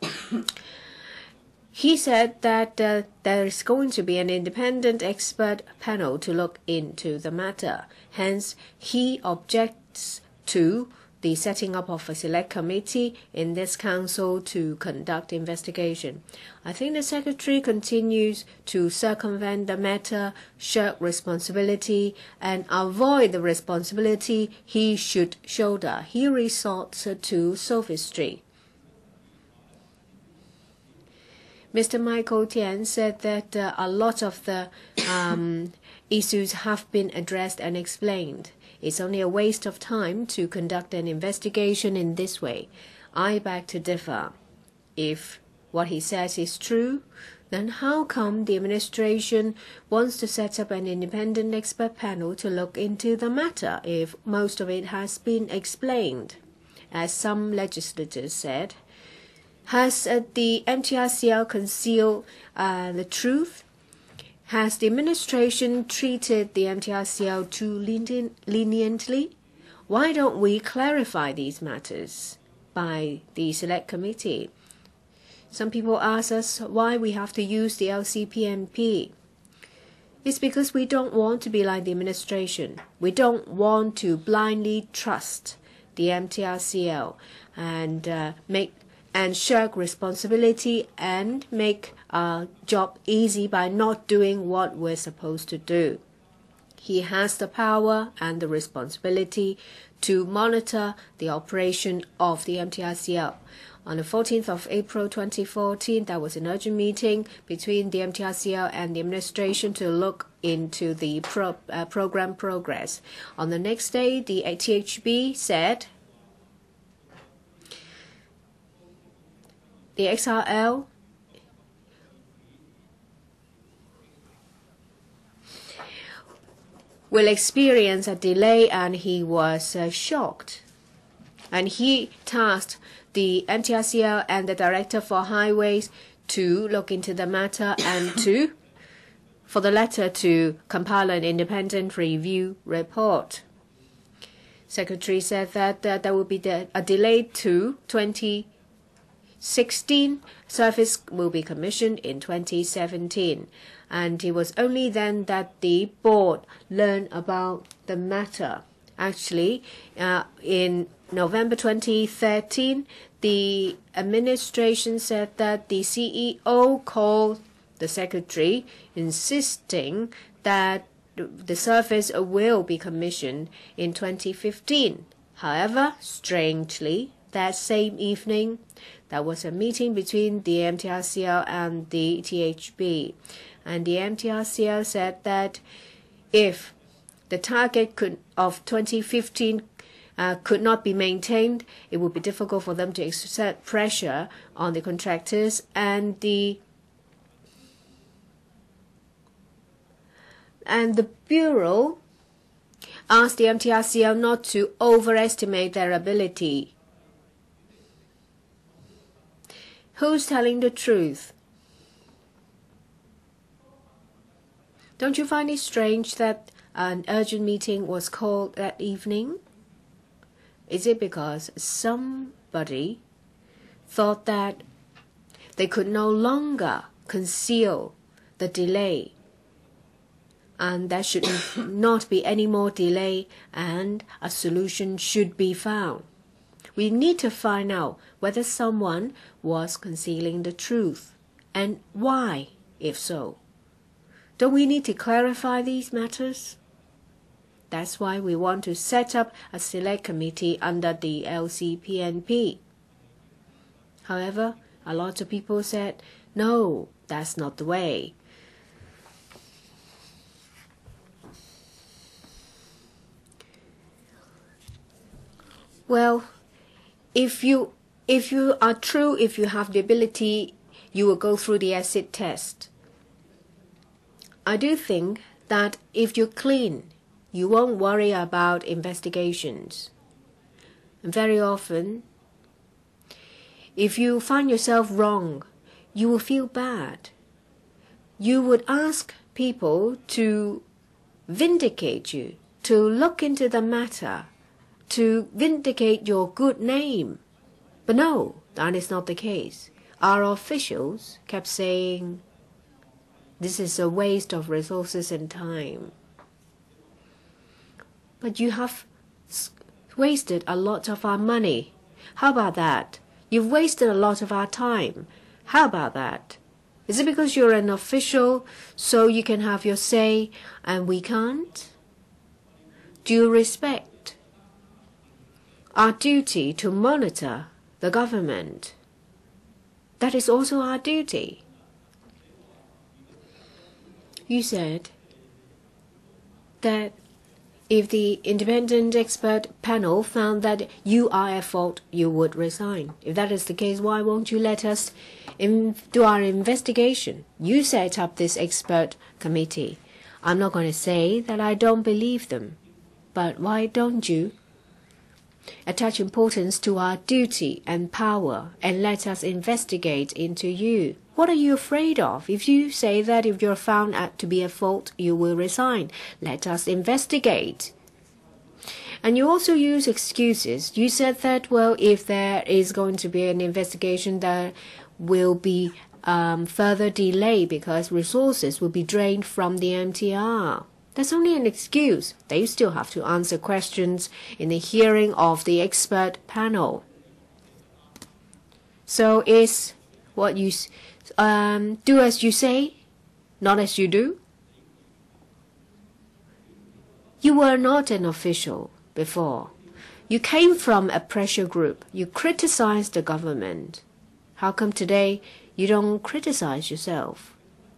He said that there is going to be an independent expert panel to look into the matter. Hence, he objects to the setting up of a select committee in this council to conduct investigation. I think the Secretary continues to circumvent the matter, shirk responsibility, and avoid the responsibility he should shoulder. He resorts to sophistry. Mr. Michael Tian said that a lot of the issues have been addressed and explained. It's only a waste of time to conduct an investigation in this way. I beg to differ. If what he says is true, then how come the administration wants to set up an independent expert panel to look into the matter if most of it has been explained? As some legislators said, has the MTRCL concealed the truth? Has the administration treated the MTRCL too leniently? Why don't we clarify these matters by the Select Committee? Some people ask us why we have to use the LCPMP. It's because we don't want to be like the administration. We don't want to blindly trust the MTRCL and shirk responsibility and make our job easy by not doing what we're supposed to do. He has the power and the responsibility to monitor the operation of the MTRCL. On the 14th of April 2014, there was an urgent meeting between the MTRCL and the administration to look into the program progress. On the next day, the THB said the XRL will experience a delay, and he was shocked. And he tasked the MTRCL and the Director for Highways to look into the matter and for the latter to compile an independent review report. Secretary said that there will be a delay to 2016. Service will be commissioned in 2017. And it was only then that the board learned about the matter. Actually, in November 2013, the administration said that the CEO called the Secretary, insisting that the service will be commissioned in 2015. However, strangely, that same evening, there was a meeting between the MTRCL and the THB. And the MTRCL said that if the target of 2015 could not be maintained, it would be difficult for them to exert pressure on the contractors, and the And the Bureau asked the MTRCL not to overestimate their ability. Who's telling the truth? Don't you find it strange that an urgent meeting was called that evening? Is it because somebody thought that they could no longer conceal the delay, and there should not be any more delay, and a solution should be found? We need to find out whether someone was concealing the truth, and why, if so. Don't we need to clarify these matters? That's why we want to set up a select committee under the LCPNP. However, a lot of people said, no, that's not the way. Well, if you are true, if you have the ability, you will go through the acid test. I do think that if you're clean, you won't worry about investigations. And very often, if you find yourself wrong, you will feel bad. You would ask people to vindicate you, to look into the matter, to vindicate your good name. But no, that is not the case. Our officials kept saying, this is a waste of resources and time. But you have wasted a lot of our money. How about that? You've wasted a lot of our time. How about that? Is it because you're an official, so you can have your say and we can't? Do you respect our duty to monitor the government? That is also our duty. You said that if the independent expert panel found that you are at fault, you would resign. If that is the case, why won't you let us do our investigation? You set up this expert committee. I'm not going to say that I don't believe them, but why don't you attach importance to our duty and power and let us investigate into you? What are you afraid of? If you say that if you're found to be at fault, you will resign, let us investigate. And you also use excuses. You said that, well, if there is going to be an investigation, there will be further delay because resources will be drained from the MTR. That's only an excuse. They still have to answer questions in the hearing of the expert panel. So is what you do as you say, not as you do? You were not an official before. You came from a pressure group. You criticized the government. How come today you don't criticize yourself?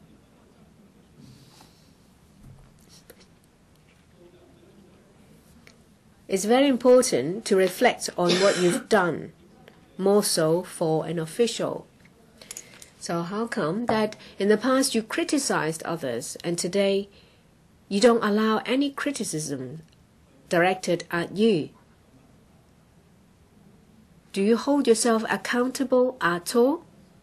It's very important to reflect on what you've done, more so for an official. So how come that in the past you criticized others and today you don't allow any criticism directed at you? Do you hold yourself accountable at all?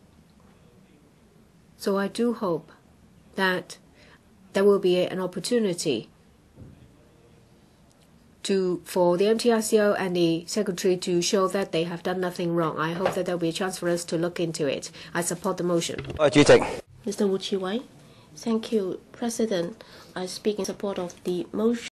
So I do hope that there will be an opportunity for the MTRCO and the Secretary to show that they have done nothing wrong. I hope that there will be a chance for us to look into it. I support the motion. Mr. Wu Chi-wai. Thank you, President. I speak in support of the motion.